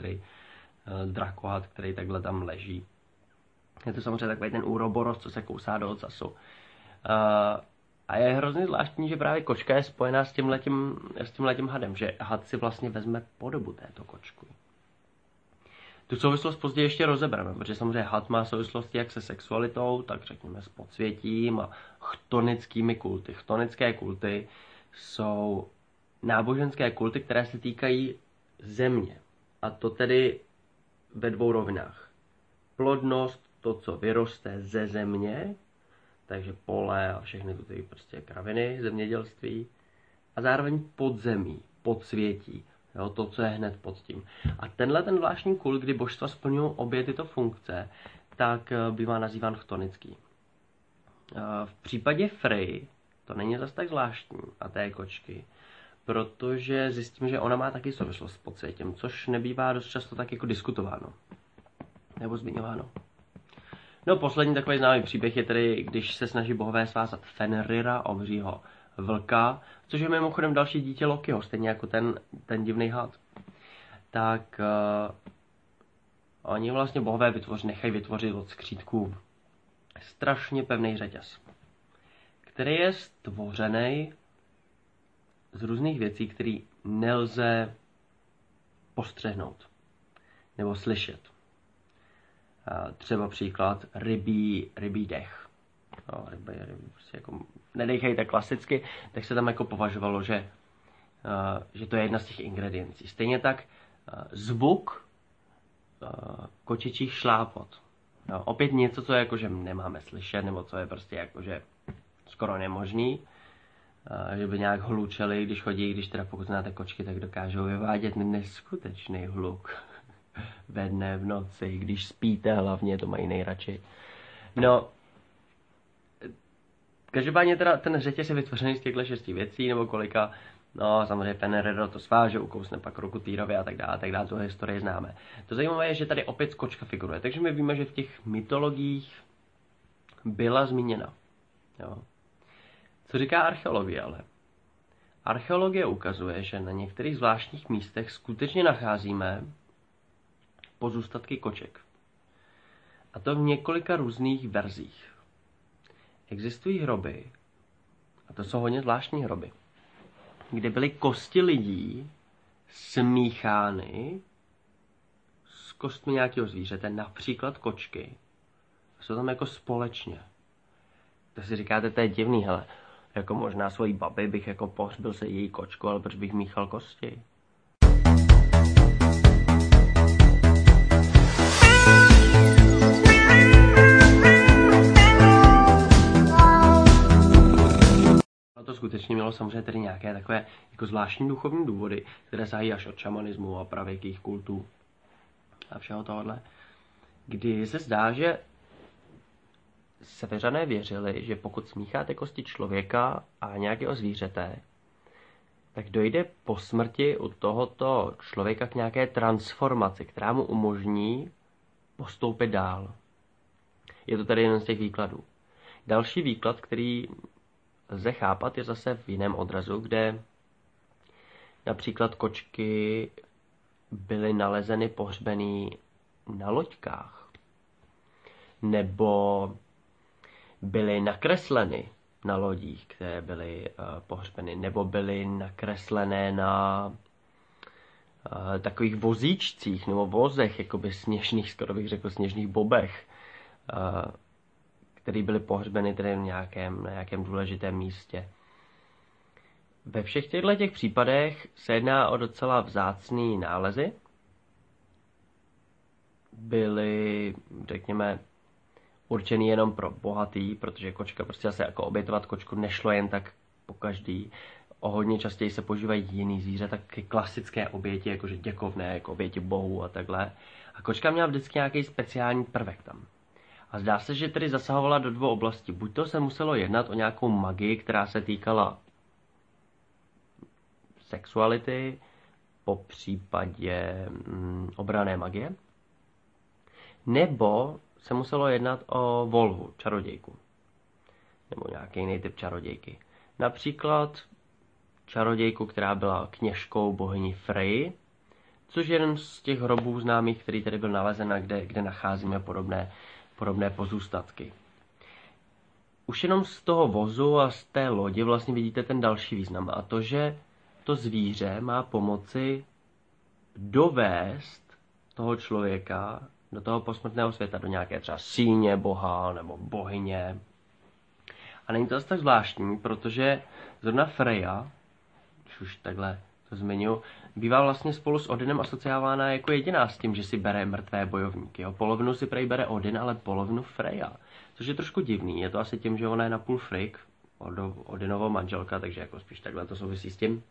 drakohad, který takhle tam leží. Je to samozřejmě takový ten úroboros, co se kousá do ocasu. A je hrozně zvláštní, že právě kočka je spojená s tímhletím hadem, že had si vlastně vezme podobu této kočky. Tu souvislost později ještě rozebereme, protože samozřejmě had má souvislosti jak se sexualitou, tak řekněme s podsvětím a chtonickými kulty. Chtonické kulty jsou náboženské kulty, které se týkají země. A to tedy ve dvou rovinách. Plodnost, to, co vyroste ze země, takže pole a všechny ty prostě kraviny, zemědělství, a zároveň podzemí, podsvětí, jo, to, co je hned pod tím. A tenhle ten zvláštní kult, kdy božstva splňují obě tyto funkce, tak bývá nazýván chtonický. V případě Frey to není zas tak zvláštní a té kočky, protože zjistím, že ona má taky souvislost s podsvětím, což nebývá dost často tak jako diskutováno nebo zmiňováno. No, poslední takový známý příběh je tedy, když se snaží bohové svázat Fenrira, obřího vlka, což je mimochodem další dítě Lokiho, stejně jako ten divný had. Tak oni vlastně bohové nechají vytvořit od skřítků strašně pevný řetěz, který je stvořený z různých věcí, které nelze postřehnout nebo slyšet. Třeba příklad rybí dech. No, ryby prostě jako nedejchají tak klasicky, tak se tam jako považovalo, že to je jedna z těch ingrediencí. Stejně tak zvuk kočičích šlápot. No, opět něco, co je jako, že nemáme slyšet, nebo co je prostě jako, že skoro nemožný. Že by nějak hlučeli, když chodí, když teda pokud znáte kočky, tak dokážou vyvádět neskutečný hluk. Ve dne, v noci, když spíte hlavně, to mají nejradši. No, každopádně teda ten řetěz je vytvořený z těchto 6 věcí, nebo kolika, no samozřejmě Fenrir to sváže, ukousne pak ruku Týrovi a tak dále, tu historii známe. To zajímavé je, že tady opět kočka figuruje, takže my víme, že v těch mytologiích byla zmíněna. Jo. Co říká archeologie ale? Archeologie ukazuje, že na některých zvláštních místech skutečně nacházíme pozůstatky koček. A to v několika různých verzích. Existují hroby, a to jsou hodně zvláštní hroby, kde byly kosti lidí smíchány s kostmi nějakého zvířete, například kočky. A jsou tam jako společně. To si říkáte, to je divný, hele. Jako možná svojí babi bych jako pohřbil se její kočku, ale proč bych míchal kosti? To skutečně mělo samozřejmě tedy nějaké takové jako zvláštní duchovní důvody, které sahají až od šamanismu a pravěkých kultů a všeho tohohle. Kdy se zdá, že seveřané věřili, že pokud smícháte kosti člověka a nějakého zvířete, tak dojde po smrti u tohoto člověka k nějaké transformaci, která mu umožní postoupit dál. Je to tady jeden z těch výkladů. Další výklad, který lze chápat, je zase v jiném odrazu, kde například kočky byly nalezeny pohřbený na loďkách, nebo byly nakresleny na lodích, které byly pohřbeny, nebo byly nakreslené na takových vozíčcích nebo vozech, jakoby sněžných, skoro bych řekl sněžných bobech, které byly pohřbeny tedy na nějakém důležitém místě. Ve všech těchto případech se jedná o docela vzácný nálezy. Byly, řekněme, určený jenom pro bohatý, protože kočka prostě zase jako obětovat kočku nešlo jen tak po každý. O hodně častěji se používají jiný zvíře, taky klasické oběti, jakože děkovné, jako oběti bohů a takhle. A kočka měla vždycky nějaký speciální prvek tam. A zdá se, že tedy zasahovala do dvou oblastí. Buď to se muselo jednat o nějakou magii, která se týkala sexuality, po případě obranné magie, nebo se muselo jednat o volhu, čarodějku, nebo nějaký jiný typ čarodějky. Například čarodějku, která byla kněžkou bohyni Frey, což je jeden z těch hrobů známých, který tady byl nalezen a kde nacházíme podobné pozůstatky. Už jenom z toho vozu a z té lodi vlastně vidíte ten další význam, a to, že to zvíře má pomoci dovést toho člověka do toho posmrtného světa, do nějaké třeba síně boha nebo bohyně. A není to zase tak zvláštní, protože zrovna Freja, když už takhle to zmiňuji, bývá vlastně spolu s Odinem asociována jako jediná s tím, že si bere mrtvé bojovníky. Jo? Polovinu si prej bere Odin, ale polovinu Freja. Což je trošku divný. Je to asi tím, že ona je napůl Frigg, Odinovo manželka, takže jako spíš takhle to souvisí s tím.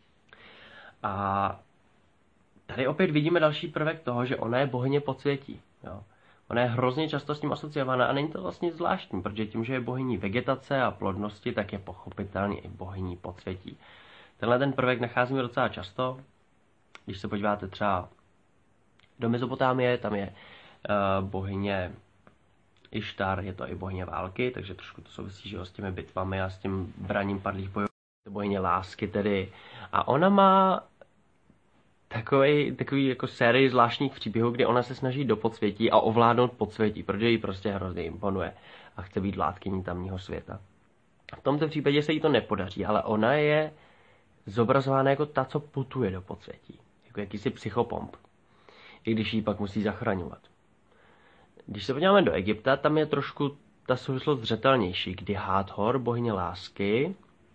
A tady opět vidíme další prvek toho, že ona je bohyně podsvětí. Jo? Ona je hrozně často s tím asociovaná a není to vlastně zvláštní, protože tím, že je bohyní vegetace a plodnosti, tak je pochopitelně i bohyní podsvětí. Tenhle ten prvek nacházíme docela často. Když se podíváte třeba do Mezopotámie, tam je bohyně Ištar, je to i bohyně války, takže trošku to souvisí, že s těmi bitvami a s tím braním padlých bojů. Bohyně lásky tedy. A ona má takový jako sérii zvláštních příběhů, kdy ona se snaží do podsvětí a ovládnout podsvětí, protože jí prostě hrozně imponuje a chce být vládkyní tamního světa. V tomto případě se jí to nepodaří, ale ona je zobrazována jako ta, co putuje do podsvětí. Jako jakýsi psychopomp. I když ji pak musí zachraňovat. Když se podíváme do Egypta, tam je trošku ta souvislost zřetelnější, kdy Hathor, bohyně lásky,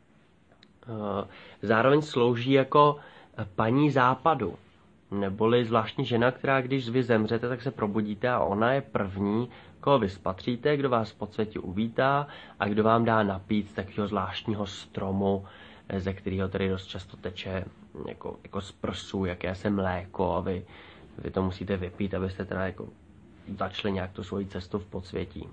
zároveň slouží jako paní západu. Neboli zvláštní žena, která když vy zemřete, tak se probudíte a ona je první, koho vy spatříte, kdo vás v podsvětí uvítá a kdo vám dá napít z takového zvláštního stromu, ze kterého tedy dost často teče jako z prsů, jakési mléko a vy to musíte vypít, abyste teda jako začali nějak tu svoji cestu v podsvětí.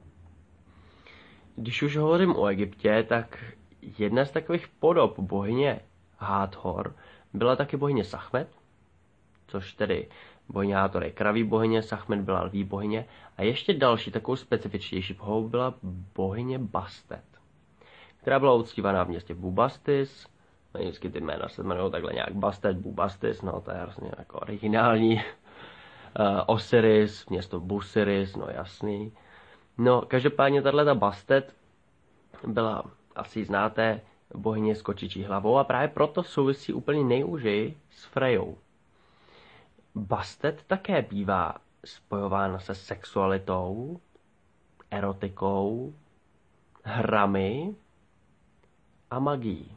Když už hovořím o Egyptě, tak jedna z takových podob bohyně Hathor byla taky bohyně Sachmet, což tedy bohyně Hathor je kraví bohyně, Sachmet byla lví bohyně a ještě další takovou specifičtější bohou byla bohyně Bastet, která byla uctívaná v městě Bubastis. Vždycky ty jména se jmenují takhle nějak Bastet, Bubastis, no to je hrozně jako originální. Osiris, město Busiris, no jasný. No, každopádně tato Bastet byla, asi znáte, bohyně s kočičí hlavou a právě proto souvisí úplně nejúžeji s Frejou. Bastet také bývá spojována se sexualitou, erotikou, hrami a magií.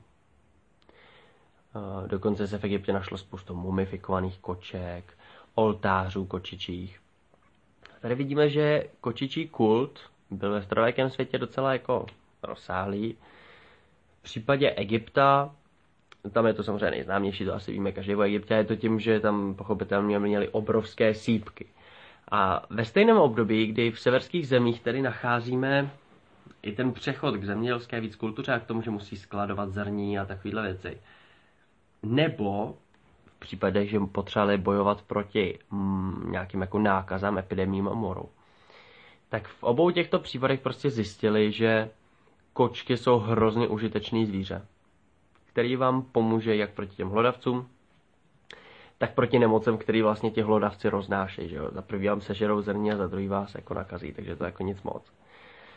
Dokonce se v Egyptě našlo spoustu mumifikovaných koček, oltářů kočičích. Tady vidíme, že kočičí kult byl ve starověkém světě docela jako rozsáhlý. V případě Egypta, tam je to samozřejmě nejznámější, to asi víme každý o Egyptě, je to tím, že tam pochopitelně měli obrovské sýpky. A ve stejném období, kdy v severských zemích tedy nacházíme i ten přechod k zemědělské víc kultuře a k tomu, že musí skladovat zrní a takovéhle věci. Nebo v případě, že potřebovali bojovat proti nějakým jako nákazám, epidemím a moru. Tak v obou těchto případech prostě zjistili, že kočky jsou hrozně užitečný zvíře, který vám pomůže jak proti těm hlodavcům, tak proti nemocem, který vlastně ti hlodavci roznášejí. Že jo? Za prvý vám sežerou zrní a za druhý vás jako nakazí, takže to jako nic moc.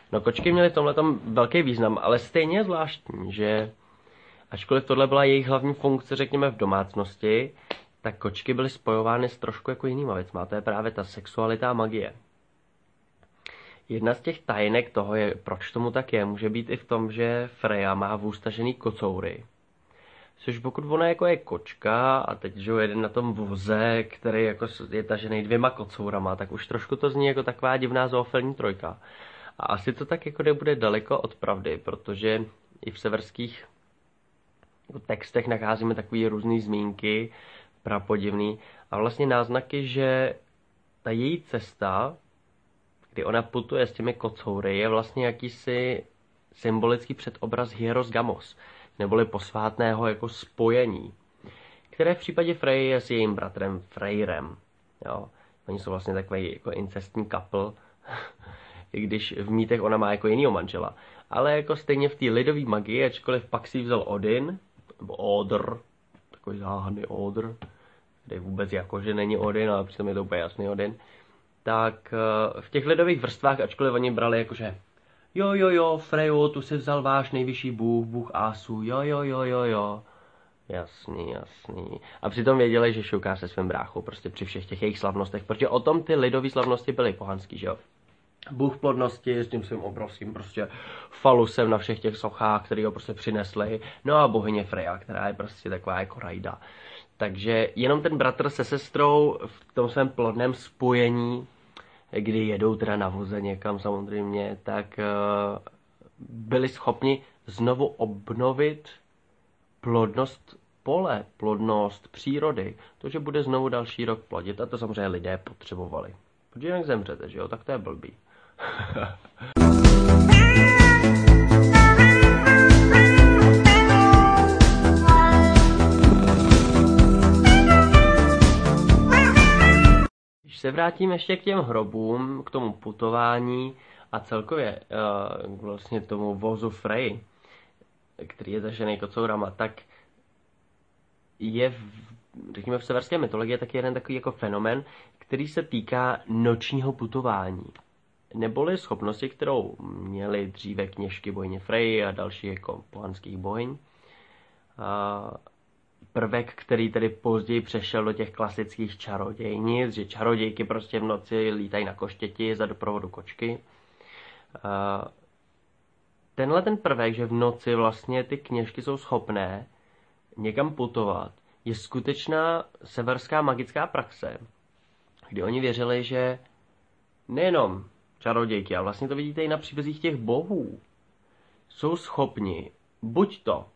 No kočky měly v tomhletom velký význam, ale stejně je zvláštní, že ačkoliv tohle byla jejich hlavní funkce, řekněme, v domácnosti, tak kočky byly spojovány s trošku jako jinýma věcma. A to je právě ta sexualita a magie. Jedna z těch tajinek toho je, proč tomu tak je, může být i v tom, že Freja má vůz tažený kocoury. Což pokud ona jako je kočka a teď že jeden na tom voze, který jako je tažený 2 kocourama, tak už trošku to zní jako taková divná zoofilní trojka. A asi to tak jako nebude daleko od pravdy, protože i v severských textech nacházíme takové různé zmínky, prapodivný a vlastně náznaky, že ta její cesta, kdy ona putuje s těmi kocoury, je vlastně jakýsi symbolický předobraz Hieros Gamos, neboli posvátného jako spojení, které v případě Frey je s jejím bratrem Freyrem. Jo. Oni jsou vlastně takový jako incestní couple, i když v mýtech ona má jako jinýho manžela. Ale jako stejně v té lidové magii, ačkoliv pak si vzal Odin, nebo Odr, takový záhadný Odr, který vůbec jakože není Odin, ale přitom je to úplně jasný Odin, tak v těch lidových vrstvách, ačkoliv oni brali jakože jo, Frejo, tu si vzal váš nejvyšší bůh Asu, jo. Jasný. A přitom věděli, že šouká se svým bráchou, prostě při všech těch jejich slavnostech, protože o tom ty lidové slavnosti byly pohanský, že jo. Bůh plodnosti s tím svým obrovským prostě falusem na všech těch sochách, který ho prostě přinesli. No a bohyně Freja, která je prostě taková jako rajda. Takže jenom ten bratr se sestrou v tom svém plodném spojení, kdy jedou teda na voze někam samozřejmě, tak byli schopni znovu obnovit plodnost pole, plodnost přírody. To, že bude znovu další rok plodit, a to samozřejmě lidé potřebovali. Protože jinak zemřete, že jo? Tak to je blbý. Když se vrátím ještě k těm hrobům, k tomu putování a celkově vlastně tomu vozu Frey, který je tažený kocourama, tak je řekněme v severské mytologii taky jeden takový jako fenomén, který se týká nočního putování. Neboli schopnosti, kterou měly dříve kněžky bohyně Frey a další jako pohanských bohyň. Prvek, který tedy později přešel do těch klasických čarodějnic, že čarodějky prostě v noci lítají na koštěti za doprovodu kočky. Tenhle ten prvek, že v noci vlastně ty kněžky jsou schopné někam putovat, je skutečná severská magická praxe, kdy oni věřili, že nejenom čarodějky, a vlastně to vidíte i na příbězích těch bohů, jsou schopni buď to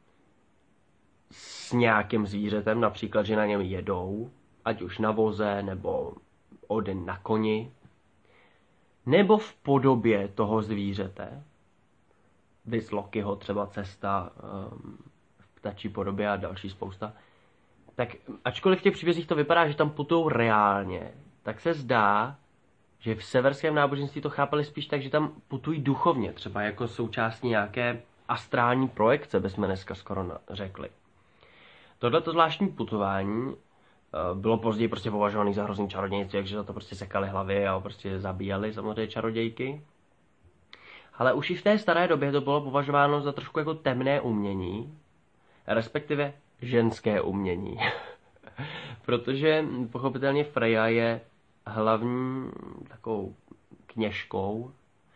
s nějakým zvířetem, například, že na něm jedou, ať už na voze, nebo Odin na koni, nebo v podobě toho zvířete, vys Lokiho třeba cesta v ptačí podobě a další spousta, tak ačkoliv v těch příbězích to vypadá, že tam putují reálně, tak se zdá, že v severském náboženství to chápali spíš tak, že tam putují duchovně, třeba jako součástí nějaké astrální projekce, bychom dneska skoro řekli. Tohleto zvláštní putování bylo později prostě považované za hrozný čarodějnictví, takže za to prostě sekali hlavy a prostě zabíjali samozřejmě čarodějky. Ale už i v té staré době to bylo považováno za trošku jako temné umění, respektive ženské umění. Protože pochopitelně Freja je hlavní takovou kněžkou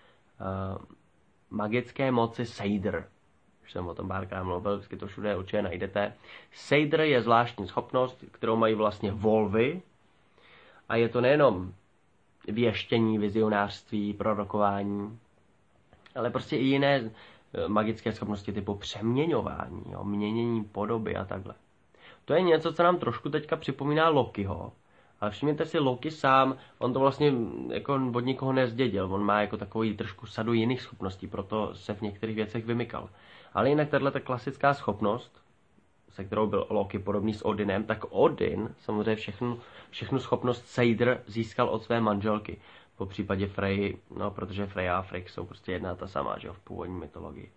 magické moci Seidr. Už jsem o tom párkrát mluvil, vždycky to všude určitě najdete. Seidr je zvláštní schopnost, kterou mají vlastně volvy. A je to nejenom věštění, vizionářství, prorokování, ale prostě i jiné magické schopnosti typu přeměňování, jo, měnění podoby a takhle. To je něco, co nám trošku teďka připomíná Lokiho. Ale všimněte si, Loki sám, on to vlastně jako od nikoho nezdědil. On má jako takový trošku sadu jiných schopností, proto se v některých věcech vymykal. Ale jinak tato klasická schopnost, se kterou byl Loki podobný s Odinem, tak Odin samozřejmě všechnu schopnost Seidr získal od své manželky. Po případě Frey, no protože Freja a Frigg jsou prostě jedna ta samá, že jo, v původní mytologii.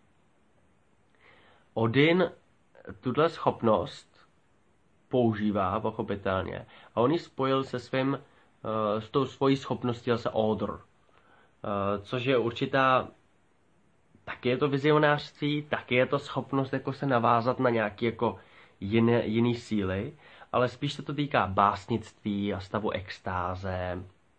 Odin tuhle schopnost používá pochopitelně a on ji spojil se s tou svojí schopností zase Odr. což je určitá, taky je to vizionářství, taky je to schopnost jako se navázat na nějaké jako jiný síly, ale spíš se to týká básnictví a stavu extáze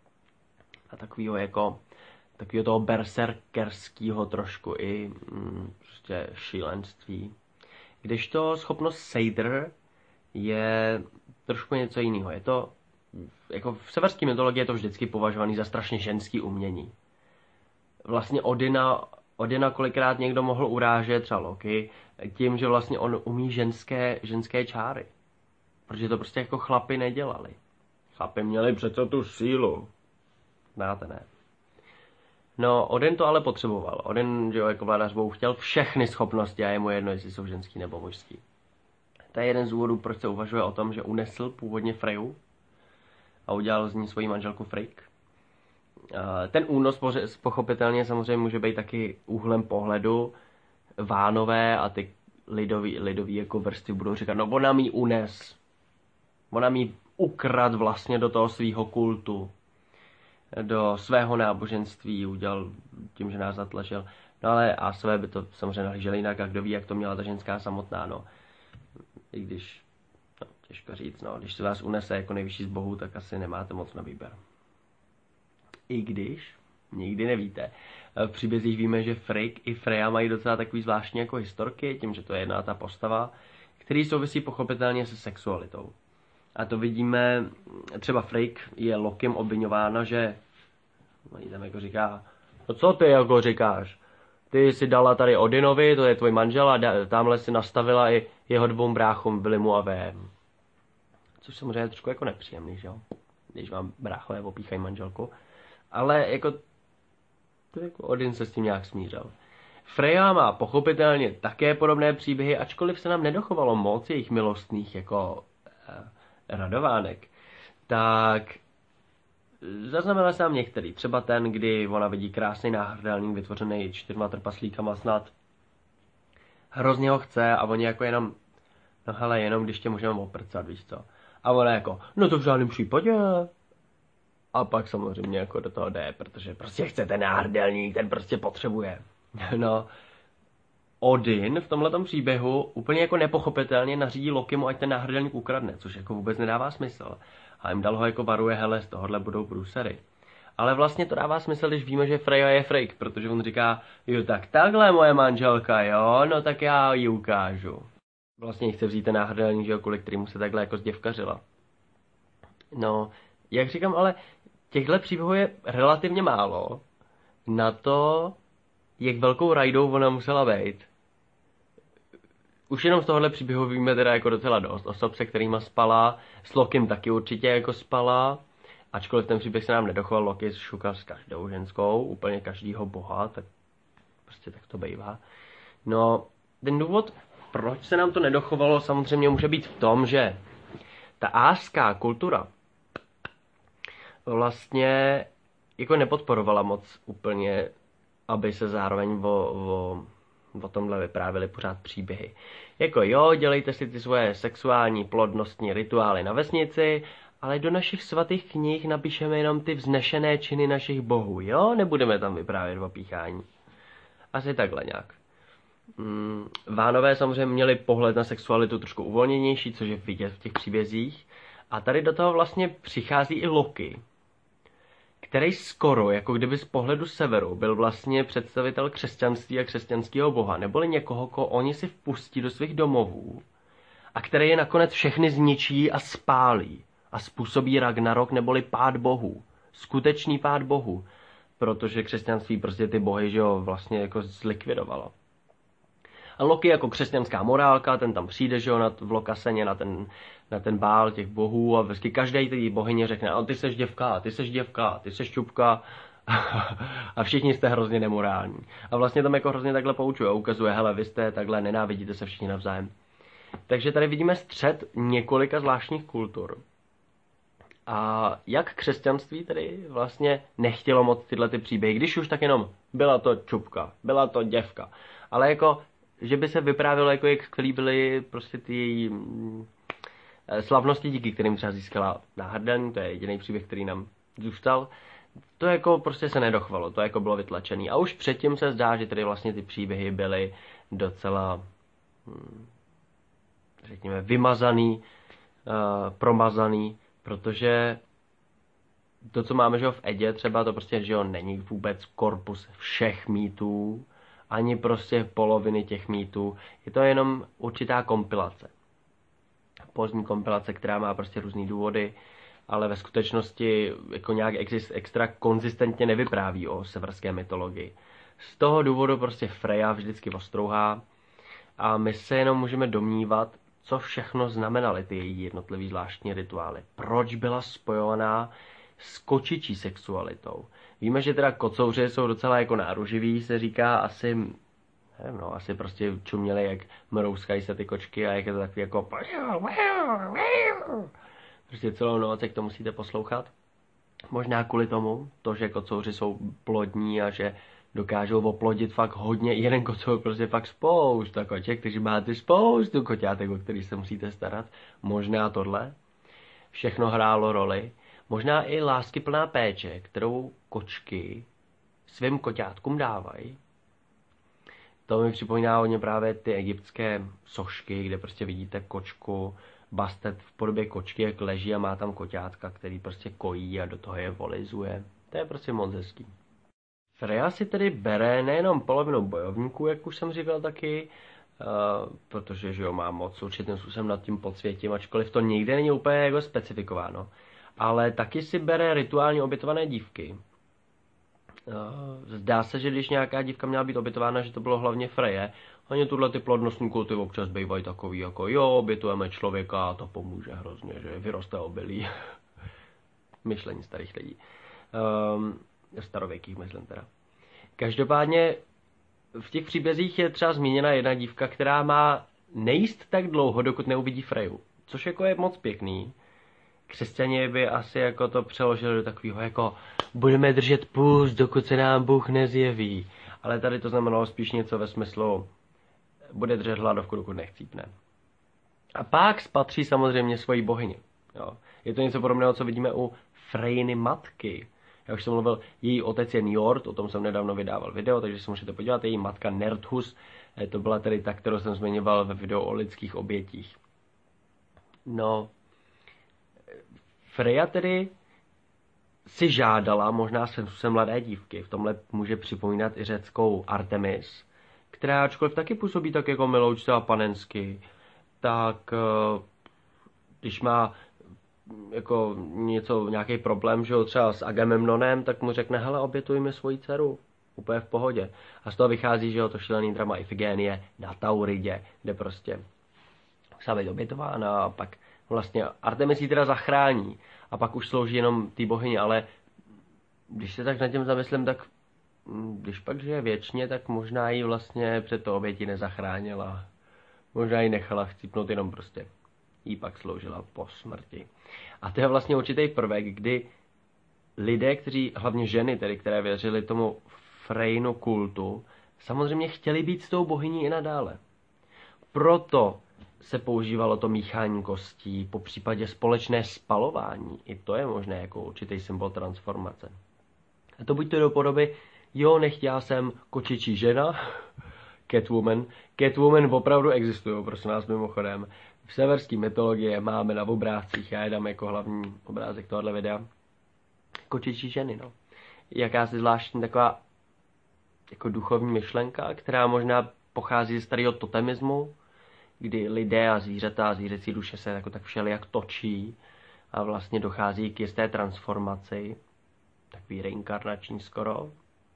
a takového toho berserkerského trošku i prostě šílenství. Kdežto schopnost Seidr je trošku něco jiného. Je to, jako v severské mytologii je to vždycky považovaný za strašně ženský umění. Vlastně Odina kolikrát někdo mohl urážet, třeba Loki, tím, že vlastně on umí ženské čáry. Protože to prostě jako chlapi nedělali. Chlapi měli přece tu sílu. Znáte, ne? No, Odin to ale potřeboval. Odin, že jo, jako vládař bohů chtěl všechny schopnosti a je mu jedno, jestli jsou ženský nebo mužský. To je jeden z důvodů, proč se uvažuje o tom, že unesl původně Freju a udělal z ní svoji manželku Frigg. Ten únos pochopitelně samozřejmě může být taky úhlem pohledu. Vánové a ty lidový jako vrstvy budou říkat, no ona mi unes. Ona mi ukrad vlastně do toho svého kultu. Do svého náboženství udělal tím, že nás zatlačil. No ale a své by to samozřejmě nahlíželi jinak a kdo ví, jak to měla ta ženská samotná, no. I když, no, těžko říct, no, když se vás unese jako nejvyšší z bohů, tak asi nemáte moc na výběr. I když, nikdy nevíte. V příbězích víme, že Frigg i Freja mají docela takový zvláštní jako historky, tím, že to je jedna ta postava, který souvisí pochopitelně se sexualitou. A to vidíme, třeba Frigg je Lokim obviňována, že oni tam jako říká, no co ty jako říkáš? Ty si dala tady Odinovi, to je tvůj manžel a tamhle si nastavila i jeho dvou bráchům Vilimu a Vém. Což samozřejmě je trošku jako nepříjemný, že jo? Když vám bráchové opíchají manželku. Ale jako Odin se s tím nějak smířil. Freja má pochopitelně také podobné příběhy, ačkoliv se nám nedochovalo moc jejich milostných jako radovánek. Tak zaznamenal jsem některý. Třeba ten, kdy ona vidí krásný náhrdelník vytvořený 4 trpaslíkama snad. Hrozně ho chce a oni jako jenom, no hele, jenom když tě můžeme oprcat, víš co. A ona jako, no to v žádném případě. A pak samozřejmě jako do toho jde, protože prostě chce ten náhrdelník, ten prostě potřebuje. No, Odin v tomhletom příběhu úplně jako nepochopitelně nařídí Lokimu, ať ten náhrdelník ukradne, což jako vůbec nedává smysl. A jim dal ho jako varuje, hele, z tohohle budou průsery. Ale vlastně to dává smysl, když víme, že Freja je Frigg, protože on říká, jo tak takhle moje manželka, jo, no tak já ji ukážu. Vlastně chce vzít ten náhrdelník, že jo, kvůli kterému se takhle jako zděvkařila. No, jak říkám, ale těchto příběhů je relativně málo na to, jak velkou rajdou ona musela být. Už jenom z tohohle příběhu víme teda jako docela dost. Osob, se kterýma spala, s Lokim taky určitě jako spala, ačkoliv ten příběh se nám nedochoval, Loki šukal s každou ženskou, úplně každýho boha, tak prostě tak to bývá. No, ten důvod, proč se nám to nedochovalo, samozřejmě může být v tom, že ta áská kultura vlastně jako nepodporovala moc úplně, aby se zároveň o tomhle vyprávěli pořád příběhy. Jako jo, dělejte si ty svoje sexuální plodnostní rituály na vesnici, ale do našich svatých knih napíšeme jenom ty vznešené činy našich bohů, jo? Nebudeme tam vyprávět o píchání. Asi takhle nějak. Vánové samozřejmě měli pohled na sexualitu trošku uvolněnější, což je vidět v těch příbězích. A tady do toho vlastně přichází i Loki, který skoro, jako kdyby z pohledu severu, byl vlastně představitel křesťanství a křesťanského boha, neboli někoho, koho oni si vpustí do svých domovů a který je nakonec všechny zničí a spálí a způsobí Ragnarok neboli pád bohů, skutečný pád bohů, protože křesťanství prostě ty bohy, že jo, vlastně jako zlikvidovalo. A Loki jako křesťanská morálka, ten tam přijde, že jo, v Lokaseně na ten bál těch bohů a vždycky každý ty bohyně řekne, a ty seš děvka, ty seš děvka, ty seš čupka a všichni jste hrozně nemorální. A vlastně tam jako hrozně takhle poučuje a ukazuje, hele, vy jste takhle, nenávidíte se všichni navzájem. Takže tady vidíme střed několika zvláštních kultur. A jak křesťanství tedy vlastně nechtělo moc tyhle ty příběhy, když už tak jenom byla to čupka, byla to děvka, ale jako že by se vyprávělo, jako jak skvělý byly prostě ty její slavnosti, díky kterým třeba získala náhrdelník, to je jediný příběh, který nám zůstal, to jako prostě se nedochovalo, to jako bylo vytlačený. A už předtím se zdá, že tedy vlastně ty příběhy byly docela, řekněme, vymazaný, promazaný, protože to, co máme, že jo, v Edě třeba, to prostě, že jo, není vůbec korpus všech mýtů, ani prostě poloviny těch mýtů. Je to jenom určitá kompilace. Pozdní kompilace, která má prostě různý důvody, ale ve skutečnosti jako nějak extra konzistentně nevypráví o severské mytologii. Z toho důvodu prostě Freja vždycky ostrouhá a my se jenom můžeme domnívat, co všechno znamenaly ty její jednotlivý zvláštní rituály. Proč byla spojovaná s kočičí sexualitou. Víme, že teda kocouři jsou docela jako náruživí, se říká, asi, nevím, no, asi prostě čuměli, jak mrouskají se ty kočky a jak je to takový jako prostě celou noc, jak to musíte poslouchat. Možná kvůli tomu, to, že kocouři jsou plodní a že dokážou oplodit fakt hodně, jeden kocour prostě fakt spousta koček, takže máte spoustu koťátek, o který se musíte starat. Možná tohle. Všechno hrálo roli. Možná i láskyplná péče, kterou kočky svým koťátkům dávají. To mi připomíná hodně právě ty egyptské sošky, kde prostě vidíte kočku, bastet v podobě kočky, jak leží a má tam koťátka, který prostě kojí a do toho je volizuje. To je prostě moc hezký. Freja si tedy bere nejenom polovinu bojovníků, jak už jsem říkal taky, protože že jo, má moc určitým způsobem nad tím podsvětím, ačkoliv to nikde není úplně jako specifikováno. Ale taky si bere rituálně obětované dívky. Zdá se, že když nějaká dívka měla být obětována, že to bylo hlavně Freje. Ani tuhle ty plodnostní kulty občas bývají takový jako jo, obětujeme člověka a to pomůže hrozně, že vyroste obilí. Myšlení starých lidí. Starověkých, myslím teda. Každopádně v těch příbězích je třeba zmíněna jedna dívka, která má nejíst tak dlouho, dokud neuvidí Freju. Což jako je moc pěkný. Křesťané by asi jako to přeložili do takového jako budeme držet půst, dokud se nám Bůh nezjeví. Ale tady to znamenalo spíš něco ve smyslu bude držet hladovku, dokud nechcípne. A pak spatří samozřejmě svoji bohyni. Jo. Je to něco podobného, co vidíme u Frejny matky. Já už jsem mluvil, její otec je Njord, o tom jsem nedávno vydával video, takže se můžete podívat. Její matka Nerthus, to byla tedy ta, kterou jsem zmiňoval ve videu o lidských obětích. No, Freja tedy si žádala možná se mladé dívky. V tomhle může připomínat i řeckou Artemis, která ačkoliv taky působí tak jako miloučce a panensky, tak když má jako nějaký problém, že jo, třeba s Agamemnonem, tak mu řekne, hele, obětuj mi svoji dceru. Úplně v pohodě. A z toho vychází, že jo, to šílený drama Ifigénie na Tauridě, kde prostě musela být obětována a pak vlastně Artemis ji teda zachrání a pak už slouží jenom té bohyni, ale když se tak nad tím zamyslím, tak když pak žije věčně, tak možná ji vlastně před to oběti nezachránila. Možná ji nechala chcípnout, jenom prostě jí pak sloužila po smrti. A to je vlastně určitý prvek, kdy lidé, kteří, hlavně ženy, tedy, které věřili tomu Frejnu kultu, samozřejmě chtěli být s tou bohyní i nadále. Proto se používalo to míchání kostí, po případě společné spalování. I to je možné jako určitý symbol transformace. A to buď to do podoby, jo, nechtěla jsem kočičí žena, Catwoman. Catwoman opravdu existují, prosím vás mimochodem. V severské mytologii máme na obrázcích, já je dám jako hlavní obrázek tohohle videa. Kočičí ženy, no. Jakási zvláštní taková jako duchovní myšlenka, která možná pochází ze starého totemismu, kdy lidé a zvířata a zvířecí duše se jako tak všelijak točí a vlastně dochází k jisté transformaci, takový reinkarnační skoro.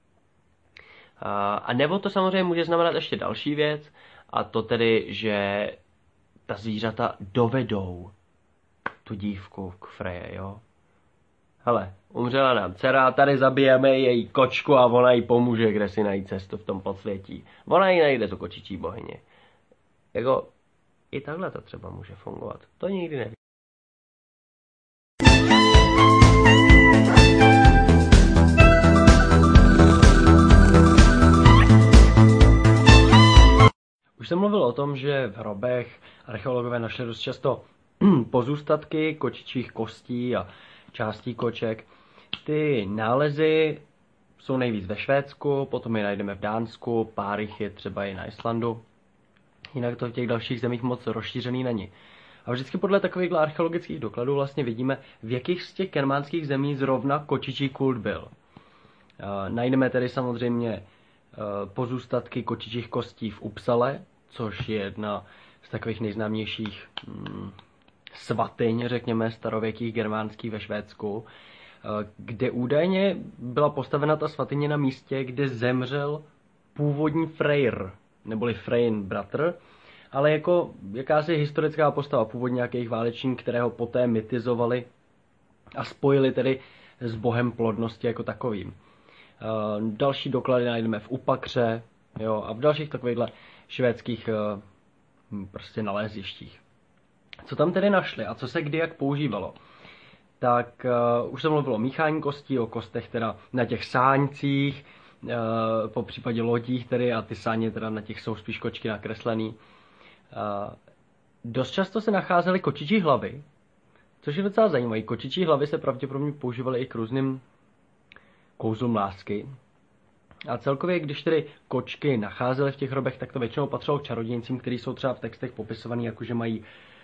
A nebo to samozřejmě může znamenat ještě další věc, a to tedy, že ta zvířata dovedou tu dívku k Freje, jo. Hele, umřela nám dcera, tady zabijeme její kočku a ona jí pomůže, kde si najít cestu v tom podsvětí. Ona jí najde tu kočičí bohyně. Jako, i takhle to třeba může fungovat. To nikdy neví. Už jsem mluvil o tom, že v hrobech archeologové našli dost často pozůstatky kočičích kostí a částí koček. Ty nálezy jsou nejvíc ve Švédsku, potom je najdeme v Dánsku, pár jich je třeba i na Islandu. Jinak to v těch dalších zemích moc rozšířený není. A vždycky podle takových archeologických dokladů vlastně vidíme, v jakých z těch germánských zemí zrovna kočičí kult byl. Najdeme tedy samozřejmě pozůstatky kočičích kostí v Uppsale, což je jedna z takových nejznámějších svatyň, řekněme, starověkých germánských ve Švédsku, kde údajně byla postavena ta svatyně na místě, kde zemřel původní Freyr, neboli Freyin bratr, ale jako jakási historická postava, původně nějaký válečník, kterého poté mytizovali a spojili tedy s bohem plodnosti jako takovým. Další doklady najdeme v Upakře, jo, a v dalších takovýchhle švédských prostě nalézištích. Co tam tedy našli a co se kdy jak používalo? Tak už jsem mluvil o míchání kostí, o kostech teda na těch sáňcích, po případě lodích tedy, a ty sáně teda na těch jsou spíš kočky nakreslený. Dost často se nacházely kočičí hlavy, což je docela zajímavé. Kočičí hlavy se pravděpodobně používaly i k různým kouzlům lásky. A celkově, když tedy kočky nacházely v těch hrobech, tak to většinou patřilo k čarodějnicím, kteří jsou třeba v textech popisovaný, jako že mají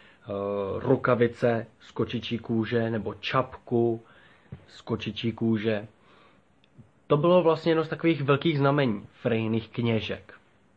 rukavice z kočičí kůže nebo čapku z kočičí kůže. To bylo vlastně jedno z takových velkých znamení Freyjiných kněžek.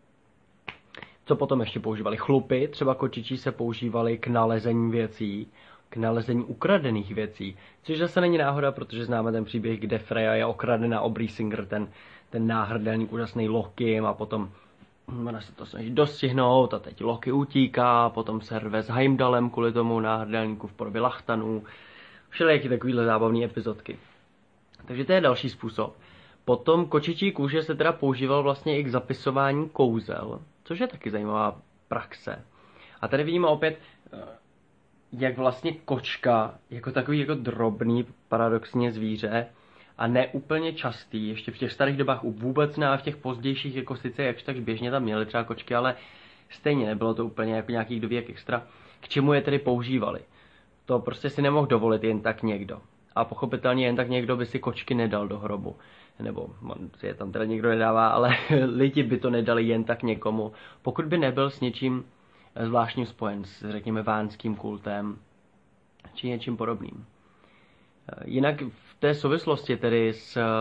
Co potom ještě používali? Chlupy, třeba kočičí, se používaly k nalezení věcí, k nalezení ukradených věcí, což zase není náhoda, protože známe ten příběh, kde Freja je okradena Obrisinger, ten náhrdelník úžasný Lokim, a potom ona se to snaží dostihnout a teď Loki utíká, potom se rve s Heimdallem kvůli tomu náhrdelníku v podobě lachtanů, všelijaké takovýhle zábavné epizodky. Takže to je další způsob. Potom kočičí kůže se teda používal vlastně i k zapisování kouzel, což je taky zajímavá praxe. A tady vidíme opět, jak vlastně kočka, jako takový jako drobný paradoxně zvíře, a ne úplně častý, ještě v těch starých dobách vůbec ne, a v těch pozdějších jako sice jakž tak běžně tam měli třeba kočky, ale stejně nebylo to úplně jako nějaký dověk extra. K čemu je tedy používali? To prostě si nemohl dovolit jen tak někdo. A pochopitelně jen tak někdo by si kočky nedal do hrobu. Nebo si je tam teda někdo nedává, ale lidi by to nedali jen tak někomu, pokud by nebyl s něčím zvláštním spojen, s řekněme vánským kultem, či něčím podobným. Jinak v té souvislosti tedy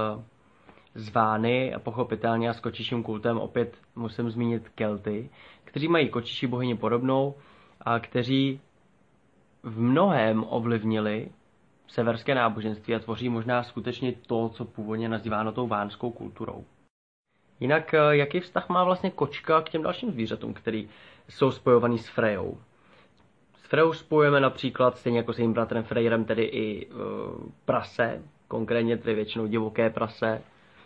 s Vány a pochopitelně a s kočičím kultem opět musím zmínit Kelty, kteří mají kočičí bohyni podobnou a kteří v mnohém ovlivnili severské náboženství a tvoří možná skutečně to, co původně nazýváno tou vánskou kulturou. Jinak, jaký vztah má vlastně kočka k těm dalším zvířatům, který jsou spojovaný s Frejou? S Frejou spojujeme například, stejně jako s jejím bratrem Freyrem, tedy i prase, konkrétně tedy většinou divoké prase,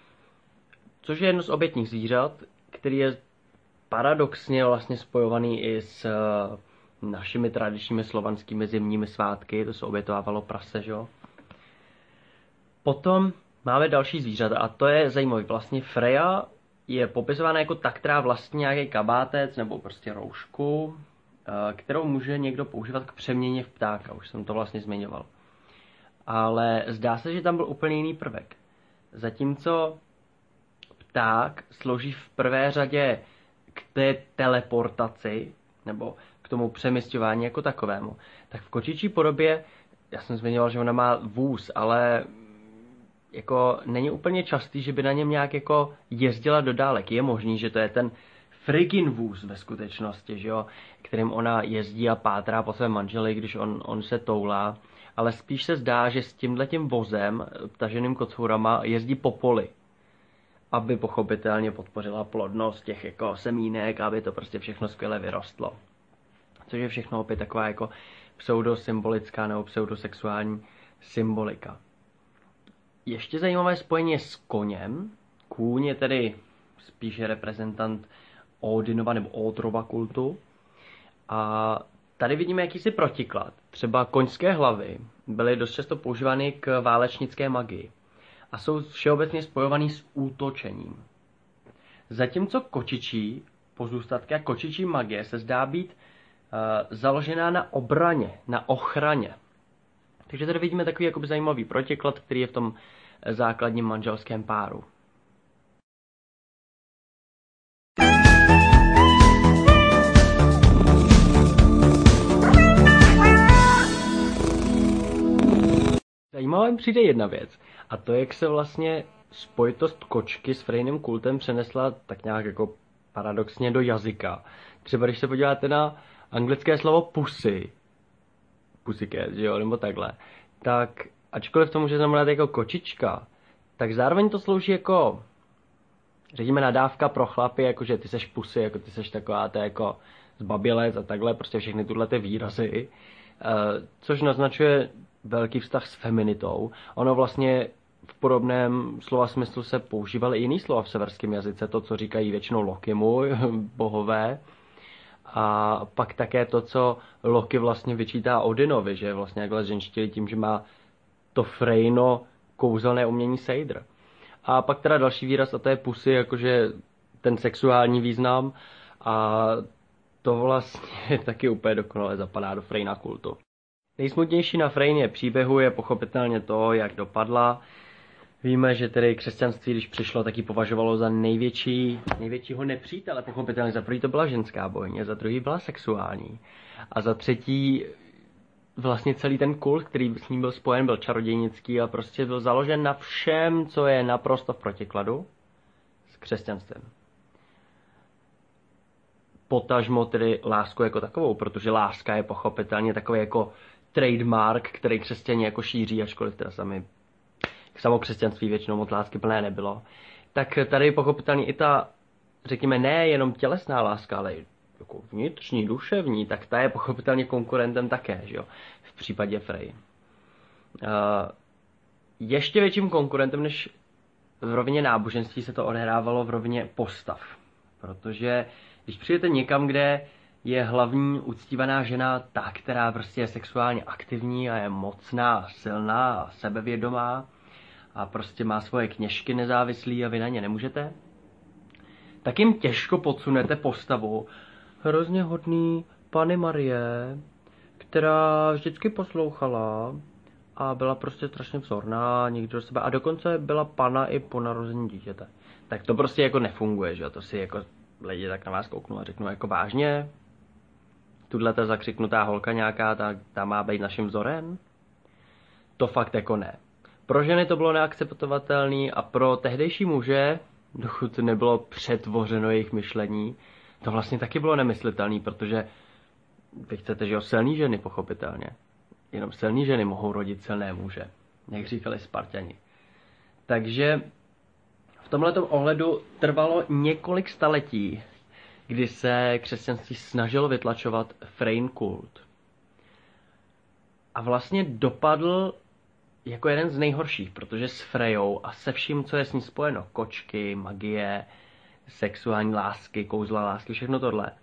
což je jedno z obětních zvířat, který je paradoxně vlastně spojovaný i s našimi tradičními slovanskými zimními svátky, to se obětovávalo prase, že jo. Potom máme další zvířata a to je zajímavé. Vlastně Freja je popisována jako ta, která vlastní nějaký kabátec nebo prostě roušku, kterou může někdo používat k přeměně v ptáka, už jsem to vlastně zmiňoval. Ale zdá se, že tam byl úplně jiný prvek. Zatímco pták slouží v prvé řadě k té teleportaci, nebo k tomu přemisťování jako takovému, tak v kočičí podobě, já jsem zmiňoval, že ona má vůz, ale jako není úplně častý, že by na něm nějak jako jezdila do dálek. Je možný, že to je ten Frigin vůz ve skutečnosti, že jo, kterým ona jezdí a pátrá po svém manželi, když on se toulá, ale spíš se zdá, že s tímhletím vozem, taženým kocourama, jezdí po poli, aby pochopitelně podpořila plodnost těch jako semínek, aby to prostě všechno skvěle vyrostlo. Což je všechno opět taková jako pseudosymbolická nebo pseudosexuální symbolika. Ještě zajímavé spojení je s koněm. Kůň je tedy spíše reprezentant Odinova nebo Otrova kultu. A tady vidíme jakýsi protiklad. Třeba koňské hlavy byly dost často používány k válečnické magii a jsou všeobecně spojovaný s útočením. Zatímco kočičí pozůstatky a kočičí magie se zdá být založená na obraně, na ochraně. Takže tady vidíme takový jakoby zajímavý protiklad, který je v tom základním manželském páru. Zajímavá mi přijde jedna věc, a to, jak se vlastně spojitost kočky s Frejným kultem přenesla tak nějak jako paradoxně do jazyka. Třeba když se podíváte na anglické slovo pussycat, jo, nebo takhle, tak ačkoliv to může znamenat jako kočička, tak zároveň to slouží jako, řekněme, nadávka pro chlapy, jakože ty seš pusy, jako ty seš taková, to jako zbabělec a takhle, prostě všechny tyhle ty výrazy, což naznačuje velký vztah s feminitou. Ono vlastně v podobném slova smyslu se používaly i jiný slova v severském jazyce, to, co říkají většinou Lokimu, bohové, a pak také to, co Loki vlastně vyčítá Odinovi, že vlastně jakhle ženštili tím, že má to Frejno kouzelné umění sejdr. A pak teda další výraz, a to je pusy, jakože ten sexuální význam, a to vlastně taky úplně dokonale zapadá do Frejna kultu. Nejsmutnější na Frejně příběhu je pochopitelně to, jak dopadla. Víme, že tedy křesťanství, když přišlo, tak ji považovalo za největšího nepřítele. Pochopitelně za prvý to byla ženská bojně, za druhý byla sexuální. A za třetí vlastně celý ten kult, který s ním byl spojen, byl čarodějnický a prostě byl založen na všem, co je naprosto v protikladu s křesťanstvím. Potažmo tedy lásku jako takovou, protože láska je pochopitelně takový jako trademark, který křesťané jako šíří, ačkoliv teda samo křesťanství většinou moc lásky plné nebylo. Tak tady pochopitelně i ta, řekněme, ne jenom tělesná láska, ale i jako vnitřní, duševní, tak ta je pochopitelně konkurentem také, že jo, v případě Frey. Ještě větším konkurentem než v rovině náboženství se to odehrávalo v rovině postav. Protože když přijdete někam, kde je hlavní uctívaná žena ta, která prostě je sexuálně aktivní a je mocná, silná a sebevědomá a prostě má svoje kněžky nezávislý a vy na ně nemůžete, tak jim těžko podsunete postavu hrozně hodný Panny Marie, která vždycky poslouchala a byla prostě strašně vzorná, nikdo do sebe, a dokonce byla pana i po narození dítěte. Tak to prostě jako nefunguje, že jo, to si jako lidi tak na vás kouknou a řeknou jako vážně, tuhle ta zakřiknutá holka nějaká, ta má být naším vzorem? To fakt jako ne. Pro ženy to bylo neakceptovatelné a pro tehdejší muže, dokud nebylo přetvořeno jejich myšlení, to vlastně taky bylo nemyslitelné, protože vy chcete, že jo, silný ženy, pochopitelně. Jenom silný ženy mohou rodit silné muže, jak říkali Sparťani. Takže v tomhletom ohledu trvalo několik staletí, kdy se křesťanství snažilo vytlačovat Freyn kult. A vlastně dopadl jako jeden z nejhorších, protože s Frejou a se vším, co je s ní spojeno, kočky, magie, sexuální lásky, kouzla lásky, všechno tohle,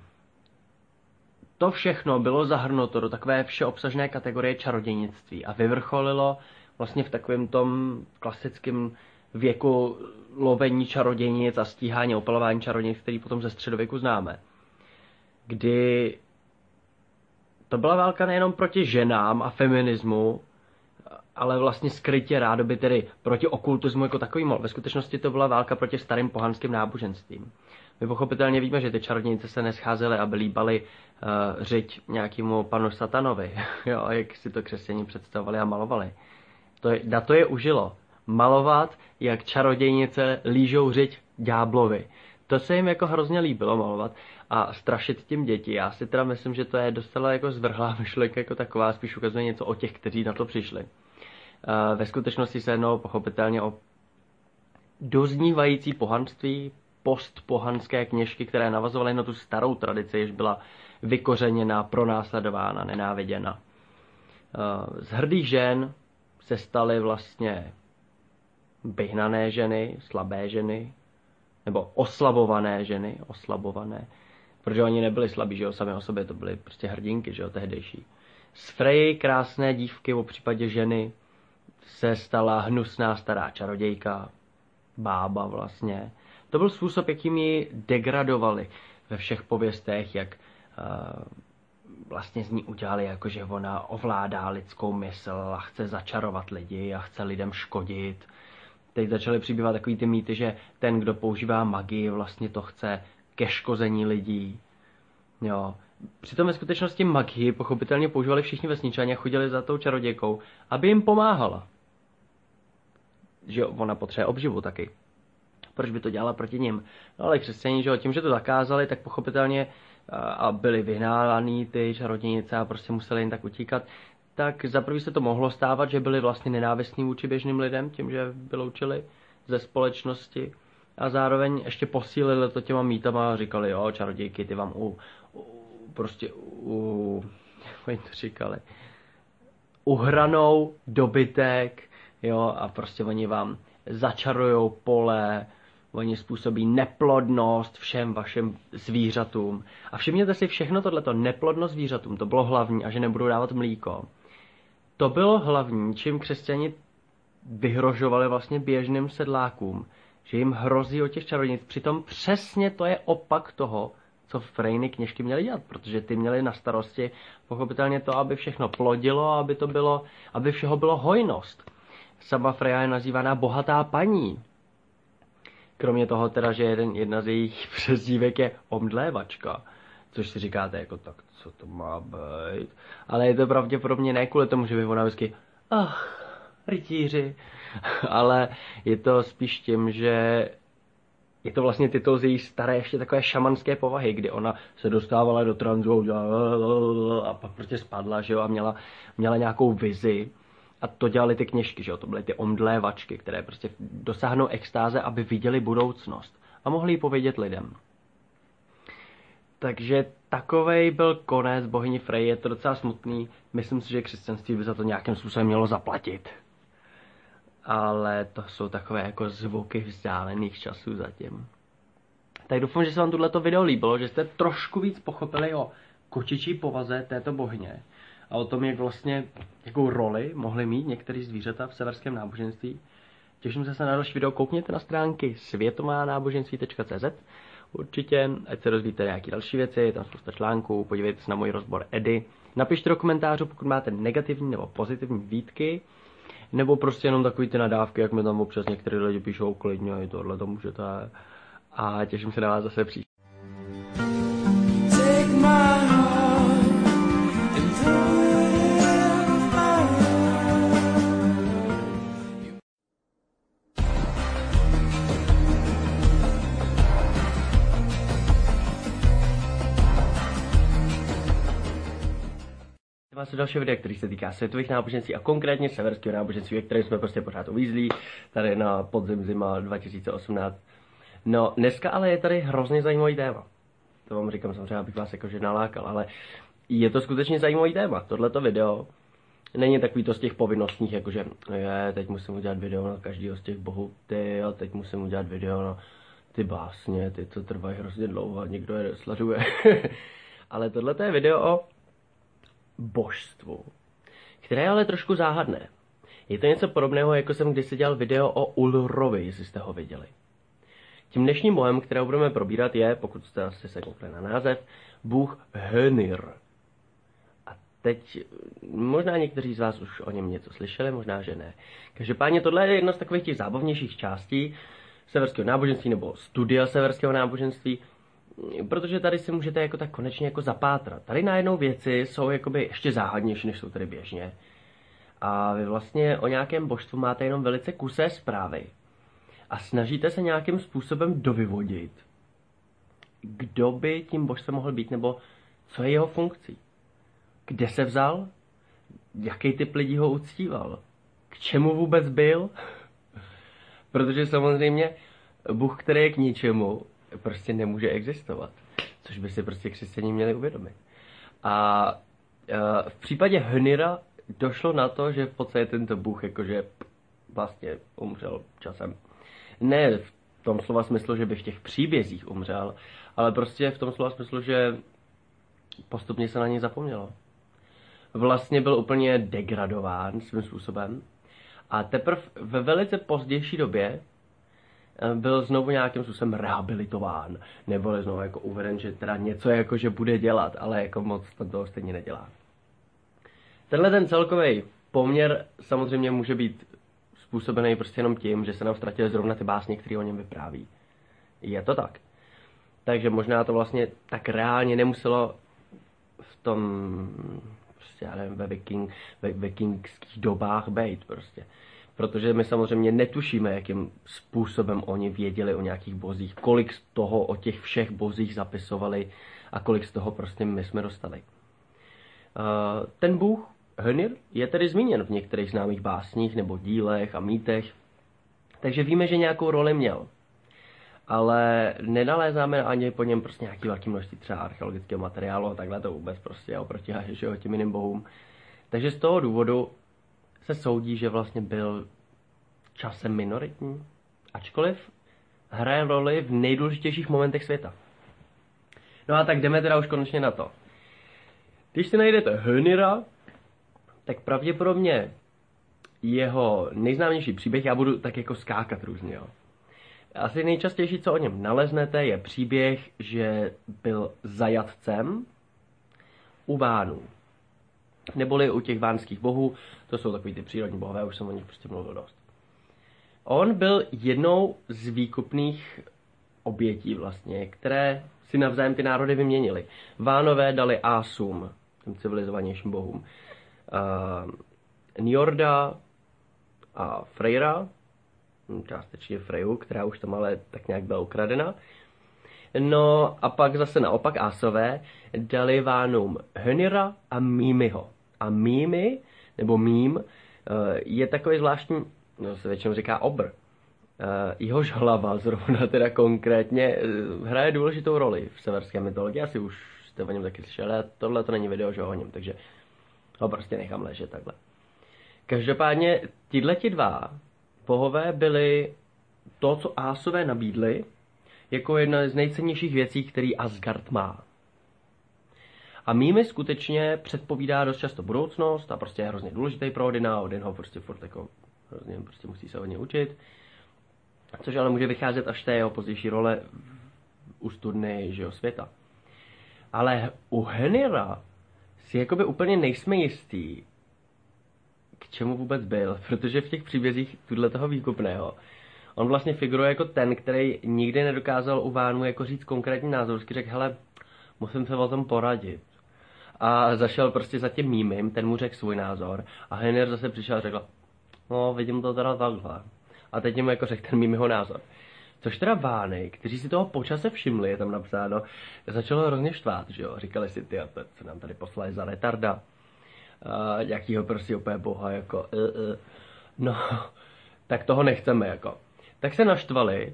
to všechno bylo zahrnuto do takové všeobsažné kategorie čarodějnictví a vyvrcholilo vlastně v takovém tom klasickém věku lovení čarodějnic a stíhání, opalování čarodějnic, který potom ze středověku známe. Kdy to byla válka nejenom proti ženám a feminismu, ale vlastně skrytě rádoby tedy proti okultismu jako takovým. Ve skutečnosti to byla válka proti starým pohanským náboženstvím. My pochopitelně víme, že ty čarodějnice se nescházely, aby líbali řiď nějakému panu satanovi, jo, jak si to křesťané představovali a malovali. Na to je užilo. Malovat, jak čarodějnice lížou řiď ďáblovi. To se jim jako hrozně líbilo malovat a strašit tím děti. Já si teda myslím, že to je docela jako zvrhlá myšlenka jako taková, spíš ukazuje něco o těch, kteří na to přišli. Ve skutečnosti se jednalo pochopitelně o doznívající pohanství, postpohanské kněžky, které navazovaly na tu starou tradici, jež byla vykořeněna, pronásledována, nenáviděna. Z hrdých žen se staly vlastně vyhnané ženy, slabé ženy, nebo oslabované ženy, protože oni nebyli slabí, že jo, sami o sobě, to byly prostě hrdinky, že jo, tehdejší. Z Frey, krásné dívky, v případě ženy, se stala hnusná stará čarodějka, bába vlastně. To byl způsob, jakým ji degradovali ve všech pověstech, jak vlastně z ní udělali, jako že ona ovládá lidskou mysl a chce začarovat lidi a chce lidem škodit. Teď začaly přibývat takový ty mýty, že ten, kdo používá magii, vlastně to chce ke škození lidí. Jo. Přitom ve skutečnosti magii pochopitelně používali všichni vesničani a chodili za tou čarodějkou, aby jim pomáhala. Že ona potřebuje obživu taky. Proč by to dělala proti nim? No ale křesťané, že tím, že to zakázali, tak pochopitelně a byli vyhnávaný ty čarodějnice a prostě museli jen tak utíkat, tak za prvý se to mohlo stávat, že byli vlastně nenávistní vůči běžným lidem, tím, že vyloučili ze společnosti a zároveň ještě posílili to těma mýtama a říkali, jo, čarodějky, ty vám jak to říkali, uhranou dobytek, jo, a prostě oni vám začarujou pole, oni způsobí neplodnost všem vašim zvířatům. A všimněte si, všechno tohleto, neplodnost zvířatům, to bylo hlavní, a že nebudou dávat mlíko. To bylo hlavní, čím křesťani vyhrožovali vlastně běžným sedlákům, že jim hrozí od těch čarodějnic. Přitom přesně to je opak toho, co Frejny kněžky měly dělat, protože ty měly na starosti pochopitelně to, aby všechno plodilo, aby všeho bylo hojnost. Sama Freja je nazývaná bohatá paní. Kromě toho teda, že jedna z jejich přezdívek je omdlévačka. Což si říkáte, jako tak, co to má být? Ale je to pravděpodobně ne kvůli tomu, že by ona vždycky, rytíři. Ale je to spíš tím, že je to vlastně titul z její staré ještě takové šamanské povahy, kdy ona se dostávala do tranzu a pak prostě spadla, že jo, a měla nějakou vizi. A to dělali ty kněžky, že jo, to byly ty omdlévačky, které prostě dosáhnou extáze, aby viděli budoucnost a mohli ji povědět lidem. Takže takovej byl konec bohyni Frey, je to docela smutný, myslím si, že křesťanství by za to nějakým způsobem mělo zaplatit. Ale to jsou takové jako zvuky vzdálených časů zatím. Tak doufám, že se vám tohleto video líbilo, že jste trošku víc pochopili o kočičí povaze této bohyně a o tom, jak vlastně, jakou roli mohly mít některé zvířata v severském náboženství. Těším se na další video, koukněte na stránky světománáboženství.cz. Určitě, ať se dozvíte nějaké další věci, je tam spousta článků, podívejte se na můj rozbor Edy. Napište do komentářů, pokud máte negativní nebo pozitivní výtky, nebo prostě jenom takový ty nadávky, jak mi tam občas některé lidi píšou, klidně, tohle to můžete. A těším se na vás zase příště. Vás další video, který se týká světových náboženství a konkrétně severského náboženství, ve kterém jsme prostě pořád uvízlí, tady na podzim zima 2018. No, dneska ale je tady hrozně zajímavý téma. To vám říkám samozřejmě, abych vás jakože nalákal, ale je to skutečně zajímavý téma. Tohleto video není takový to z těch povinnostních, jakože teď musím udělat video na každého z těch bohů, a teď musím udělat video na ty básně, ty co trvají hrozně dlouho a někdo je sleduje. Ale tohleto je video o božstvu, které je ale trošku záhadné. Je to něco podobného, jako jsem kdysi dělal video o Ulrovi, jestli jste ho viděli. Tím dnešním bohem, kterého budeme probírat, je, pokud jste asi se koukli na název, bůh Hönir. A teď možná někteří z vás už o něm něco slyšeli, možná, že ne. Každopádně tohle je jedna z takových těch zábavnějších částí severského náboženství nebo studia severského náboženství, protože tady si můžete jako tak konečně jako zapátrat. Tady najednou věci jsou jakoby ještě záhadnější, než jsou tady běžně. A vy vlastně o nějakém božstvu máte jenom velice kusé zprávy. A snažíte se nějakým způsobem dovyvodit, kdo by tím božstvem mohl být, nebo co je jeho funkcí. Kde se vzal, jaký typ lidí ho uctíval, k čemu vůbec byl. Protože samozřejmě Bůh, který je k ničemu, prostě nemůže existovat. Což by si prostě křesťané měli uvědomit. A v případě Hönira došlo na to, že v podstatě tento Bůh jakože vlastně umřel časem. Ne v tom slova smyslu, že by v těch příbězích umřel, ale prostě v tom slova smyslu, že postupně se na něj zapomnělo. Vlastně byl úplně degradován svým způsobem. A teprve ve velice pozdější době byl znovu nějakým způsobem rehabilitován, nebo znovu jako uveden, že teda něco jako, že bude dělat, ale jako moc toho stejně nedělá. Tenhle ten celkový poměr samozřejmě může být způsobený prostě jenom tím, že se nám ztratily zrovna ty básně, které o něm vypráví. Je to tak. Takže možná to vlastně tak reálně nemuselo v tom, prostě já nevím, ve vikingských dobách být prostě. Protože my samozřejmě netušíme, jakým způsobem oni věděli o nějakých bozích, kolik z toho o těch všech bozích zapisovali a kolik z toho prostě my jsme dostali. Ten bůh Hönir je tedy zmíněn v některých známých básních nebo dílech a mýtech, takže víme, že nějakou roli měl. Ale nenalézáme ani po něm prostě nějaký velký množství třeba archeologického materiálu a takhle to vůbec prostě je oproti těm jiným bohům. Takže z toho důvodu se soudí, že vlastně byl časem minoritní, ačkoliv hraje roli v nejdůležitějších momentech světa. No a tak jdeme teda už konečně na to. Když si najdete Hönira, tak pravděpodobně jeho nejznámější příběh, já budu tak jako skákat různě, jo. Asi nejčastější, co o něm naleznete, je příběh, že byl zajatcem u Vánů. Neboli u těch vánských bohů, to jsou takový ty přírodní bohové, už jsem o nich prostě mluvil dost. On byl jednou z výkupných obětí vlastně, které si navzájem ty národy vyměnili. Vánové dali Ásům, těm civilizovanějším bohům, Njorda a Freyra, částečně Freju, která už tam ale tak nějak byla ukradena. No a pak zase naopak Ásové dali Vánům Hönira a Mímiho. A Mími, nebo Mím, je takový zvláštní, no se většinou říká obr. Jehož hlava zrovna teda konkrétně hraje důležitou roli v severské mytologii. Asi už jste o něm taky slyšeli, ale tohle to není video, že o něm, takže ho prostě nechám ležet takhle. Každopádně tihleti dva bohové byli to, co Ásové nabídli, jako jedna z nejcennějších věcí, který Asgard má. A Mými skutečně předpovídá dost často budoucnost a prostě je hrozně důležitý pro Odina. Odin ho prostě furt jako hrozně prostě musí se hodně učit. Což ale může vycházet až té jeho pozdější role u studny světa. Ale u Hönira si jakoby úplně nejsme jistý, k čemu vůbec byl, protože v těch příbězích toho výkupného on vlastně figuruje jako ten, který nikdy nedokázal u Vánů jako říct konkrétní názor. Vždycky řekl, hele, musím se o tom poradit. A zašel prostě za tím Mímim, ten mu řekl svůj názor a Hönir zase přišel a řekl, no vidím to teda takhle. A teď jim jako řekl ten Mímiho názor. Což teda Vány, kteří si toho počase všimli, je tam napsáno, začalo hrozně štvát, že jo. Říkali si, ty, co nám tady poslali za retarda. Jakýho prostě úplně boha, jako no, tak toho nechceme, jako. Tak se naštvali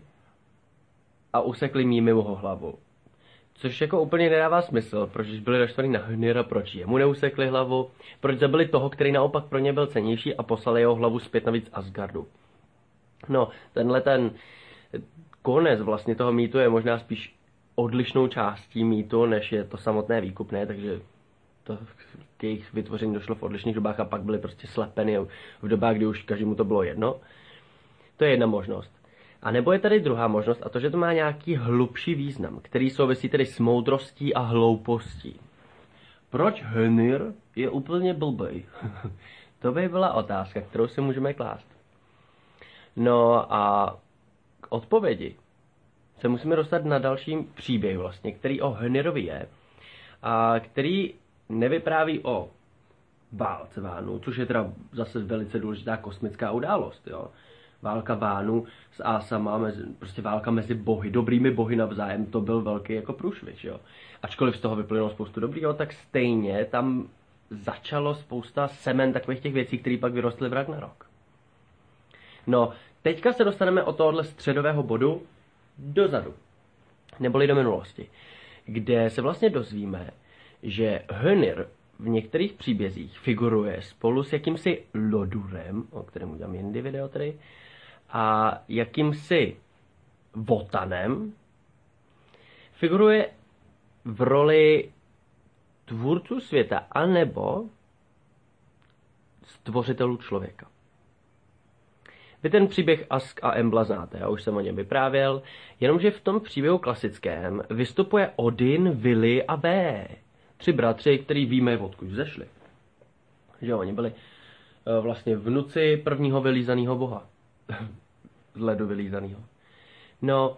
a usekli Mímimu hlavu. Což jako úplně nedává smysl, proč byli naštvaný na Hönira, proč jemu neusekli hlavu, proč zabili toho, který naopak pro ně byl cennější a poslali jeho hlavu zpět navíc Asgardu. No, tenhle ten konec vlastně toho mýtu je možná spíš odlišnou částí mýtu, než je to samotné výkupné, takže to k jejich vytvoření došlo v odlišných dobách a pak byly prostě slepeny v dobách, kdy už každému to bylo jedno. To je jedna možnost. A nebo je tady druhá možnost, a to, že to má nějaký hlubší význam, který souvisí tedy s moudrostí a hloupostí. Proč Hönir je úplně blbej? To by byla otázka, kterou si můžeme klást. No a k odpovědi se musíme dostat na další příběh vlastně, který o Hönirovi je a který nevypráví o válce Vánů, což je teda zase velice důležitá kosmická událost, jo. Válka Vánů s Ásama, prostě válka mezi bohy, dobrými bohy navzájem, to byl velký jako průšvih, jo. Ačkoliv z toho vyplynulo spoustu dobrýho, tak stejně tam začalo spousta semen takových těch věcí, které pak vyrostly v Ragnarok. No, teďka se dostaneme od tohohle středového bodu dozadu, neboli do minulosti, kde se vlastně dozvíme, že Hönir v některých příbězích figuruje spolu s jakýmsi Lodurem, o kterém udělám jindy video tady, a jakýmsi Wotanem, figuruje v roli tvůrců světa anebo stvořitelů člověka. Vy ten příběh Ask a Embla znáte, já už jsem o něm vyprávěl, jenomže v tom příběhu klasickém vystupuje Odin, Vili a Vé. 3 bratři, který víme, odkud vzešli. Že oni byli vlastně vnuci prvního vylízaného boha. Z ledu vylízaného. No,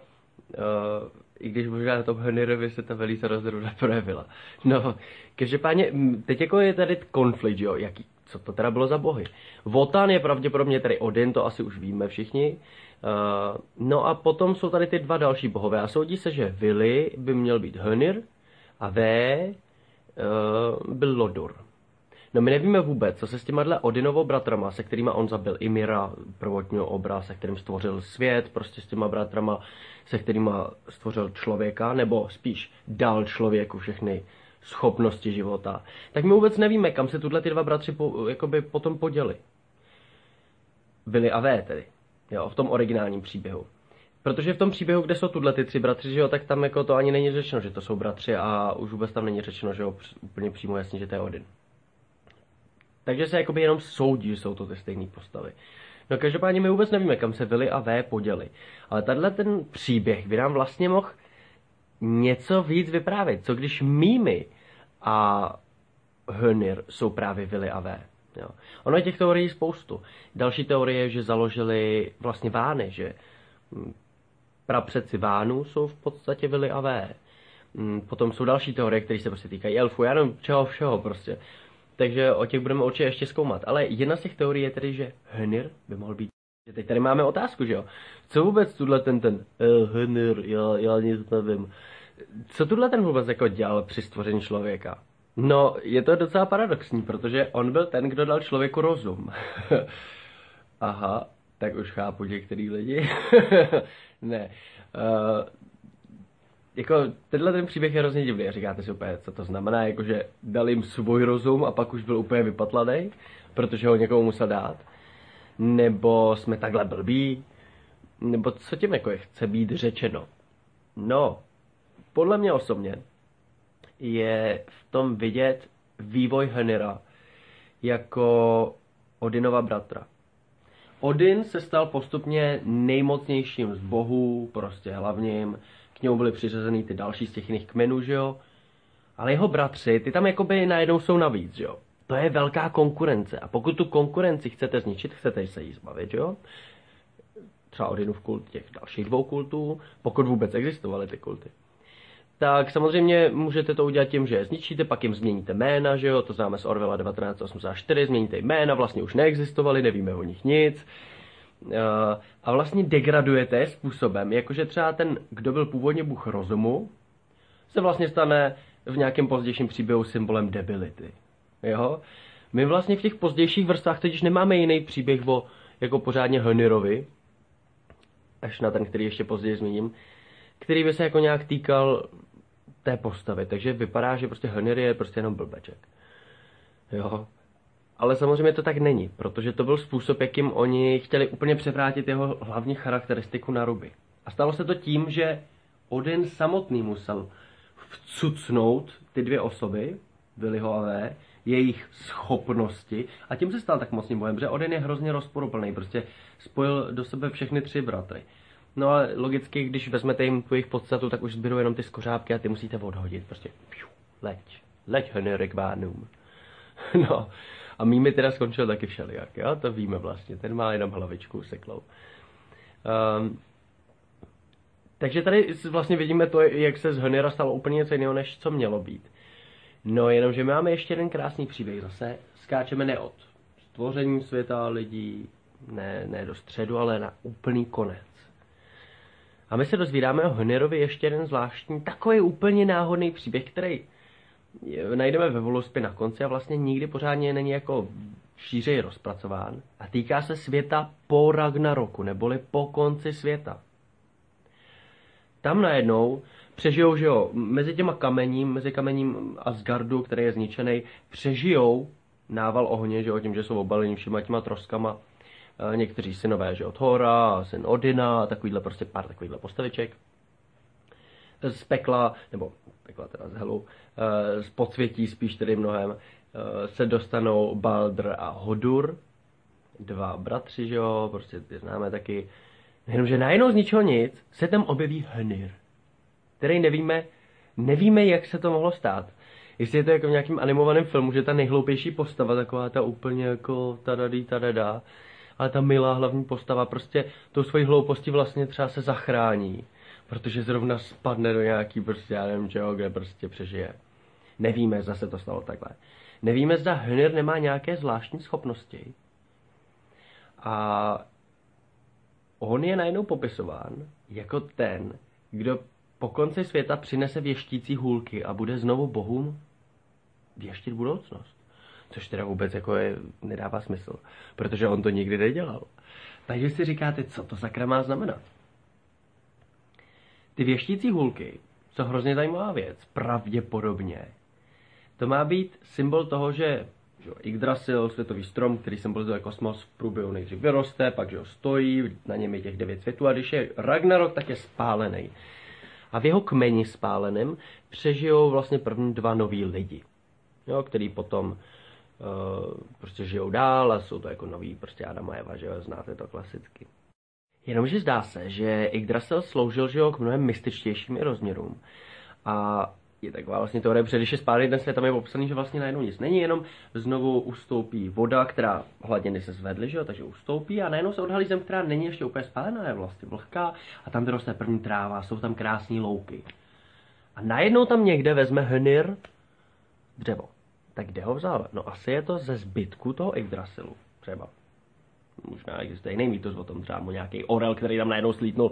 i když možná to Henirovi se ta velíza zrovna projevila. No, každopádně, teď jako je tady konflikt, jo, co to teda bylo za bohy. Wotan je pravděpodobně tady Odin, to asi už víme všichni. No a potom jsou tady ty 2 další bohové a soudí se, že Vili by měl být Hönir a Vé byl Lodur. No my nevíme vůbec, co se s těma Odinovou bratrama, se kterýma on zabil Ymira, prvotního obra, se kterým stvořil svět, prostě s těma bratrama, se kterýma stvořil člověka, nebo spíš dal člověku všechny schopnosti života. Tak my vůbec nevíme, kam se ty 2 bratři jakoby potom poděli. Vili a Vé tedy, jo, v tom originálním příběhu. Protože v tom příběhu, kde jsou ty 3 bratři, že jo, tak tam jako to ani není řečeno, že to jsou bratři a už vůbec tam není řečeno, že jo, úplně přímo jasně, že to je Odin. Takže se jakoby jenom soudí, že jsou to ty stejné postavy. No každopádně my vůbec nevíme, kam se Vili a Vé poděli. Ale tenhle ten příběh by nám vlastně mohl něco víc vyprávět. Co když Mými a Hönir jsou právě Vili a Vé. Jo. Ono je těch teorií spoustu. Další teorie je, že založili vlastně Vány, že prapředci Vánů jsou v podstatě Vili a Vé. Potom jsou další teorie, které se prostě týkají elfů, já nevím čeho všeho prostě. Takže o těch budeme určitě ještě zkoumat. Ale jedna z těch teorií je tedy, že Hönir by mohl být. Teď tady máme otázku, že jo? Co vůbec ten Hönir, já nic nevím. Co ten vůbec jako dělal při stvoření člověka? No, je to docela paradoxní, protože on byl ten, kdo dal člověku rozum. Aha, tak už chápu některý lidi. Ne. Jako, ten příběh je hrozně divný a říkáte si úplně, co to znamená, jakože dal jim svůj rozum a pak už byl úplně vypatlanej, protože ho někomu musel dát. Nebo jsme takhle blbí, nebo co tím jako chce být řečeno. No, podle mě osobně je v tom vidět vývoj Hönira jako Odinova bratra. Odin se stal postupně nejmocnějším z bohů, prostě hlavním. K němu byly přiřazeny ty další z těch jiných kmenů, že jo. Ale jeho bratři, ty tam jakoby najednou jsou navíc, že jo. To je velká konkurence. A pokud tu konkurenci chcete zničit, chcete se jí zbavit, že jo. Třeba Odinův kult těch dalších 2 kultů, pokud vůbec existovaly ty kulty. Tak samozřejmě můžete to udělat tím, že je zničíte, pak jim změníte jména, že jo, to známe z Orwella 1984, změníte jména, vlastně už neexistovaly, nevíme o nich nic. A vlastně degradujete způsobem, jakože třeba ten, kdo byl původně bůh rozumu, se vlastně stane v nějakém pozdějším příběhu symbolem debility. Jo? My vlastně v těch pozdějších vrstvách totiž nemáme jiný příběh o jako pořádně Hönirovi, až na ten, který ještě později zmíním, který by se jako nějak týkal té postavy. Takže vypadá, že prostě Hönir je prostě jenom blbeček. Jo. Ale samozřejmě to tak není, protože to byl způsob, jakým oni chtěli úplně převrátit jeho hlavní charakteristiku na ruby. A stalo se to tím, že Odin samotný musel vcucnout ty 2 osoby, Viliho a Vé, jejich schopnosti a tím se stal tak mocným bohem, že Odin je hrozně rozporuplný, prostě spojil do sebe všechny 3 bratry. No a logicky, když vezmete jim tu jejich podstatu, tak už zbydou jenom ty skořápky a ty musíte odhodit, prostě leď Hönir k Vánům. No. A Mými teda skončil taky všelijak, jo? To víme vlastně, ten má jenom hlavičku seklou. Takže tady vlastně vidíme to, jak se z Hönira stalo úplně něco jiného, než co mělo být. No jenomže my máme ještě jeden krásný příběh, zase skáčeme ne od stvoření světa lidí, ne do středu, ale na úplný konec. A my se dozvídáme o Hönirovi ještě jeden zvláštní, takový úplně náhodný příběh, který najdeme ve Voluspě na konci a vlastně nikdy pořádně není jako šířeji rozpracován a týká se světa po Ragnaroku, neboli po konci světa. Tam najednou přežijou, že jo, mezi kamením Asgardu, který je zničený, přežijou nával ohně, že jo, tím, že jsou obaleni všema těma troskama, někteří synové, že jo, Thora, syn Odina, takovýhle prostě pár takovýchhle postaviček. Z pekla, nebo pekla teda z helu, z podsvětí spíš tedy mnohem, se dostanou Baldr a Hodur, dva bratři, že jo, prostě ty známe taky. Jenomže najednou z ničeho nic se tam objeví Hönir, který nevíme, jak se to mohlo stát. Jestli je to jako v nějakým animovaném filmu, že ta nejhloupější postava, taková ta úplně jako tadadá, ale ta milá hlavní postava prostě tou svojí hloupostí vlastně třeba se zachrání, protože zrovna spadne do nějaký prostě, já nevím čeho, kde prostě přežije. Nevíme, zase to stalo takhle. Nevíme, zda Hönir nemá nějaké zvláštní schopnosti. A on je najednou popisován jako ten, kdo po konci světa přinese věštící hůlky a bude znovu bohům věštit budoucnost. Což teda vůbec jako nedává smysl, protože on to nikdy nedělal. Takže si říkáte, co to sakra má znamenat? Ty věštící hůlky jsou hrozně zajímavá věc, pravděpodobně. To má být symbol toho, že Yggdrasil, světový strom, který symbolizuje kosmos, v průběhu nejdřív vyroste, pak že ho stojí, na něm je těch 9 světů a když je Ragnarok, tak je spálený. A v jeho kmeni spáleném přežijou vlastně první 2 noví lidi, jo, který potom prostě žijou dál a jsou to jako noví prostě Adam a Eva, že jo, znáte to klasicky. Jenomže zdá se, že Yggdrasil sloužil, že jo, k mnohem mystičtějším rozměrům. A je taková vlastně teorie, protože když je spálený ten svět, tam je popsaný, že vlastně najednou nic není, jenom znovu ustoupí voda, která hladiny se zvedly, že jo, takže ustoupí a najednou se odhalí zem, která není ještě úplně spálená, je vlastně vlhká a tam vyroste první tráva, jsou tam krásné louky. A najednou tam někde vezme Hönir dřevo. Tak kde ho vzal? No asi je to ze zbytku toho Yggdrasilu, třeba. Možná existuje jiný mýtus o tom, třeba nějaký orel, který tam najednou slítnul,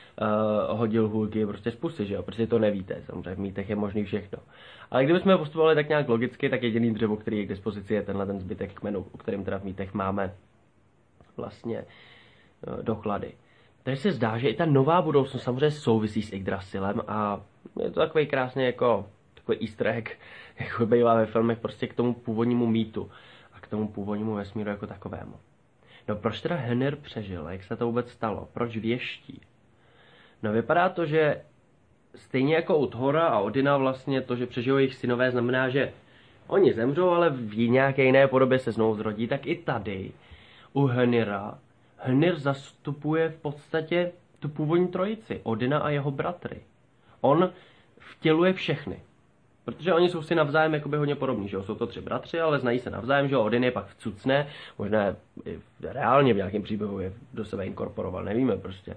hodil hůlky prostě z pusy, že jo, protože to nevíte, samozřejmě v mýtech je možný všechno. Ale kdybychom postupovali tak nějak logicky, tak jediný dřevo, který je k dispozici, je tenhle ten zbytek kmenu, o kterém teda v mýtech máme vlastně doklady. Takže se zdá, že i ta nová budoucnost samozřejmě souvisí s Yggdrasilem a je to takový krásně jako takový easter egg, jako bývá ve filmech, prostě k tomu původnímu mýtu a k tomu původnímu vesmíru jako takovému. No proč teda Hönir přežil? Jak se to vůbec stalo? Proč věští? No vypadá to, že stejně jako u Thora a Odina vlastně to, že přežijou jejich synové, znamená, že oni zemřou, ale v nějaké jiné podobě se znovu zrodí, tak i tady u Hönira Hönir zastupuje v podstatě tu původní trojici, Odina a jeho bratry. On vtěluje všechny. Protože oni jsou si navzájem jakoby hodně podobní, že jo? Jsou to 3 bratři, ale znají se navzájem, že jo? Odin je pak vcucne, možná i reálně v nějakém příběhu je do sebe inkorporoval, nevíme prostě.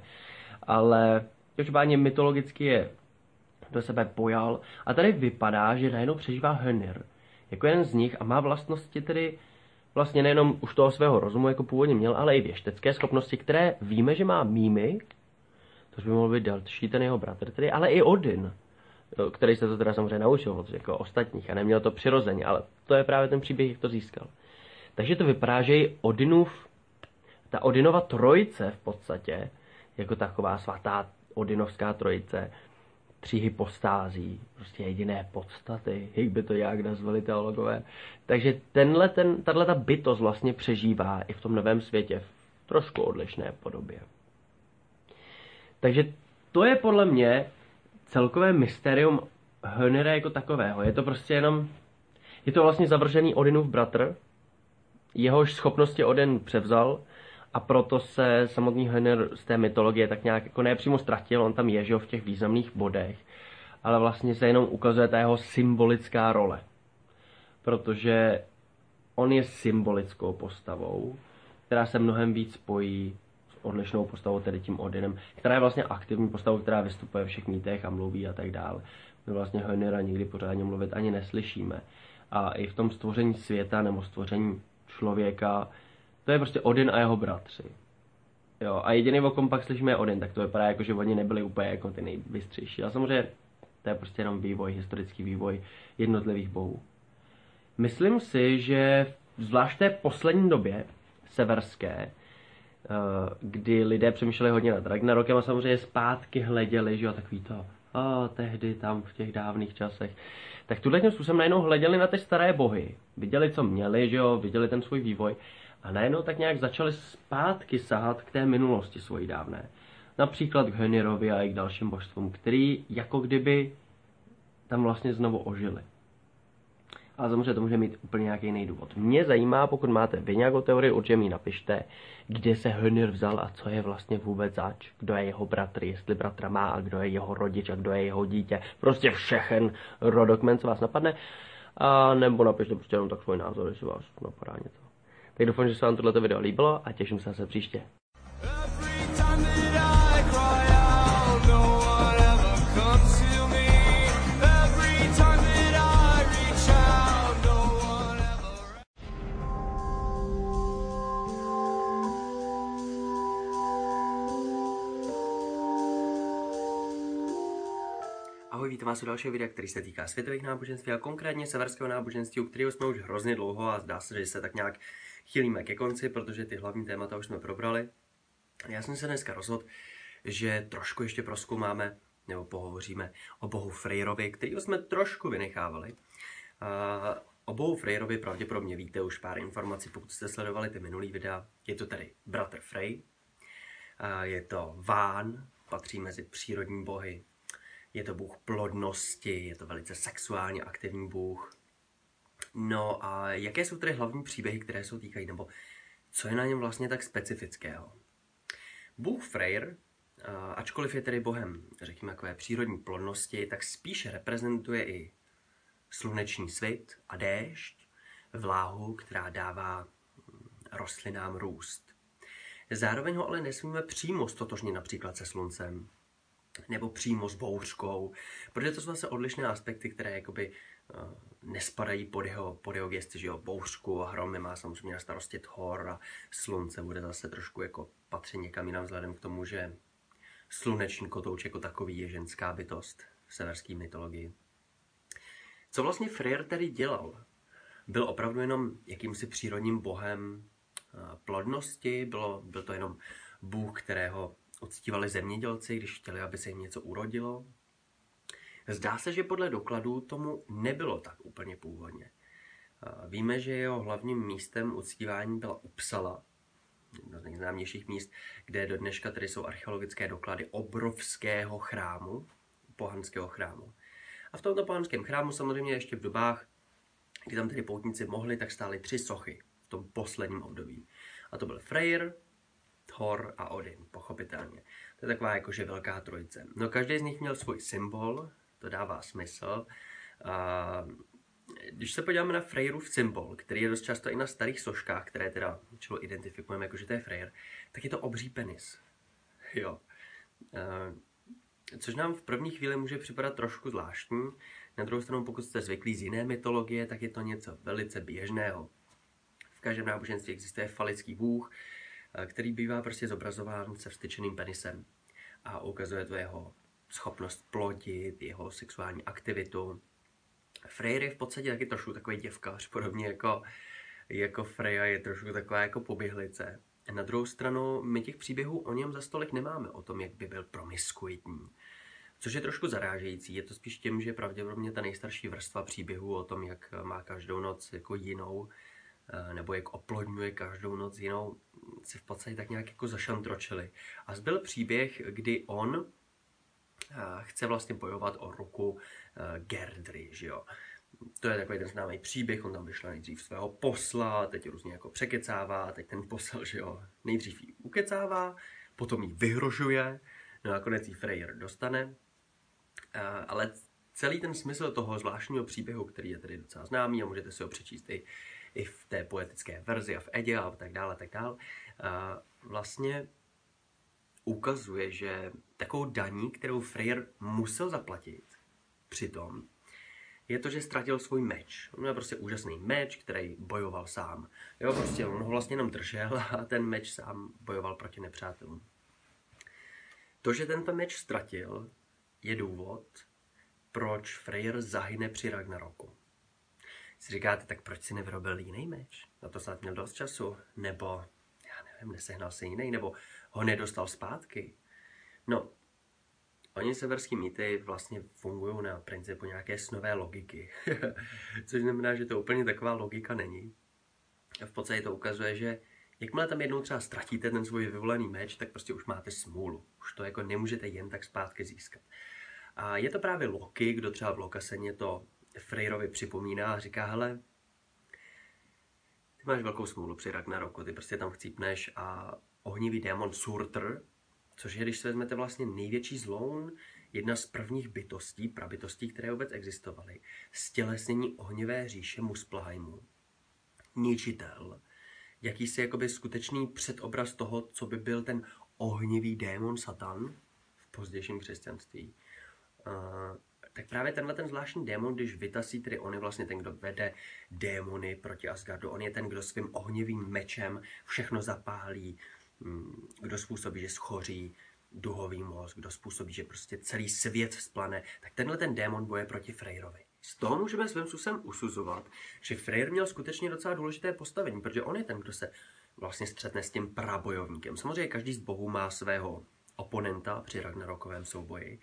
Ale každopádně mytologicky je do sebe pojal a tady vypadá, že najednou přežívá Hönir jako jeden z nich a má vlastnosti tedy vlastně nejenom už toho svého rozumu, jako původně měl, ale i věštecké schopnosti, které víme, že má Mimi, což by mohl být další ten jeho bratr tedy, ale i Odin, který se to teda samozřejmě naučil od jako ostatních a neměl to přirozeně, ale to je právě ten příběh, jak to získal. Takže to vypadá, že i ta Odinova trojice v podstatě, jako taková svatá Odinovská trojice, 3 hypostází, prostě jediné podstaty, jak by to jak nazvali teologové. Takže tato bytost vlastně přežívá i v tom novém světě v trošku odlišné podobě. Takže to je podle mě celkové mysterium Hönira jako takového. Je to prostě jenom, je to vlastně zavržený Odinův bratr, jehož schopnosti Odin převzal a proto se samotný Hönir z té mytologie tak nějak jako nepřímo ztratil, on tam je, že v těch významných bodech, ale vlastně se jenom ukazuje ta jeho symbolická role. Protože on je symbolickou postavou, která se mnohem víc spojí s odlišnou postavou, tedy tím Odinem, která je vlastně aktivní postavou, která vystupuje v všech mýtech a mluví a tak dále. My vlastně Hönira nikdy pořádně mluvit ani neslyšíme. A i v tom stvoření světa nebo stvoření člověka, to je prostě Odin a jeho bratři. Jo, a jediný, o kom pak slyšíme, je Odin, tak to vypadá jako, že oni nebyli úplně jako ty nejbystřejší. Ale samozřejmě to je prostě jenom vývoj, historický vývoj jednotlivých bohů. Myslím si, že zvlášť v té poslední době severské, kdy lidé přemýšleli hodně nad Ragnarokem a samozřejmě zpátky hleděli, že jo, takový to, tehdy tam v těch dávných časech, tak tuhle tím způsobem najednou hleděli na ty staré bohy, viděli, co měli, že jo, viděli ten svůj vývoj a najednou tak nějak začali zpátky sahat k té minulosti svojí dávné. Například k Hönirovi a i k dalším božstvům, který jako kdyby tam vlastně znovu ožili. Ale samozřejmě to může mít úplně nějaký jiný důvod. Mě zajímá, pokud máte vy nějakou teorii, určitě mi napište, kde se Hönir vzal a co je vlastně vůbec zač, kdo je jeho bratr, jestli bratra má a kdo je jeho rodič a kdo je jeho dítě. Prostě všechen rodokmen, co vás napadne. A nebo napište prostě jenom tak svůj názor, jestli vás napadá něco. Tak doufám, že se vám tohleto video líbilo a těším se zase příště. Ahoj, vítám vás u dalšího videa, který se týká světových náboženství a konkrétně severského náboženství, u kterého jsme už hrozně dlouho a zdá se, že se tak nějak chýlíme ke konci, protože ty hlavní témata už jsme probrali. Já jsem se dneska rozhodl, že trošku ještě prozkoumáme nebo pohovoříme o bohu Freyrovi, kterýho jsme trošku vynechávali. O bohu Freyrovi pravděpodobně víte už pár informací, pokud jste sledovali ty minulý videa. Je to tedy bratr Frey, je to Ván, patří mezi přírodní bohy. Je to bůh plodnosti, je to velice sexuálně aktivní bůh. No a jaké jsou tedy hlavní příběhy, které se týkají, nebo co je na něm vlastně tak specifického? Bůh Freyr, ačkoliv je tedy bohem, řekněme, takové přírodní plodnosti, tak spíše reprezentuje i sluneční svit a déšť, vláhu, která dává rostlinám růst. Zároveň ho ale nesmíme přímo ztotožnit například se sluncem, nebo přímo s bouřkou, protože to jsou zase odlišné aspekty, které jakoby nespadají pod jeho gesty, že jo, bouřku a hromy má samozřejmě na starosti Thor a slunce bude zase trošku jako patřit někam jinam vzhledem k tomu, že sluneční kotouč jako takový je ženská bytost v severské mytologii. Co vlastně Freyr tedy dělal? Byl opravdu jenom jakýmsi přírodním bohem plodnosti, byl to jenom bůh, kterého uctívali zemědělci, když chtěli, aby se jim něco urodilo. Zdá se, že podle dokladů tomu nebylo tak úplně původně. Víme, že jeho hlavním místem uctívání byla Uppsala, jedno z nejznámějších míst, kde do dneška tedy jsou archeologické doklady obrovského chrámu, pohanského chrámu. A v tomto pohanském chrámu samozřejmě ještě v dobách, kdy tam tedy poutníci mohli, tak stály 3 sochy v tom posledním období. A to byl Freyr, Thor a Odin, pochopitelně. To je taková jakože velká trojice. No každý z nich měl svůj symbol, to dává smysl. Když se podíváme na Freyrův symbol, který je dost často i na starých soškách, které teda čilo identifikujeme jako, že to je Freyr, tak je to obří penis. Jo. Což nám v první chvíli může připadat trošku zvláštní. Na druhou stranu, pokud jste zvyklí z jiné mytologie, tak je to něco velice běžného. V každém náboženství existuje falický bůh, který bývá prostě zobrazován se vstyčeným penisem a ukazuje to jeho schopnost plodit, jeho sexuální aktivitu. Freyr je v podstatě taky trošku takový děvkař, podobně jako Freya je trošku taková jako poběhlice. Na druhou stranu, my těch příběhů o něm za stolik nemáme, o tom, jak by byl promiskuitní. Což je trošku zarážející, je to spíš tím, že pravděpodobně ta nejstarší vrstva příběhů o tom, jak má každou noc jako jinou, nebo jak oplodňuje každou noc jinou, si v podstatě tak nějak jako zašantročili. A zbyl příběh, kdy on chce vlastně bojovat o ruku Gerdry, že jo. To je takový ten známý příběh, on tam vyšle nejdřív svého posla, teď různě jako překecává, teď ten posel, že jo, nejdřív ji ukecává, potom ji vyhrožuje, no a nakonec ji Freyr dostane. Ale celý ten smysl toho zvláštního příběhu, který je tedy docela známý a můžete si ho přečíst i v té poetické verzi a v Edě a tak dále, vlastně ukazuje, že takovou daní, kterou Freyr musel zaplatit přitom, je to, že ztratil svůj meč. On měl prostě úžasný meč, který bojoval sám. Jo, prostě on ho vlastně jenom držel a ten meč sám bojoval proti nepřátelům. To, že tento meč ztratil, je důvod, proč Freyr zahyne při Ragnaroku. Si říkáte, tak proč si nevyrobil jiný meč? Na to snad měl dost času. Nebo, já nevím, nesehnal se jiný, nebo ho nedostal zpátky. No, oni severský mýty vlastně fungují na principu nějaké snové logiky. Což znamená, že to úplně taková logika není. A v podstatě to ukazuje, že jakmile tam jednou třeba ztratíte ten svůj vyvolený meč, tak prostě už máte smůlu. Už to jako nemůžete jen tak zpátky získat. A je to právě Loki, kdo třeba v Lokaseně to Freyrovi připomíná a říká, hele, ty máš velkou smůlu při Ragnaroku, ty prostě tam chcípneš a ohnivý démon Surtr, což je, když se vezmete vlastně největší zloun, jedna z prvních bytostí, prabytostí, které vůbec existovaly, stělesnění ohnivé říše Muspelheimu, ničitel, jakýsi jakoby skutečný předobraz toho, co by byl ten ohnivý démon Satan v pozdějším křesťanství. Tak právě tenhle ten zvláštní démon, když vytasí, tedy on je vlastně ten, kdo vede démony proti Asgardu, on je ten, kdo svým ohnivým mečem všechno zapálí, kdo způsobí, že schoří duhový mozk, kdo způsobí, že prostě celý svět vzplane, tak tenhle ten démon boje proti Freyrovi. Z toho můžeme svým způsobem usuzovat, že Freyr měl skutečně docela důležité postavení, protože on je ten, kdo se vlastně střetne s tím prabojovníkem. Samozřejmě každý z bohů má svého oponenta při Ragnarokovém souboji,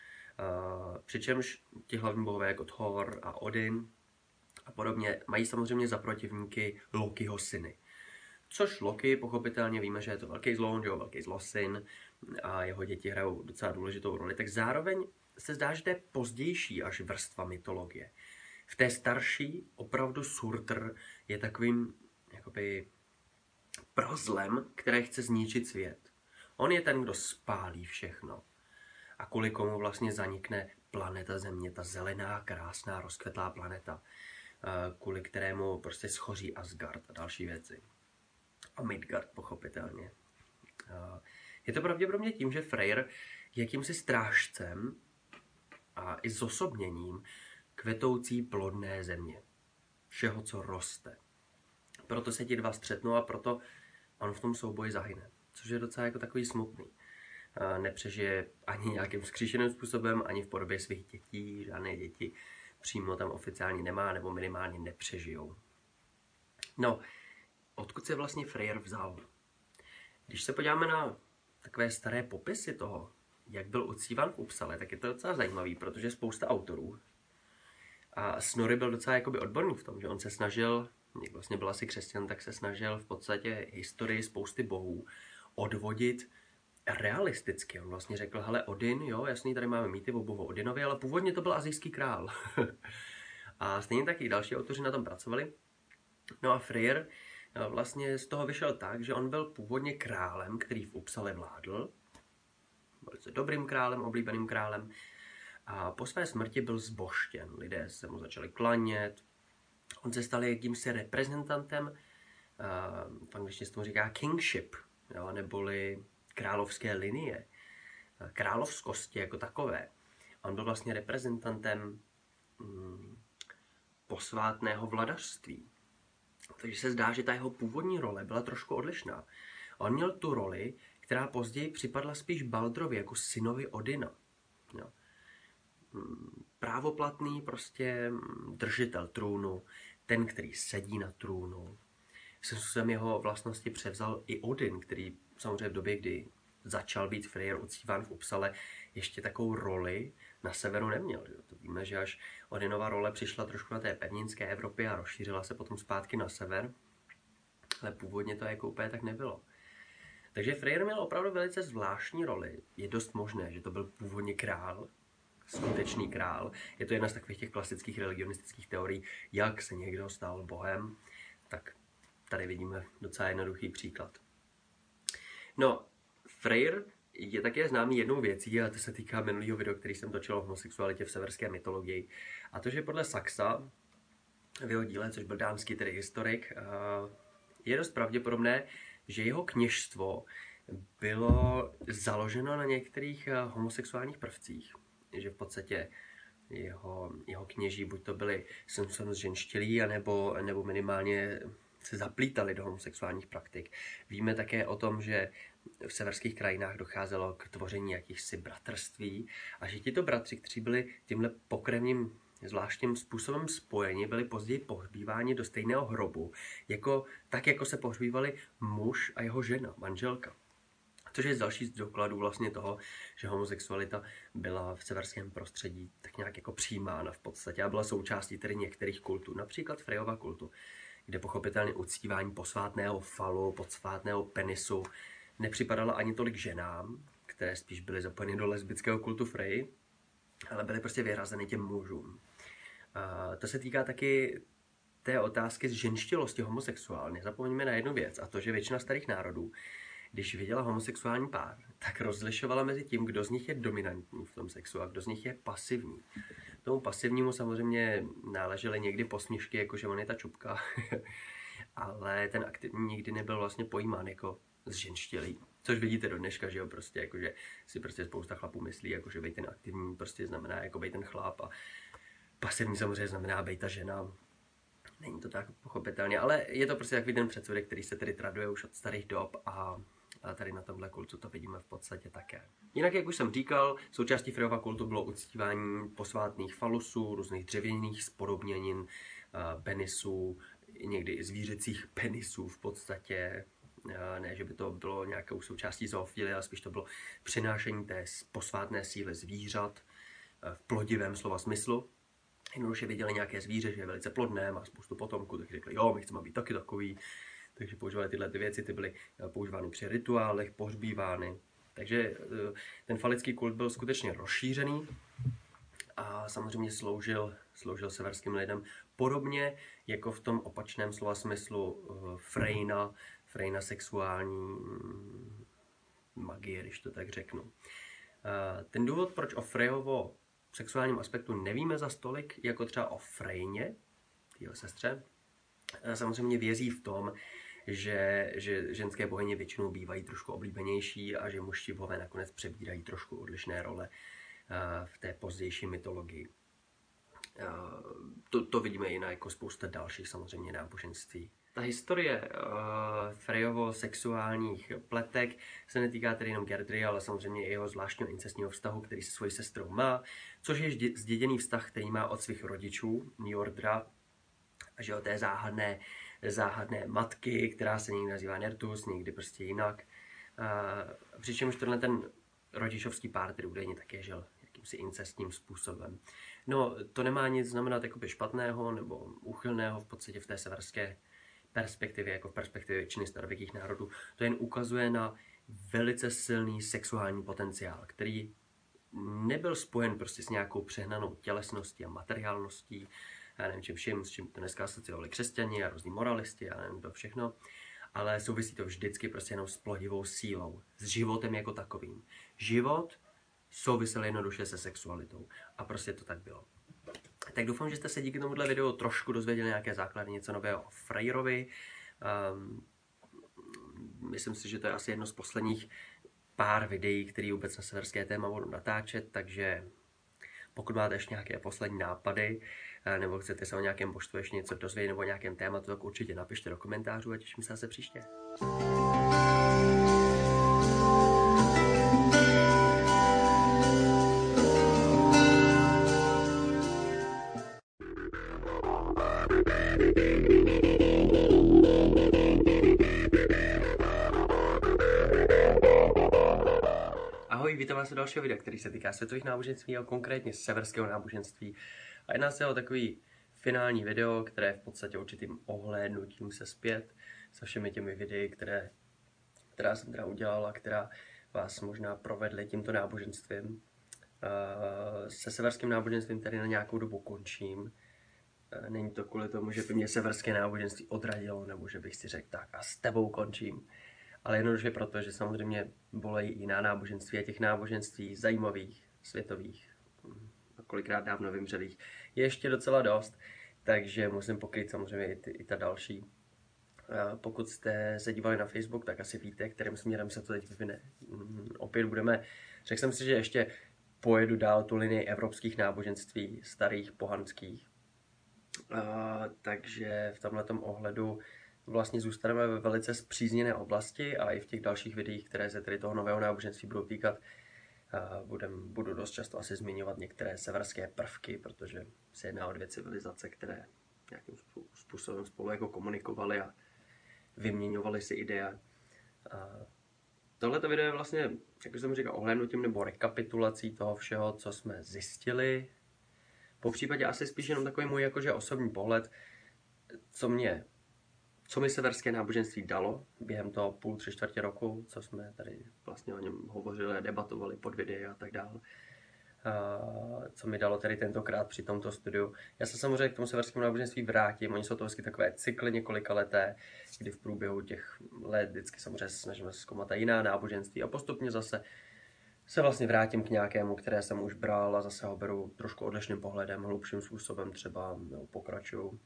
přičemž ti hlavní bohové jako Thor a Odin a podobně mají samozřejmě za protivníky Lokiho syny. Což Loki, pochopitelně víme, že je to velký zloun, velký zlosyn a jeho děti hrajou docela důležitou roli, tak zároveň se zdá, že to je pozdější až vrstva mytologie. V té starší opravdu Surtr je takovým jakoby prozlem, které chce zničit svět. On je ten, kdo spálí všechno. A kvůli komu vlastně zanikne planeta Země, ta zelená, krásná, rozkvetlá planeta, kvůli kterému prostě schoří Asgard a další věci. A Midgard, pochopitelně. Je to pravděpodobně tím, že Freyr je jakýmsi strážcem a i zosobněním kvetoucí plodné země. Všeho, co roste. Proto se ti dva střetnou a proto on v tom souboji zahyne. Což je docela jako takový smutný. Nepřežije ani nějakým vzkříšeným způsobem, ani v podobě svých dětí. Žádné děti přímo tam oficiálně nemá, nebo minimálně nepřežijou. No, odkud se vlastně Freyr vzal? Když se podíváme na takové staré popisy toho, jak byl uctívan v Uppsale, tak je to docela zajímavý, protože spousta autorů. A Snorri byl docela jakoby odborný v tom, že on se snažil, jak vlastně byl asi křesťan, tak se snažil v podstatě historii spousty bohů odvodit realisticky. On vlastně řekl, hele, Odin, jo, jasný, tady máme mýty o bohu Odinovi, ale původně to byl asijský král. A stejně tak i další autoři na tom pracovali. No a Freyr vlastně z toho vyšel tak, že on byl původně králem, který v Uppsale vládl. Velice dobrým králem, oblíbeným králem. A po své smrti byl zboštěn. Lidé se mu začali klanět. On se stal jakýmsi reprezentantem, v angličtině se tomu říká kingship, jo, neboli královské linie, královskosti jako takové. On byl vlastně reprezentantem posvátného vladařství. Takže se zdá, že ta jeho původní role byla trošku odlišná. On měl tu roli, která později připadla spíš Baldrovi jako synovi Odina. Jo. Právoplatný prostě držitel trůnu, ten, který sedí na trůnu. Jsem jeho vlastnosti převzal i Odin, který samozřejmě v době, kdy začal být Freyr uctíván v Uppsale, ještě takovou roli na severu neměl. To víme, že až Odinova role přišla trošku na té pevninské Evropě a rozšířila se potom zpátky na sever, ale původně to jako úplně tak nebylo. Takže Freyr měl opravdu velice zvláštní roli. Je dost možné, že to byl původně král, skutečný král. Je to jedna z takových těch klasických religionistických teorií, jak se někdo stal bohem. Tak tady vidíme docela jednoduchý příklad. No, Freyr je také známý jednou věcí, a to se týká minulého videa, který jsem točil o homosexualitě v severské mytologii. A to, že podle Saxa, v jeho díle, což byl dánský tedy historik, je dost pravděpodobné, že jeho kněžstvo bylo založeno na některých homosexuálních prvcích. Že v podstatě jeho kněží buď to byli ženštilí, nebo minimálně se zaplítali do homosexuálních praktik. Víme také o tom, že v severských krajinách docházelo k tvoření jakýchsi bratrství a že tito bratři, kteří byli tímhle pokrevním zvláštním způsobem spojeni, byli později pohřbíváni do stejného hrobu, jako se pohřbívali muž a jeho žena, manželka. Což je další z dokladů vlastně toho, že homosexualita byla v severském prostředí tak nějak jako přijímána v podstatě a byla součástí tedy některých kultů, například Freyova kultu, kde pochopitelně uctívání posvátného falu, podsvátného penisu nepřipadalo ani tolik ženám, které spíš byly zapojeny do lesbického kultu Frey, ale byly prostě vyhrazeny těm mužům. A to se týká taky té otázky zženštilosti homosexuál. Nezapomeňme na jednu věc, a to, že většina starých národů, když viděla homosexuální pár, tak rozlišovala mezi tím, kdo z nich je dominantní v tom sexu a kdo z nich je pasivní. Tomu pasivnímu samozřejmě náležely někdy posměšky, jakože on je ta čupka, ale ten aktivní nikdy nebyl vlastně pojímán jako zženštilý. Což vidíte do dneška, že jo, prostě jakože si prostě spousta chlapů myslí, jakože bejt ten aktivní prostě znamená jako bejt ten chlap a pasivní samozřejmě znamená bejt ta žena. Není to tak pochopitelně, ale je to prostě takový ten předsudek, který se tedy traduje už od starých dob a tady na tomhle kultu to vidíme v podstatě také. Jinak, jak už jsem říkal, součástí Frejova kultu bylo uctívání posvátných falusů, různých dřevěných spodobněnin, penisů, někdy i zvířecích penisů v podstatě. Ne, že by to bylo nějakou součástí zoofilie, ale spíš to bylo přinášení té posvátné síly zvířat v plodivém slova smyslu. Jednoduše viděli nějaké zvíře, že je velice plodné, má spoustu potomků, tak řekli, jo, my chceme být taky takový. Takže používali tyhle ty věci, ty byly používány při rituálech, pohřbívány. Takže ten falický kult byl skutečně rozšířený a samozřejmě sloužil severským lidem podobně jako v tom opačném slova smyslu Frejna sexuální magie, když to tak řeknu. Ten důvod, proč o Frejovo sexuálním aspektu nevíme za stolik, jako třeba o Frejně, jeho sestře, samozřejmě věří v tom, že ženské bohyně většinou bývají trošku oblíbenější a že mužští bohové nakonec přebírají trošku odlišné role v té pozdější mytologii. To vidíme i na jako spousta dalších samozřejmě náboženství. Ta historie Frejovo sexuálních pletek se netýká tedy jenom Gerdry, ale samozřejmě i jeho zvláštního incestního vztahu, který se svojí sestrou má, což je zděděný vztah, který má od svých rodičů, Njordra, že o té záhadné matky, která se někdy nazývá Nertus, někdy prostě jinak. Přičemž tenhle ten rodičovský pár tedy údajně také žil jakýmsi incestním způsobem. No, to nemá nic znamenat jakoby špatného nebo úchylného v podstatě v té severské perspektivě, jako v perspektivě většiny starověkých národů. To jen ukazuje na velice silný sexuální potenciál, který nebyl spojen prostě s nějakou přehnanou tělesností a materiálností, já nevím čím s čím to dneska asociovali křesťani a různí moralisti, já nevím to všechno, ale souvisí to vždycky prostě jenom s plodivou sílou, s životem jako takovým. Život souvisel jednoduše se sexualitou a prostě to tak bylo. Tak doufám, že jste se díky tomuhle videu trošku dozvěděli nějaké základy, něco nového o Frejrovi. Myslím si, že to je asi jedno z posledních pár videí, které vůbec na severské téma budu natáčet, takže pokud máte ještě nějaké poslední nápady, nebo chcete se o nějakém božstvu ještě něco dozvědět nebo o nějakém tématu, tak určitě napište do komentářů a těším se zase příště. Ahoj, vítám vás u dalšího videa, který se týká světových náboženství a konkrétně severského náboženství. A jedná se o takový finální video, které je v podstatě určitým ohlédnutím se zpět se všemi těmi videi, která jsem teda udělal a která vás možná provedly tímto náboženstvím. Se severským náboženstvím tady na nějakou dobu končím. Není to kvůli tomu, že by mě severské náboženství odradilo, nebo že bych si řekl tak a s tebou končím. Ale jednoduše proto, že samozřejmě volejí jiná náboženství a těch náboženství zajímavých, světových, a kolikrát dávno vymřelých, je ještě docela dost, takže musím pokryt samozřejmě i ta další. Pokud jste se dívali na Facebook, tak asi víte, kterým směrem se to teď vyvine. Opět řekl jsem si, že ještě pojedu dál tu linii evropských náboženství, starých, pohanských. Takže v tomhletom ohledu vlastně zůstaneme ve velice spřízněné oblasti a i v těch dalších videích, které se tedy toho nového náboženství budou týkat, budu dost často asi zmiňovat některé severské prvky, protože se jedná o dvě civilizace, které nějakým způsobem spolu jako komunikovaly a vyměňovaly si idea. Tohleto video je vlastně, jak jsem říkal, ohlédnutím nebo rekapitulací toho všeho, co jsme zjistili. Po případě asi spíš jenom takový můj jakože osobní pohled, co mi severské náboženství dalo během toho 3/4 roku, co jsme tady vlastně o něm hovořili a debatovali pod videí a tak dále. co mi dalo tedy tentokrát při tomto studiu. Já se samozřejmě k tomu severskému náboženství vrátím, oni jsou to vždycky takové cykly několika leté, kdy v průběhu těch let vždycky samozřejmě snažíme se zkoumat jiná náboženství a postupně zase se vlastně vrátím k nějakému, které jsem už bral a zase ho beru trošku odlišným pohledem, hlubším způsobem třeba, nebo pokračuju.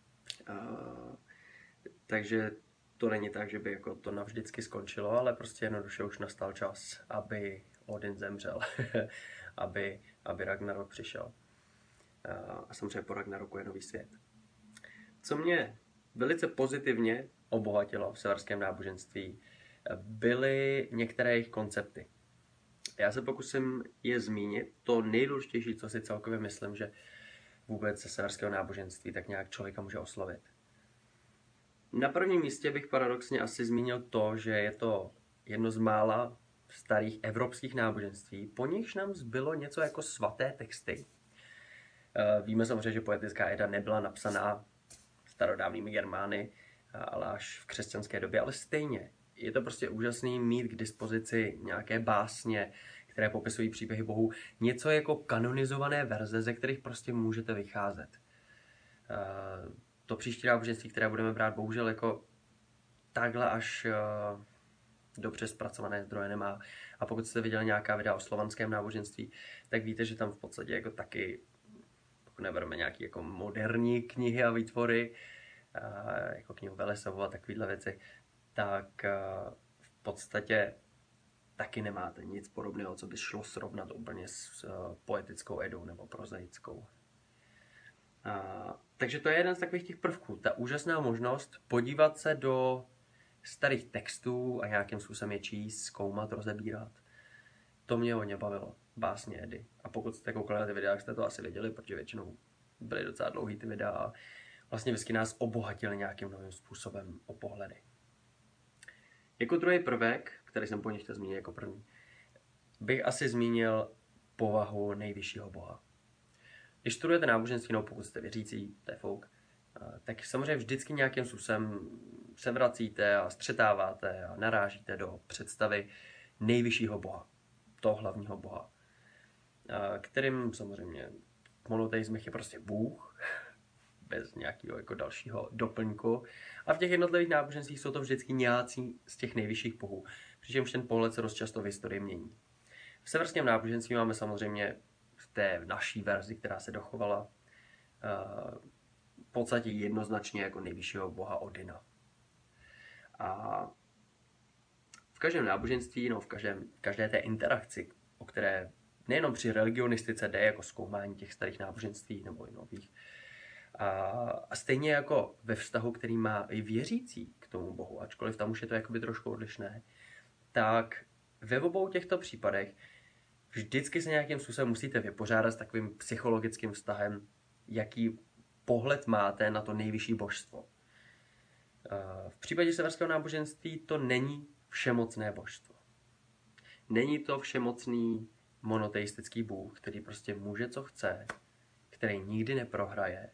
Takže to není tak, že by jako to navždycky skončilo, ale prostě jednoduše už nastal čas, aby Odin zemřel, aby Ragnarok přišel. A samozřejmě po Ragnaroku je nový svět. Co mě velice pozitivně obohatilo v severském náboženství, byly některé jejich koncepty. Já se pokusím je zmínit. To nejdůležitější, co si celkově myslím, že vůbec ze severského náboženství tak nějak člověka může oslovit. Na prvním místě bych paradoxně asi zmínil to, že je to jedno z mála starých evropských náboženství, po nichž nám zbylo něco jako svaté texty. Víme samozřejmě, že poetická Eda nebyla napsaná starodávnými Germány, ale až v křesťanské době, ale stejně. Je to prostě úžasný mít k dispozici nějaké básně, které popisují příběhy bohů, něco jako kanonizované verze, ze kterých prostě můžete vycházet. To příští náboženství, které budeme brát, bohužel jako takhle až dobře zpracované zdroje nemá. A pokud jste viděli nějaká videa o slovanském náboženství, tak víte, že tam v podstatě jako taky, pokud nebereme nějaké jako moderní knihy a výtvory, jako knihu Velesovu a takovéhle věci, tak v podstatě taky nemáte nic podobného, co by šlo srovnat úplně s poetickou Edou nebo prozaickou. Takže to je jeden z takových těch prvků. Ta úžasná možnost podívat se do starých textů a nějakým způsobem je číst, zkoumat, rozebírat. To mě hodně bavilo. Básně Edy. A pokud jste koukali na ty videa, jste to asi viděli, protože většinou byly docela dlouhý ty videa a vlastně vždycky nás obohatili nějakým novým způsobem o pohledy. Jako druhý prvek, který jsem po nich chtěl zmínit jako první, bych asi zmínil povahu nejvyššího boha. Když studujete náboženství, no pokud jste věřící, to je fouk, tak samozřejmě vždycky nějakým způsobem se vracíte a střetáváte a narážíte do představy nejvyššího boha, toho hlavního boha, kterým samozřejmě monoteismech je prostě Bůh, bez nějakého jako dalšího doplňku. A v těch jednotlivých náboženstvích jsou to vždycky nějací z těch nejvyšších bohů, přičemž ten pohled se dost často v historii mění. V severském náboženství máme samozřejmě v té naší verzi, která se dochovala, v podstatě jednoznačně jako nejvyššího boha Odina. A v každém náboženství, no v každé té interakci, o které nejenom při religionistice jde jako zkoumání těch starých náboženství nebo i nových, a stejně jako ve vztahu, který má i věřící k tomu bohu, ačkoliv tam už je to jakoby trošku odlišné, tak ve obou těchto případech vždycky se nějakým způsobem musíte vypořádat s takovým psychologickým vztahem, jaký pohled máte na to nejvyšší božstvo. V případě severského náboženství to není všemocné božstvo. Není to všemocný monoteistický bůh, který prostě může, co chce, který nikdy neprohraje,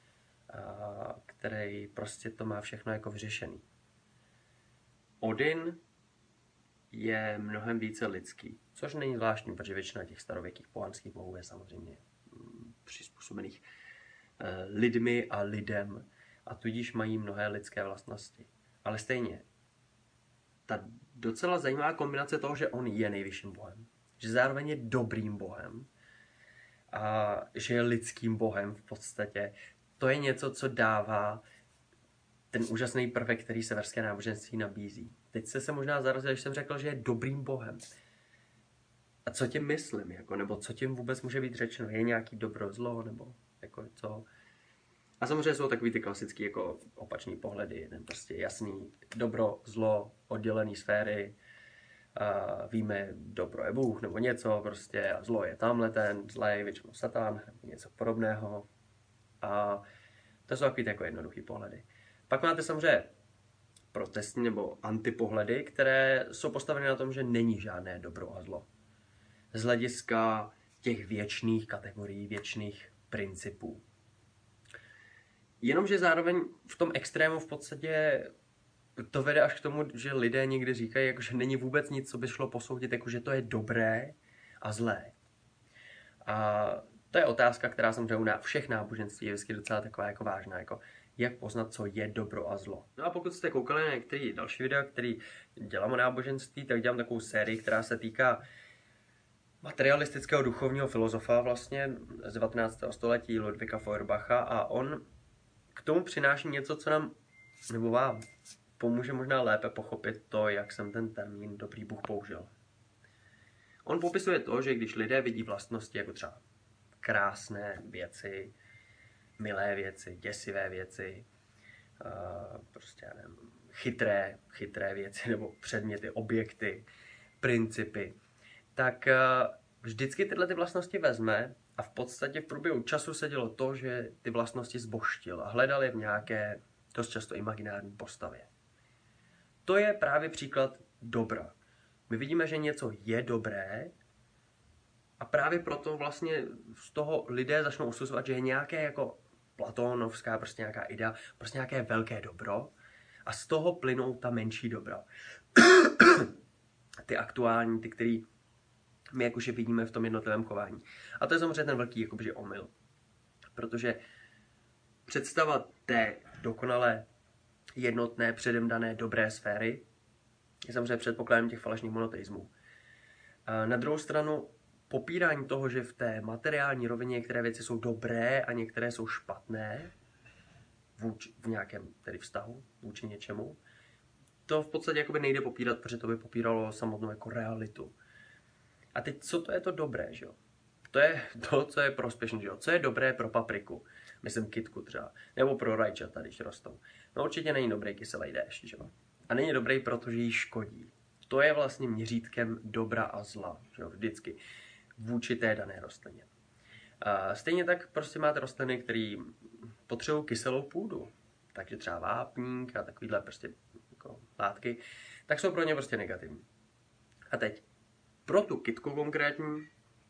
který prostě to má všechno jako vyřešený. Odin je mnohem více lidský, což není zvláštní, protože většina těch starověkých pohanských bohů je samozřejmě přizpůsobených lidmi a lidem a tudíž mají mnohé lidské vlastnosti. Ale stejně, ta docela zajímavá kombinace toho, že on je nejvyšším bohem, že zároveň je dobrým bohem a že je lidským bohem v podstatě, to je něco, co dává ten úžasný prvek, který severské náboženství nabízí. Teď se možná zarazil, když jsem řekl, že je dobrým bohem. A co tím myslím? Jako, nebo co tím vůbec může být řečeno? Je nějaký dobro, zlo? Nebo jako co? A samozřejmě jsou takový ty klasický jako opačný pohledy. Jeden prostě jasný dobro, zlo, oddělený sféry. A víme, dobro je Bůh nebo něco prostě a zlo je tamhle ten, zlej, většinou Satan nebo něco podobného. A to jsou takový jako jednoduchý pohledy. Pak máte samozřejmě protestní nebo antipohledy, které jsou postaveny na tom, že není žádné dobro a zlo. Z hlediska těch věčných kategorií, věčných principů. Jenomže zároveň v tom extrému v podstatě to vede až k tomu, že lidé někdy říkají, jako, že není vůbec nic, co by šlo posoudit, jako, že to je dobré a zlé. A to je otázka, která samozřejmě u všech náboženství je vždycky docela taková jako vážná, jako jak poznat, co je dobro a zlo. No a pokud jste koukali na některé další videa, které dělám o náboženství, tak dělám takovou sérii, která se týká materialistického duchovního filozofa vlastně z 19. století Ludwika Feuerbacha a on k tomu přináší něco, co nám nebo vám pomůže možná lépe pochopit to, jak jsem ten termín dobrý Bůh použil. On popisuje to, že když lidé vidí vlastnosti jako třeba krásné věci, milé věci, děsivé věci, prostě já nevím, chytré věci nebo předměty, objekty, principy, tak vždycky tyhle ty vlastnosti vezme a v podstatě v průběhu času se dělo to, že ty vlastnosti zbožtil a hledal je v nějaké dost často imaginární postavě. To je právě příklad dobra. My vidíme, že něco je dobré a právě proto vlastně z toho lidé začnou usuzovat, že je nějaké jako platonovská prostě nějaká idea, prostě nějaké velké dobro a z toho plynou ta menší dobra. Ty aktuální, ty, který my jakože vidíme v tom jednotlivém chování. A to je samozřejmě ten velký jakoby omyl. Protože představa té dokonale jednotné, předem dané dobré sféry je samozřejmě předpokladem těch falešných monoteismů. A na druhou stranu popírání toho, že v té materiální rovině některé věci jsou dobré a některé jsou špatné v nějakém tedy vztahu vůči něčemu, to v podstatě jakoby nejde popírat, protože to by popíralo samotnou jako realitu. A teď co to je to dobré, že jo? To je to, co je prospěšné, že jo? Co je dobré pro papriku? Myslím kytku třeba. Nebo pro rajčata, když rostou. No určitě není dobrý kyselý déšť, že jo? A není dobrý, protože jí škodí. To je vlastně měřítkem dobra a zla, že jo? Vždycky. Vůči té dané rostlině. A stejně tak prostě máte rostliny, které potřebují kyselou půdu. Takže třeba vápník a takovýhle prostě jako látky, tak jsou pro ně prostě negativní. A teď pro tu kytku konkrétní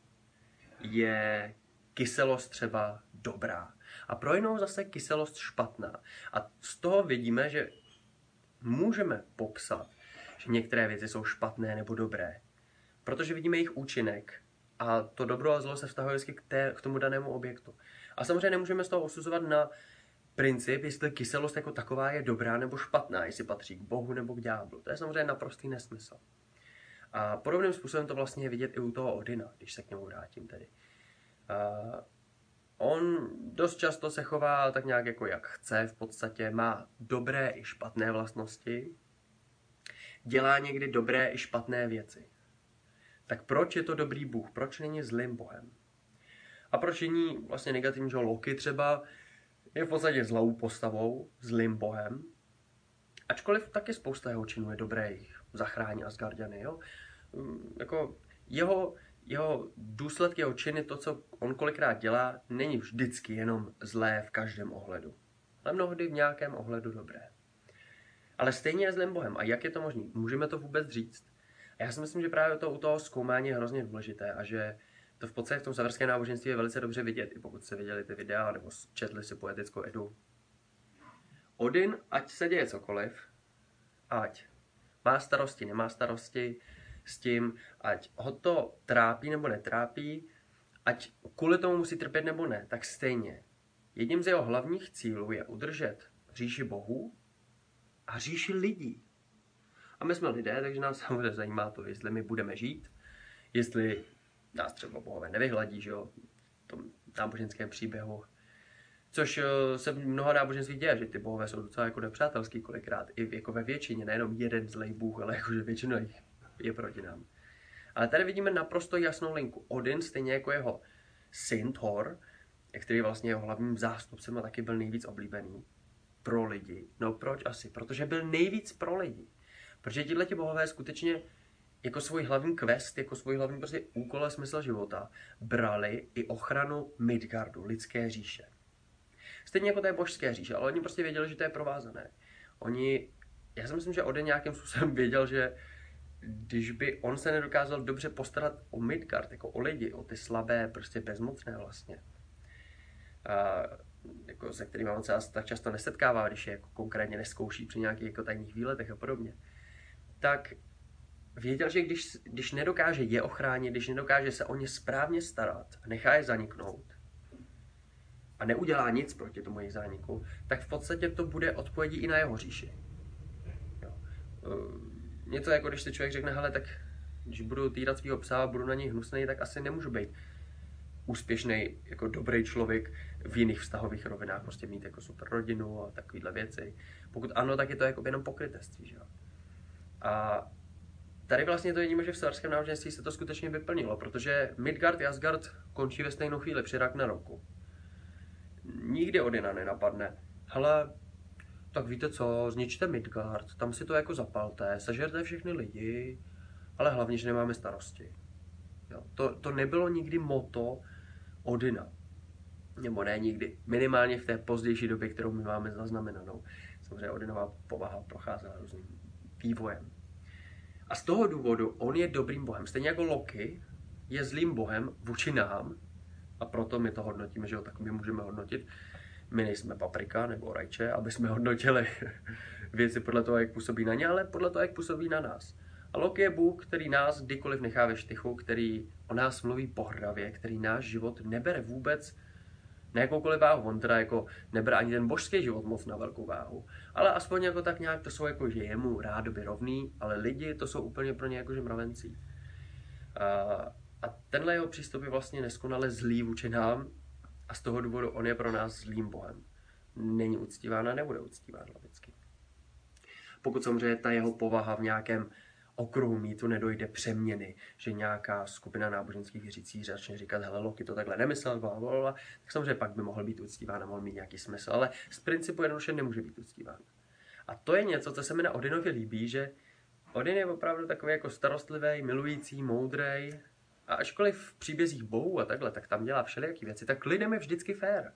je kyselost třeba dobrá. A pro jinou zase kyselost špatná. A z toho vidíme, že můžeme popsat, že některé věci jsou špatné nebo dobré. Protože vidíme jejich účinek a to dobro a zlo se vztahuje vždycky k tomu danému objektu. A samozřejmě nemůžeme z toho usuzovat na princip, jestli kyselost jako taková je dobrá nebo špatná, jestli patří k Bohu nebo k ďáblu. To je samozřejmě naprostý nesmysl. A podobným způsobem to vlastně je vidět i u toho Odina, když se k němu vrátím tedy. On dost často se chová tak nějak jako jak chce, v podstatě má dobré i špatné vlastnosti, dělá někdy dobré i špatné věci. Tak proč je to dobrý Bůh? Proč není zlým Bohem? A proč není vlastně negativní, že Loki třeba je v podstatě zlou postavou, zlým Bohem, ačkoliv taky spousta jeho činů je dobré, jich zachrání Asgardiany, jo? Jako jeho důsledky, jeho činy, to, co on kolikrát dělá, není vždycky jenom zlé v každém ohledu. Ale mnohdy v nějakém ohledu dobré. Ale stejně je zlým Bohem. A jak je to možné? Můžeme to vůbec říct? A já si myslím, že právě to u toho zkoumání je hrozně důležité a že to v podstatě v tom severském náboženství je velice dobře vidět, i pokud jste viděli ty videa nebo četli si poetickou Edu. Odin, ať se děje cokoliv, ať má starosti, nemá starosti s tím, ať ho to trápí nebo netrápí, ať kvůli tomu musí trpět nebo ne, tak stejně. Jedním z jeho hlavních cílů je udržet říši bohů a říši lidí. A my jsme lidé, takže nás samozřejmě zajímá to, jestli my budeme žít, jestli nás třeba bohové nevyhladí, že jo, v tom náboženském příběhu. Což se v mnoha náboženství děje, že ty bohové jsou docela jako nepřátelský kolikrát, i jako ve většině, nejenom jeden zlej bůh, ale jakože většina jich je proti nám. Ale tady vidíme naprosto jasnou linku. Odin, stejně jako jeho syn Thor, který vlastně jeho hlavním zástupcem a taky byl nejvíc oblíbený pro lidi. No proč asi? Protože byl nejvíc pro lidi. Protože tihleti bohové skutečně jako svůj hlavní quest, jako svůj hlavní prostě úkol a smysl života brali i ochranu Midgardu, lidské říše. Stejně jako té božské říše, ale oni prostě věděli, že to je provázané. Já si myslím, že Odin nějakým způsobem věděl, že když by on se nedokázal dobře postarat o Midgard, jako o lidi, o ty slabé, prostě bezmocné vlastně, jako se kterými on se tak často nesetkává, když je jako konkrétně neskouší při nějakých jako tajných výletech a podobně, tak věděl, že když nedokáže je ochránit, když nedokáže se o ně správně starat a nechá je zaniknout a neudělá nic proti tomu jejich zániku, tak v podstatě to bude odpovědí i na jeho říši. Jo. Něco jako když si člověk řekne, hele, tak když budu týrat svýho psa a budu na něj hnusnej, tak asi nemůžu být úspěšný, jako dobrý člověk v jiných vztahových rovinách, prostě mít jako super rodinu a takovéhle věci. Pokud ano, tak je to jako jenom pokrytectví, že jo. A tady vlastně to vidíme, že v severském náboženství se to skutečně vyplnilo, protože Midgard a Asgard končí ve stejnou chvíli při Ragnaroku. Nikdy Odina nenapadne, hele, tak víte co, zničte Midgard, tam si to jako zapalte, sežerte všechny lidi, ale hlavně, že nemáme starosti. Jo, to nebylo nikdy motto Odina. Nebo ne nikdy. Minimálně v té pozdější době, kterou my máme zaznamenanou. Samozřejmě Odinová povaha procházela různým vývojem. A z toho důvodu on je dobrým bohem. Stejně jako Loki je zlým bohem vůči nám. A proto my to hodnotíme, že jo, tak my můžeme hodnotit. My nejsme paprika nebo rajče, aby jsme hodnotili věci podle toho, jak působí na ně, ale podle toho, jak působí na nás. A Loki je Bůh, který nás kdykoliv nechá ve štychu, který o nás mluví pohrdavě, který náš život nebere vůbec na jakoukoliv váhu. On teda jako nebere ani ten božský život moc na velkou váhu. Ale aspoň jako tak nějak to jsou jako, že je mu rádoby rovný, ale lidi to jsou úplně pro ně jakože mravencí. A tenhle jeho přístup je vlastně neskonale zlý vůči nám a z toho důvodu on je pro nás zlým bohem. Není uctíván a nebude uctíván logicky. Pokud samozřejmě ta jeho povaha v nějakém okruhu mýtu nedojde přeměny, že nějaká skupina náboženských věřících začne říkat, hele, Loki to takhle nemyslel, blablabla, tak samozřejmě pak by mohl být uctíván a mohl mít nějaký smysl, ale z principu jednoduše nemůže být uctíván. A to je něco, co se mi na Odinovi líbí, že Odin je opravdu takový jako starostlivý, milující, moudrej. A ačkoliv v příbězích bohů a takhle, tak tam dělá všelijaký věci, tak lidem je vždycky fér.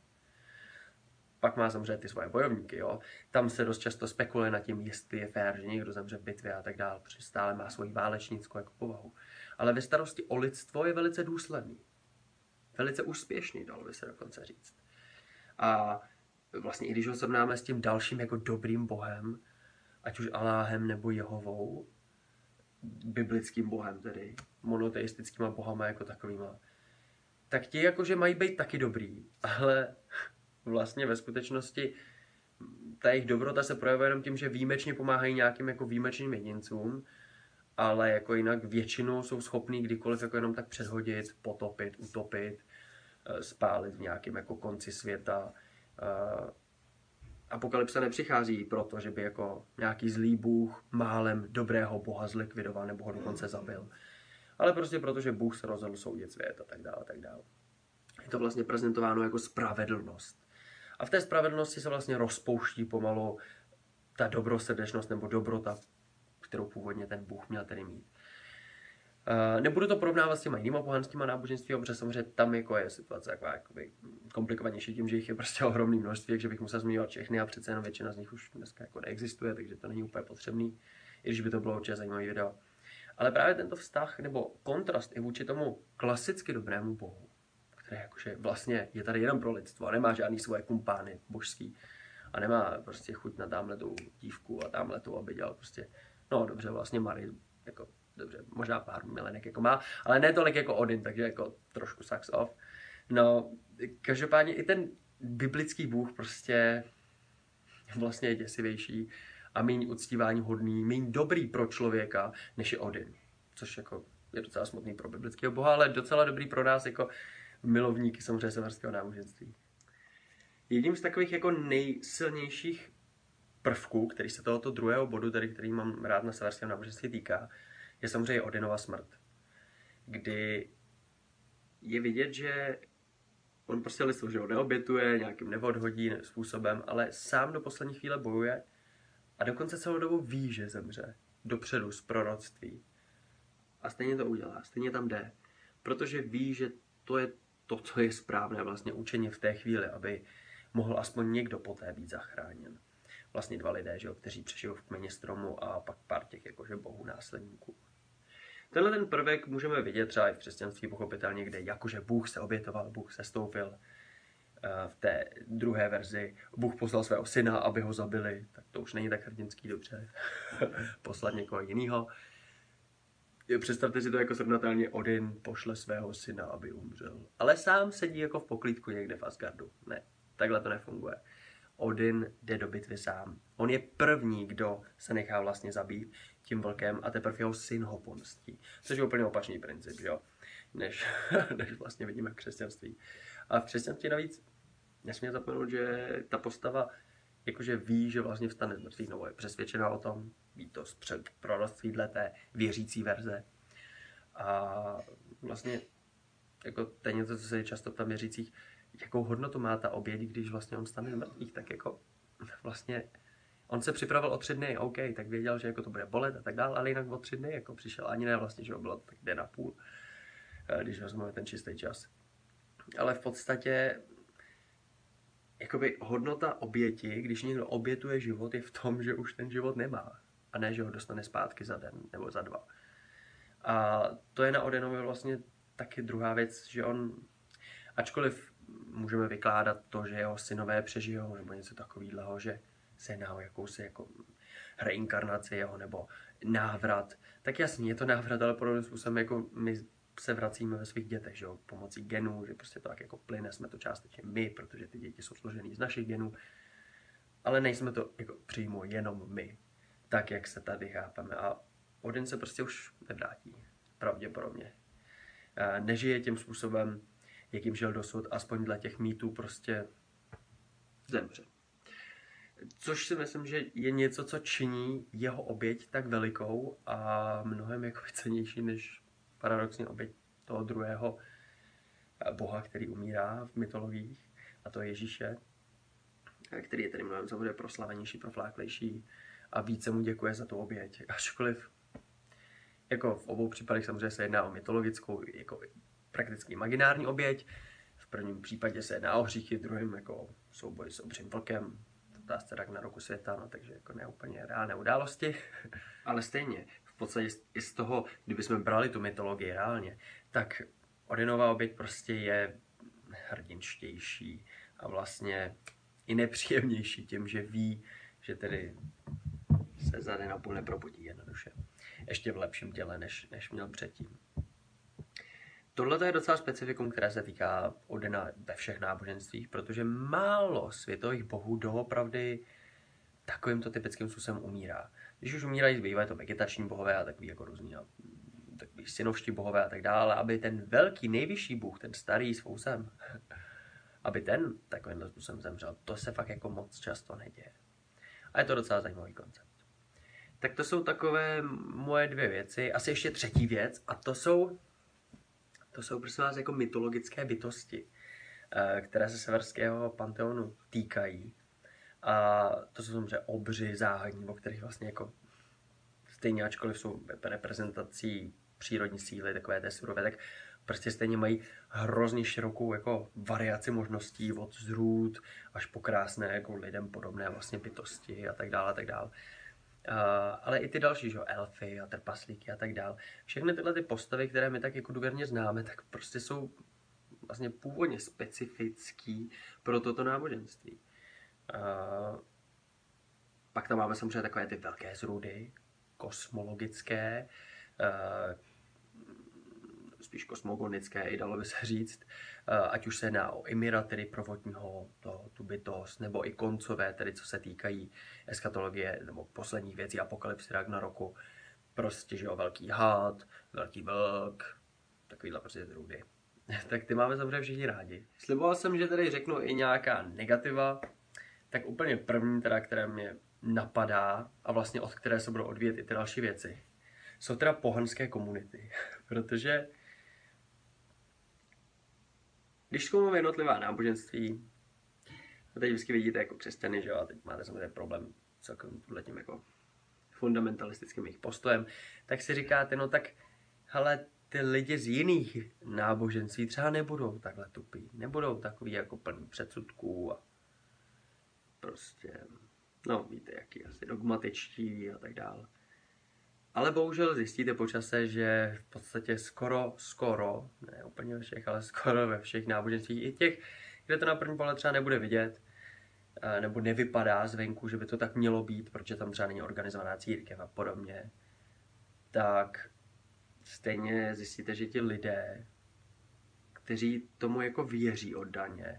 Pak má samozřejmě ty svoje bojovníky, jo. Tam se dost často spekuluje nad tím, jestli je fér, že někdo zemře v bitvě a tak dále, protože stále má svoji válečnickou jako povahu. Ale ve starosti o lidstvo je velice důsledný. Velice úspěšný, dalo by se dokonce říct. A vlastně i když ho srovnáme s tím dalším jako dobrým bohem, ať už Aláhem nebo Jehovou, biblickým bohem tedy, monoteistickýma bohama jako takovýma, tak ti jakože mají být taky dobrý, ale vlastně ve skutečnosti ta jejich dobrota se projevuje jenom tím, že výjimečně pomáhají nějakým jako výjimečným jedincům, ale jako jinak většinou jsou schopní kdykoliv jako jenom tak předhodit, potopit, utopit, spálit v nějakém jako konci světa. Apokalypsa nepřichází proto, že by jako nějaký zlý bůh málem dobrého boha zlikvidoval nebo ho dokonce zabil. Ale prostě proto, že Bůh se rozhodl soudit svět a tak dále, a tak dále. Je to vlastně prezentováno jako spravedlnost. A v té spravedlnosti se vlastně rozpouští pomalu ta dobrosrdečnost nebo dobrota, kterou původně ten Bůh měl tedy mít. Nebudu to porovnávat s těma jinýma pohanskýma náboženství, protože samozřejmě tam jako je situace taková komplikovanější tím, že jich je prostě ohromný množství, takže bych musel zmiňovat všechny a přece jenom většina z nich už dneska jako neexistuje, takže to není úplně potřebný, i když by to bylo určitě zajímavý video. Ale právě tento vztah nebo kontrast i vůči tomu klasicky dobrému bohu, který jakože vlastně je tady jenom pro lidstvo a nemá žádný svoje kumpány božský a nemá prostě chuť na támhletou dívku a támhletou, aby dělal prostě, no dobře, vlastně Mary, jako dobře, možná pár milenek jako má, ale ne tolik jako Odin, takže jako trošku sucks off. No, každopádně i ten biblický bůh prostě vlastně je děsivější a méně uctívání hodný, méně dobrý pro člověka, než je Odin. Což jako je docela smutný pro biblického boha, ale docela dobrý pro nás jako milovníky samozřejmě severského náboženství. Jedním z takových jako nejsilnějších prvků, který se tohoto druhého bodu, tedy který mám rád na severském náboženství týká, je samozřejmě Odinova smrt. Kdy je vidět, že on prostě lidstvo, že ho neobětuje, nějakým neodhodí způsobem, ale sám do poslední chvíle bojuje a dokonce celou dobu ví, že zemře dopředu z proroctví. A stejně to udělá, stejně tam jde. Protože ví, že to je to, co je správné vlastně učení v té chvíli, aby mohl aspoň někdo poté být zachráněn. Vlastně dva lidé, že jo, kteří přežijou v kmeni stromu a pak pár těch jakože bohů následníků. Tenhle ten prvek můžeme vidět třeba i v křesťanství pochopitelně, kde jakože Bůh se obětoval, Bůh se stoupil. V té druhé verzi Bůh poslal svého syna, aby ho zabili, tak to už není tak hrdinský, dobře. Poslat někoho jiného. Představte si to jako srovnatelně, Odin pošle svého syna, aby umřel. Ale sám sedí jako v poklídku někde v Asgardu. Ne, takhle to nefunguje. Odin jde do bitvy sám. On je první, kdo se nechá vlastně zabít tím vlkem a teprve jeho syn ho pomstí. Což je úplně opačný princip, jo? Než vlastně vidíme v křesťanství. A v křesťanství navíc nesmíme zapomenout, že ta postava jakože ví, že vlastně vstane z mrtvých, nebo je přesvědčená o tom, ví to z proroctví dle té věřící verze. A vlastně jako to je něco, co se často ptá věřících, jakou hodnotu má ta oběť, když vlastně on stane z mrtvých, tak jako vlastně on se připravil o 3 dny, OK, tak věděl, že jako to bude bolet a tak dále, ale jinak o 3 dny jako přišel, ani ne vlastně, že ho bylo tak den a půl, když vezmeme ten čistý čas. Ale v podstatě jakoby hodnota oběti, když někdo obětuje život, je v tom, že už ten život nemá. A ne, že ho dostane zpátky za den nebo za 2. A to je na Odinovi vlastně taky druhá věc, že on, ačkoliv můžeme vykládat to, že jeho synové přežijou nebo něco takového, že se jedná o jakousi jako reinkarnaci jeho nebo návrat, tak jasně, je to návrat, ale podobným způsobem jako my se vracíme ve svých dětech, že jo, pomocí genů, že prostě to tak jako plyne, jsme to částečně my, protože ty děti jsou složený z našich genů, ale nejsme to jako přímo jenom my, tak jak se tady chápeme. A Odin se prostě už nevrátí, pravděpodobně. Nežije tím způsobem, jakým žil dosud, aspoň dle těch mýtů prostě zemře. Což si myslím, že je něco, co činí jeho oběť tak velikou a mnohem jako cennější než paradoxně oběť toho druhého boha, který umírá v mytologiích, a to je Ježíše, který je tedy mnohem samozřejmě proslavenější, profláklejší a více mu děkuje za tu oběť. Ačkoliv jako v obou případech samozřejmě se jedná o mytologickou, jako prakticky imaginární oběť. V prvním případě se jedná o hříchy, v druhém jako souboj s obřím vlkem, v otázce Ragnaroku světa, no, takže jako neúplně reálné události. Ale stejně, v podstatě i z toho, kdybychom brali tu mytologii reálně, tak Odinova oběť prostě je hrdinštější a vlastně i nepříjemnější tím, že ví, že tedy se za den a půl neprobudí jednoduše. Ještě v lepším těle, než měl předtím. Tohle je docela specifikum, které se týká Odina ve všech náboženstvích, protože málo světových bohů doopravdy takovýmto typickým způsobem umírá. Když už umírají, bývají to vegetační bohové a takový jako různý, takový synovští bohové a tak dále, aby ten velký, nejvyšší bůh, ten starý s fousem, aby ten takovýmhle způsobem zemřel, to se fakt jako moc často neděje. A je to docela zajímavý koncept. Tak to jsou takové moje 2 věci. Asi ještě 3. věc, a to jsou prosím vás jako mytologické bytosti, které se severského panteonu týkají. A to jsou samozřejmě obři, záhadní, o kterých vlastně jako stejně, ačkoliv jsou reprezentací přírodní síly, takové té surové, tak prostě stejně mají hrozně širokou jako variaci možností od zrůd až po krásné jako lidem podobné vlastně bytosti a tak dále a tak dále. Ale i ty další, že elfy a trpaslíky a tak dále. Všechny tyhle ty postavy, které my tak jako důvěrně známe, tak prostě jsou vlastně původně specifický pro toto náboženství. Pak tam máme samozřejmě takové ty velké zrůdy, kosmologické, spíš kosmogonické, i dalo by se říct, ať už se jedná o Ymira, tedy prvotního, tu bytost, nebo i koncové, tedy co se týkají eschatologie, nebo posledních věcí, apokalypsy Ragnaroku, prostě, že jo, velký had, velký vlk, takovýhle prostě zrůdy. Tak ty máme samozřejmě všichni rádi. Sliboval jsem, že tady řeknu i nějaká negativa, tak úplně první, teda, které mě napadá a vlastně od které se budou odvíjet i ty další věci, jsou teda pohanské komunity, protože když zkoumáme jednotlivá náboženství, a teď vždycky vidíte jako křesťany, že jo, a teď máte samozřejmě problém celkovým tím jako fundamentalistickým jejich postojem, tak si říkáte, no tak, hele, ty lidi z jiných náboženství třeba nebudou takhle tupí, nebudou takový jako plný předsudků a prostě, no víte, jaký asi dogmatičtí a tak dále. Ale bohužel zjistíte po čase, že v podstatě skoro, ne úplně ve všech, ale skoro ve všech náboženstvích, i těch, kde to na první pohled třeba nebude vidět, nebo nevypadá zvenku, že by to tak mělo být, protože tam třeba není organizovaná církev a podobně, tak stejně zjistíte, že ti lidé, kteří tomu jako věří oddaně,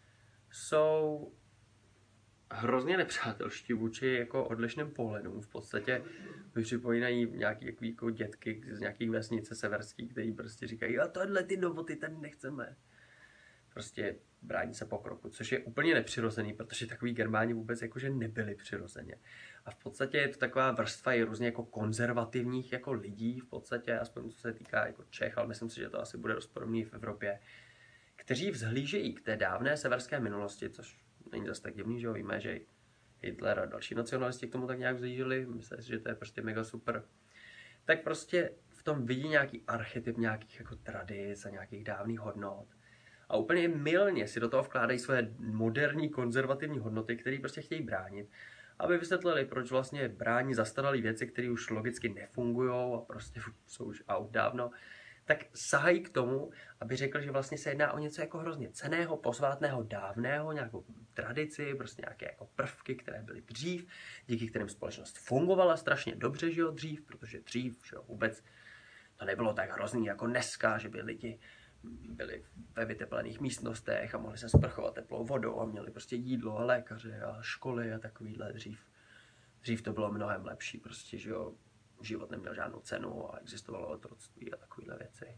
jsou hrozně nepřátelští vůči jako odlišným pohledům. V podstatě mi připomínají nějaký jako dětky z nějakých vesnice severských, kteří prostě říkají, a tohle ty novoty tady nechceme. Prostě brání se pokroku, což je úplně nepřirozený, protože takový Germáni vůbec jakože nebyli přirozeně. A v podstatě je to taková vrstva i různě jako konzervativních jako lidí, v podstatě, aspoň co se týká jako Čech, ale myslím si, že to asi bude dost podobný v Evropě, kteří vzhlížejí k té dávné severské minulosti, což není zase tak divný, že jo, víme, že Hitler a další nacionalisti k tomu tak nějak vzhlíželi, myslím si, že to je prostě mega super. Tak prostě v tom vidí nějaký archetyp nějakých jako tradic a nějakých dávných hodnot. A úplně mylně si do toho vkládají své moderní konzervativní hodnoty, které prostě chtějí bránit, aby vysvětlili, proč vlastně brání zastaralé věci, které už logicky nefungují a prostě jsou už out dávno, tak sahají k tomu, aby řekl, že vlastně se jedná o něco jako hrozně cenného, posvátného, dávného, nějakou tradici, prostě nějaké jako prvky, které byly dřív, díky kterým společnost fungovala strašně dobře, že jo, dřív, protože dřív, že jo, vůbec to nebylo tak hrozný jako dneska, že by lidi byli ve vyteplených místnostech a mohli se sprchovat teplou vodou a měli prostě jídlo a lékaře a školy a takovýhle dřív. Dřív to bylo mnohem lepší, prostě, že jo, život neměl žádnou cenu a existovalo otroctví a takovýhle věci.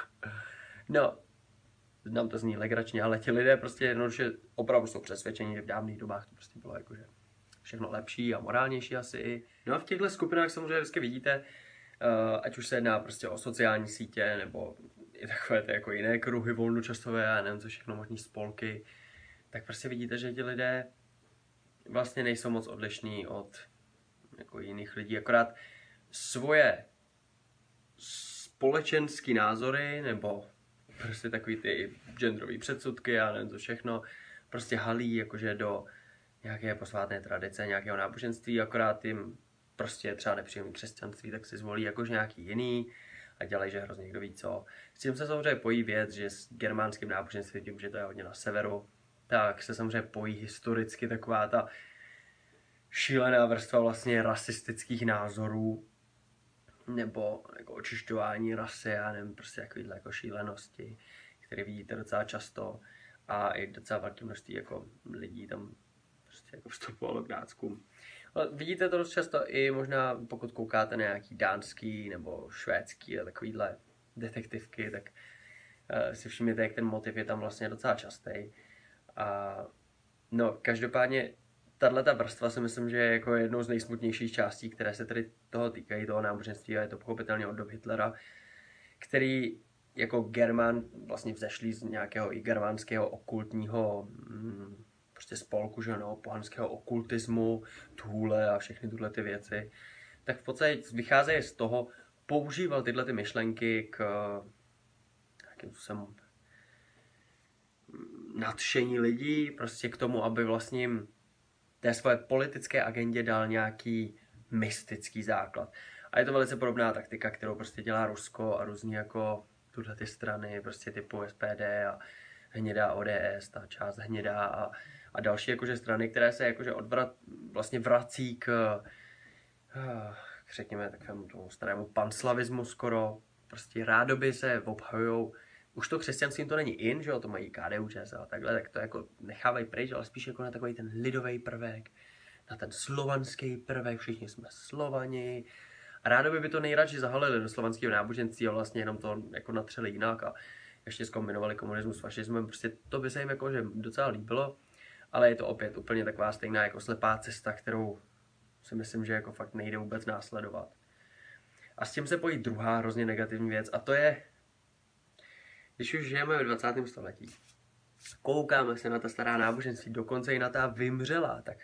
No, nám to zní legračně, ale ti lidé prostě jednoduše opravdu jsou přesvědčeni, že v dávných dobách to prostě bylo jakože všechno lepší a morálnější asi. No a v těchto skupinách samozřejmě vždycky vidíte, ať už se jedná prostě o sociální sítě, nebo i takové ty jako jiné kruhy volnočasové a nevím co všechno, možný spolky, tak prostě vidíte, že ti lidé vlastně nejsou moc odlišní od jako jiných lidí, akorát svoje společenský názory, nebo prostě takový ty genderový předsudky a nevím co všechno, prostě halí jakože do nějaké posvátné tradice, nějakého náboženství, akorát jim prostě třeba nepříjemný křesťanství, tak si zvolí jakože nějaký jiný a dělají, že hrozně kdo ví co. S tím se samozřejmě pojí věc, že s germánským náboženstvím, tím, že to je hodně na severu, tak se samozřejmě pojí historicky taková ta šílená vrstva vlastně rasistických názorů, nebo jako očišťování rasy, a nevím, prostě takovýhle jako šílenosti, které vidíte docela často a i docela velké množství jako lidí tam prostě jako vstupovalo k náckům. Ale vidíte to dost často i možná, pokud koukáte na nějaký dánský nebo švédský a takovýhle detektivky, tak si všimněte, jak ten motiv je tam vlastně docela častý. A no, každopádně tato vrstva si myslím, že je jako jednou z nejsmutnějších částí, které se tady toho týkají, toho náboženství, a je to pochopitelně od dob Hitlera, který jako Germán vlastně vzešlý z nějakého i germánského okultního prostě spolku, že no, pohanského okultismu, Thule a všechny tyhle ty věci, tak v podstatě vycházejí z toho, používal tyhle ty myšlenky k nějakým způsobem nadšení lidí, prostě k tomu, aby vlastně té své politické agendě dal nějaký mystický základ. A je to velice podobná taktika, kterou prostě dělá Rusko a různý jako tuhle ty strany, prostě typu SPD a hnědá ODS, ta část hnědá a další jakože strany, které se jakože vlastně vrací k řekněme takovému tomu starému panslavismu skoro. Prostě rádoby se obhajujou. Už to křesťanství to není in, že jo, to mají KDU, ČSL a takhle, tak to jako nechávají pryč, ale spíš jako na takový ten lidový prvek, na ten slovanský prvek, všichni jsme Slovani. A rádoby by to nejradši zahalili do slovanského náboženství a vlastně jenom to jako natřeli jinak a ještě zkombinovali komunismus s fašismem. Prostě to by se jim jako že docela líbilo, ale je to opět úplně taková stejná jako slepá cesta, kterou si myslím, že jako fakt nejde vůbec následovat. A s tím se pojí druhá hrozně negativní věc a to je, když už žijeme ve 20. století, koukáme se na ta stará náboženství, dokonce i na ta vymřela, tak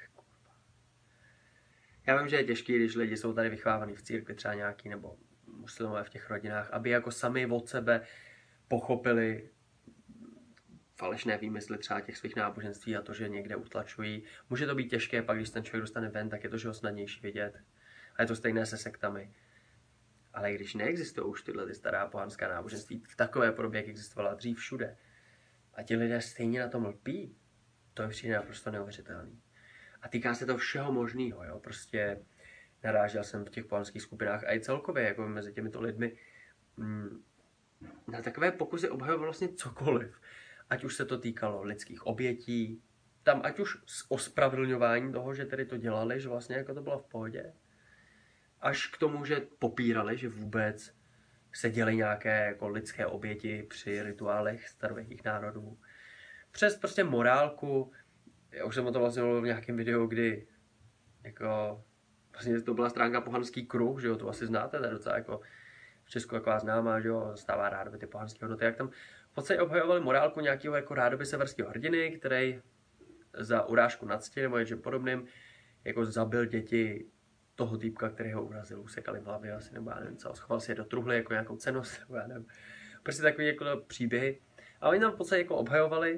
já vím, že je těžký, když lidi jsou tady vychovávaný v církvi třeba nějaký, nebo muslimové v těch rodinách, aby jako sami od sebe pochopili falešné výmysly třeba těch svých náboženství a to, že někde utlačují. Může to být těžké, pak když ten člověk dostane ven, tak je to, že ho snadnější vidět. A je to stejné se sektami. Ale když neexistují už tyhle ty stará pohanská náboženství v takové podobě, jak existovala dřív všude, a ti lidé stejně na tom lpí, to je přijde naprosto neuvěřitelný. A týká se to všeho možného, jo, prostě narážel jsem v těch pohanských skupinách a i celkově, jako mezi těmito lidmi, na takové pokusy obhajovat vlastně cokoliv. Ať už se to týkalo lidských obětí, tam ať už s ospravedlňování toho, že tedy to dělali, že vlastně jako to bylo v pohodě, až k tomu, že popírali, že vůbec se děly nějaké jako lidské oběti při rituálech starověkých národů. Přes prostě morálku, já už jsem o tom vlastně mluvil v nějakém videu, kdy jako vlastně to byla stránka Pohanský kruh, že jo, to asi znáte, to je docela jako v Česku taková známá, že jo, stává rádoby ty pohanské hodnoty, jak tam v podstatě obhajovali morálku nějakého jako rádoby severského hrdiny, který za urážku na cti nebo něčem podobným jako zabil děti toho týpka, který ho urazil, usekali v hlavě asi, nebo já nevím co, schoval si je do truhly jako nějakou cennost, nebo já nevím. Prostě takový jako příběhy. A oni tam v podstatě jako obhajovali,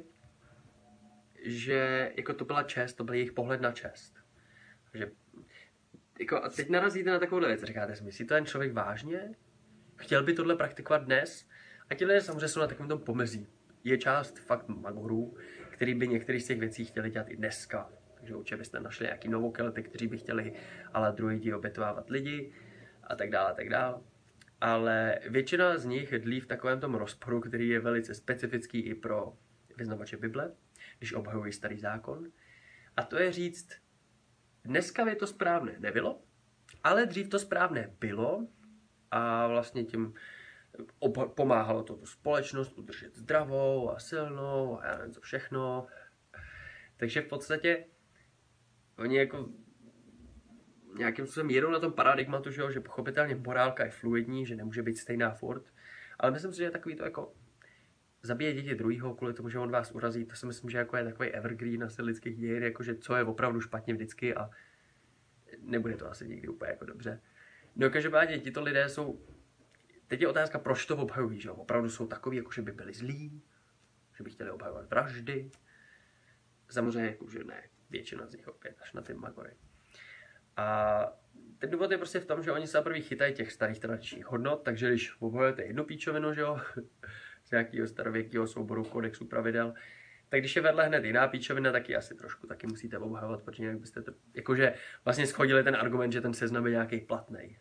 že jako to byla čest, to byl jejich pohled na čest. Takže jako, a teď narazíte na takovou věc, říkáte si, myslí to ten člověk vážně? Chtěl by tohle praktikovat dnes? A ti lidé samozřejmě jsou na takovém tom pomezí. Je část fakt magorů, který by některý z těch věcí chtěli dělat i dneska. Takže určitě byste našli nějaký novokelty, kteří by chtěli ale druidi obětovávat lidi a tak dále, a tak dále. Ale většina z nich dlí v takovém tom rozporu, který je velice specifický i pro vyznavače Bible, když obhajují starý zákon. A to je říct, dneska je to správné nebylo, ale dřív to správné bylo a vlastně tím pomáhalo to tu společnost udržet zdravou a silnou a já nevím co všechno. Takže v podstatě oni jako nějakým způsobem jedou na tom paradigmatu, že pochopitelně morálka je fluidní, že nemůže být stejná furt, ale myslím si, že je takový to jako zabije děti druhýho kvůli tomu, že on vás urazí, to si myslím, že jako je takový evergreen asi lidských dějin, jakože co je opravdu špatně vždycky a nebude to asi nikdy úplně jako dobře. No každopádně tito lidé jsou, teď je otázka, proč to obhajují, že opravdu jsou takový, jako že by byli zlí, že by chtěli obhajovat vraždy. Samozřejmě jako, že ne, většina z nich opět až na ty magory. A ten důvod je prostě v tom, že oni se první chytají těch starých tradičních hodnot, takže když obhajujete jednu píčovinu, že jo, z nějakého starověkého souboru kodexu pravidel, tak když je vedle hned jiná píčovina, tak ji asi trošku taky musíte obhajovat, protože jinak byste to, jakože vlastně schodili ten argument, že ten seznam je nějaký platnej.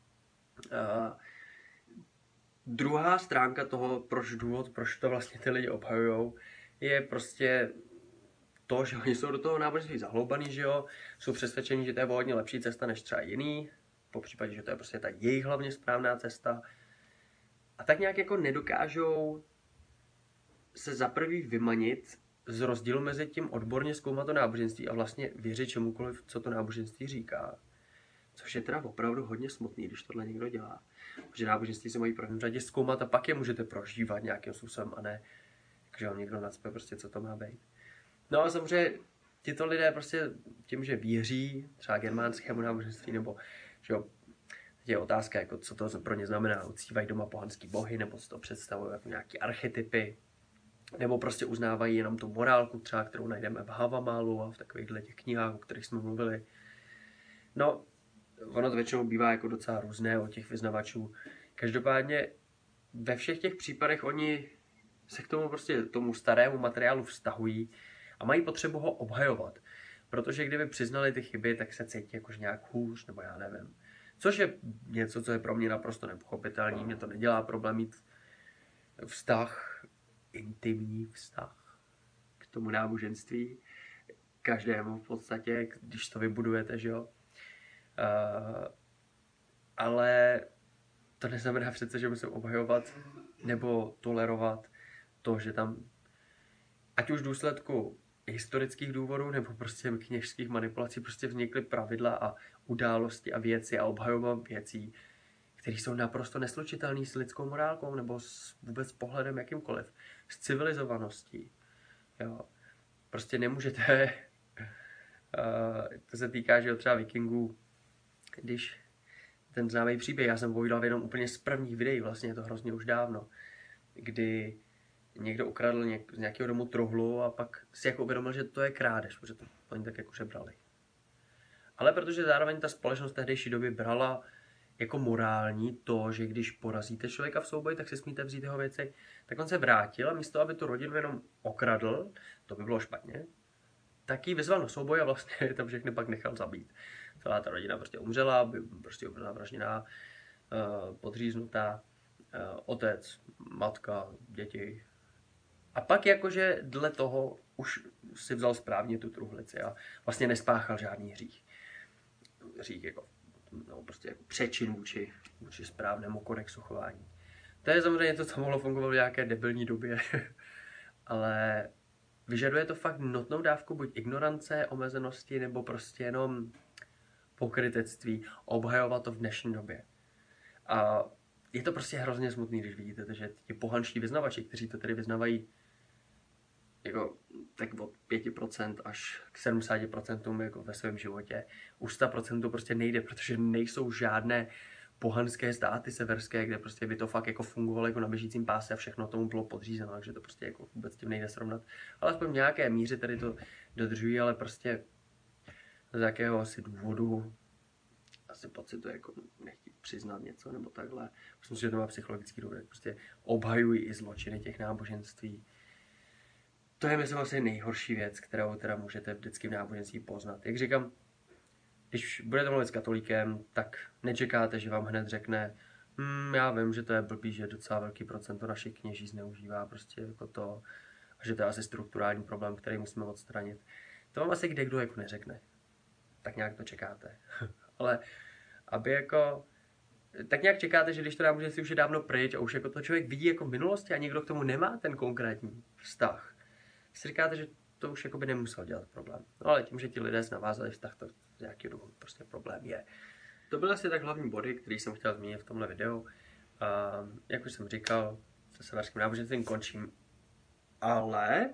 Druhá stránka toho, proč to vlastně ty lidi obhajujou, je prostě to, že oni jsou do toho náboženství zahloubaný, že jo, jsou přesvědčení, že to je hodně lepší cesta než třeba jiný, po případě, že to je prostě ta jejich hlavně správná cesta. A tak nějak jako nedokážou se za prvý vymanit z rozdílu mezi tím odborně zkoumat to náboženství a vlastně věřit čemukoliv, co to náboženství říká. Což je teda opravdu hodně smutný, když tohle někdo dělá. Protože náboženství se mají v první řadě zkoumat a pak je můžete prožívat nějakým způsobem a ne, že vám někdo nacpe prostě, co to má být. No a samozřejmě tito lidé prostě tím, že věří třeba germánskému náboženství, nebo že jo, teď je otázka, jako, co to pro ně znamená, uctívají doma pohanský bohy, nebo si to představují jako nějaké archetypy, nebo prostě uznávají jenom tu morálku třeba, kterou najdeme v Havamálu a v takovýchhle těch knihách, o kterých jsme mluvili. No, ono to většinou bývá jako docela různé od těch vyznavačů. Každopádně ve všech těch případech oni se k tomu prostě tomu starému materiálu vztahují a mají potřebu ho obhajovat. Protože kdyby přiznali ty chyby, tak se cítí jakož nějak hůř, nebo já nevím. Což je něco, co je pro mě naprosto nepochopitelný. Mě to nedělá problém mít vztah, intimní vztah k tomu náboženství. Každému v podstatě, když to vybudujete, že jo. Ale to neznamená přece, že musím obhajovat nebo tolerovat to, že tam ať už v důsledku historických důvodů nebo prostě kněžských manipulací prostě vznikly pravidla a události a věci a obhajoba věcí, které jsou naprosto neslučitelné s lidskou morálkou nebo s vůbec pohledem jakýmkoliv, s civilizovaností. Jo. Prostě nemůžete, to se týká, že třeba vikingů, když ten známý příběh, já jsem povídal v jednom úplně z prvních videí, vlastně je to hrozně už dávno, kdy někdo ukradl z nějakého domu truhlu a pak si jako uvědomil, že to je krádež, protože to oni tak jako žebrali. Ale protože zároveň ta společnost tehdejší doby brala jako morální to, že když porazíte člověka v souboji, tak si smíte vzít jeho věci, tak on se vrátil a místo, aby tu rodinu jenom okradl, to by bylo špatně, tak ji vyzval na souboj a vlastně tam všechny pak nechal zabít. Celá ta rodina prostě umřela, prostě byla vražděná, podříznutá otec, matka, děti. A pak jakože dle toho už si vzal správně tu truhlici a vlastně nespáchal žádný hřích. Hřích jako, no prostě jako přečin vůči správnému kodexu chování. To je samozřejmě to, co mohlo fungovat v nějaké debilní době, ale vyžaduje to fakt notnou dávku buď ignorance, omezenosti, nebo prostě jenom pokrytectví, obhajovat to v dnešní době. A je to prostě hrozně smutný, když vidíte, že ti pohanští vyznavači, kteří to tedy vyznavají jako, tak od 5% až k 70% jako ve svém životě, už 100% prostě nejde, protože nejsou žádné pohanské státy severské, kde prostě by to fakt jako fungovalo jako na běžícím páse a všechno tomu bylo podřízeno, takže to prostě jako vůbec tím nejde srovnat. Ale aspoň v nějaké míře tady to dodržují, ale prostě z jakého asi důvodu asi pocitu jako nechtít přiznat něco nebo takhle. Myslím si, že to má psychologický důvod. Prostě obhajují i zločiny těch náboženství. To je, myslím, asi nejhorší věc, kterou teda můžete vždycky v náboženství poznat. Jak říkám, když budete mluvit s katolíkem, tak nečekáte, že vám hned řekne já vím, že to je blbý, že docela velký procento našich kněží zneužívá prostě jako to, a že to je asi strukturální problém, který musíme odstranit. To vám asi kdekdo jako neřekne. Tak nějak to čekáte. Ale aby jako... Tak nějak čekáte, že když to náboženství už je dávno pryč a už jako to člověk vidí jako v minulosti a někdo k tomu nemá ten konkrétní vztah, si říkáte, že to už jako by nemusel dělat problém. No ale tím, že ti lidé navázali vztah, to z nějaký důvod prostě problém je. To byly asi tak hlavní body, který jsem chtěl zmínit v tomhle videu. A jak už jsem říkal, se severským náboženstvím končím. Ale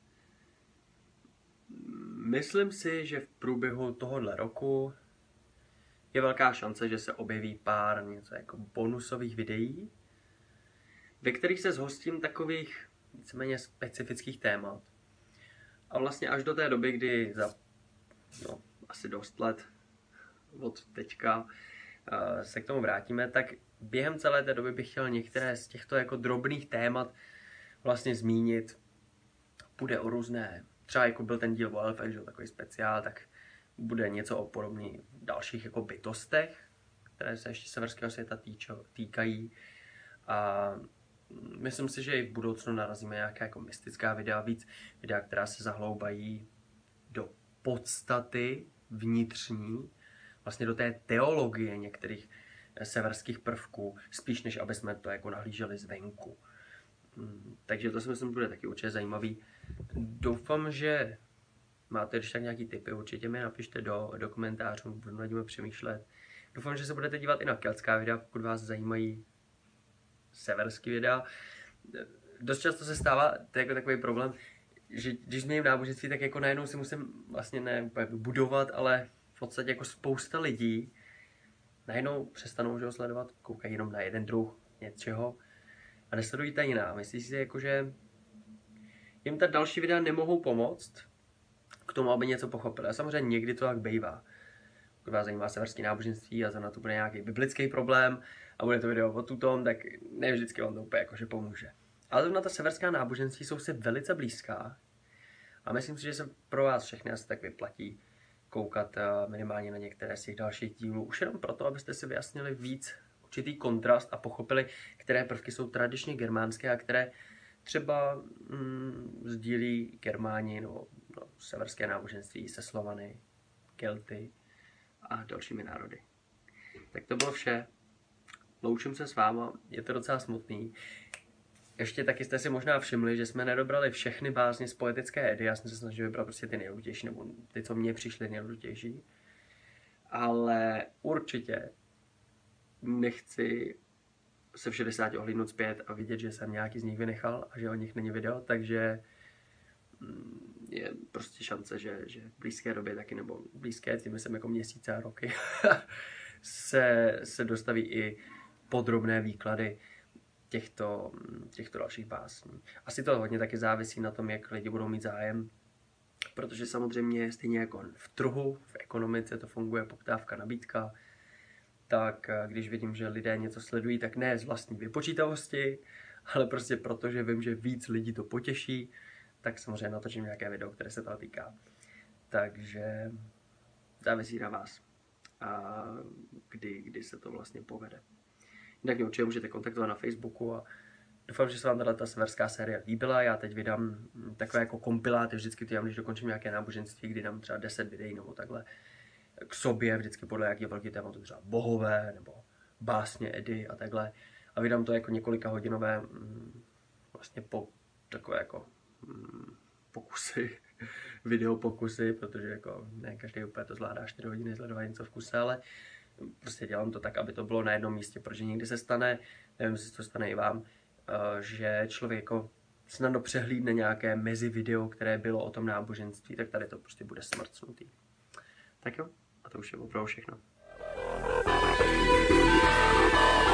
myslím si, že v průběhu tohohle roku je velká šance, že se objeví pár něco jako bonusových videí, ve kterých se zhostím takových víceméně specifických témat. A vlastně až do té doby, kdy za asi dost let od teďka se k tomu vrátíme, tak během celé té doby bych chtěl některé z těchto jako drobných témat vlastně zmínit. Bude o různé, třeba jako byl ten díl o elfech, že takový speciál, tak bude něco o podobných dalších jako bytostech, které se ještě severského světa týkají. A myslím si, že i v budoucnu narazíme nějaká jako mystická videa, víc videa, která se zahloubají do podstaty vnitřní, vlastně do té teologie některých severských prvků, spíš než aby jsme to jako nahlíželi zvenku. Takže to si myslím, bude taky určitě zajímavý. Doufám, že máte když tak nějaký tipy, určitě mi napište do komentářů, budu nad nimi přemýšlet. Doufám, že se budete dívat i na keltská videa, pokud vás zajímají severský videa. Dost často se stává, to je jako takový problém, že když změním náboženství, tak jako najednou si musím vlastně ne úplně budovat, ale v podstatě jako spousta lidí najednou přestanou že ho sledovat, koukají jenom na jeden druh něčeho a nesledují ta jiná. Myslí si jako, že jim ta další videa nemohou pomoct k tomu, aby něco pochopili. A samozřejmě někdy to tak bývá. Pokud vás zajímá severský náboženství a za na to bude nějaký biblický problém a bude to video o tutom, tak ne vždycky vám to úplně jakože pomůže. Ale na ta severská náboženství jsou si velice blízká a myslím si, že se pro vás všechny asi tak vyplatí koukat minimálně na některé z těch dalších dílů. Už jenom proto, abyste si vyjasnili víc určitý kontrast a pochopili, které prvky jsou tradičně germánské a které třeba sdílí Germáni nebo severské náboženství se Slovany, Kelty a dalšími národy. Tak to bylo vše. Loučím se s váma, je to docela smutný. Ještě taky jste si možná všimli, že jsme nedobrali všechny básně z poetické Edy. Já jsem se snažil vybrat prostě ty nejdůležitější, nebo ty, co mně přišly nejdůležitější. Ale určitě nechci se v 60 ohlídnout zpět a vidět, že jsem nějaký z nich vynechal a že o nich není video, takže je prostě šance, že v blízké době taky, nebo blízké, tím myslím jako měsíce a roky, se dostaví i podrobné výklady těchto dalších básní. Asi to hodně taky závisí na tom, jak lidi budou mít zájem, protože samozřejmě stejně jako v trhu, v ekonomice to funguje poptávka, nabídka, tak když vidím, že lidé něco sledují, tak ne z vlastní vypočítavosti, ale prostě proto, že vím, že víc lidí to potěší, tak samozřejmě natočím nějaké video, které se toho týká. Takže závisí na vás, a kdy se to vlastně povede. Tak mě určitě můžete kontaktovat na Facebooku a doufám, že se vám ta severská série líbila. Já teď vydám takové jako kompiláty, vždycky ty, když dokončím nějaké náboženství, kdy dám třeba 10 videí nebo takhle k sobě, vždycky podle jaký velký téma, to třeba bohové nebo básně Edy a takhle. A vydám to jako několika hodinové vlastně takové jako pokusy, videopokusy, protože jako ne každý úplně to zvládá 4 hodiny sledovat něco v kuse, ale prostě dělám to tak, aby to bylo na jednom místě, protože někdy se stane, nevím, jestli to stane i vám, že člověk jako snadno přehlídne nějaké mezi video, které bylo o tom náboženství, tak tady to prostě bude smrcnutý. Tak jo, a to už je opravdu všechno.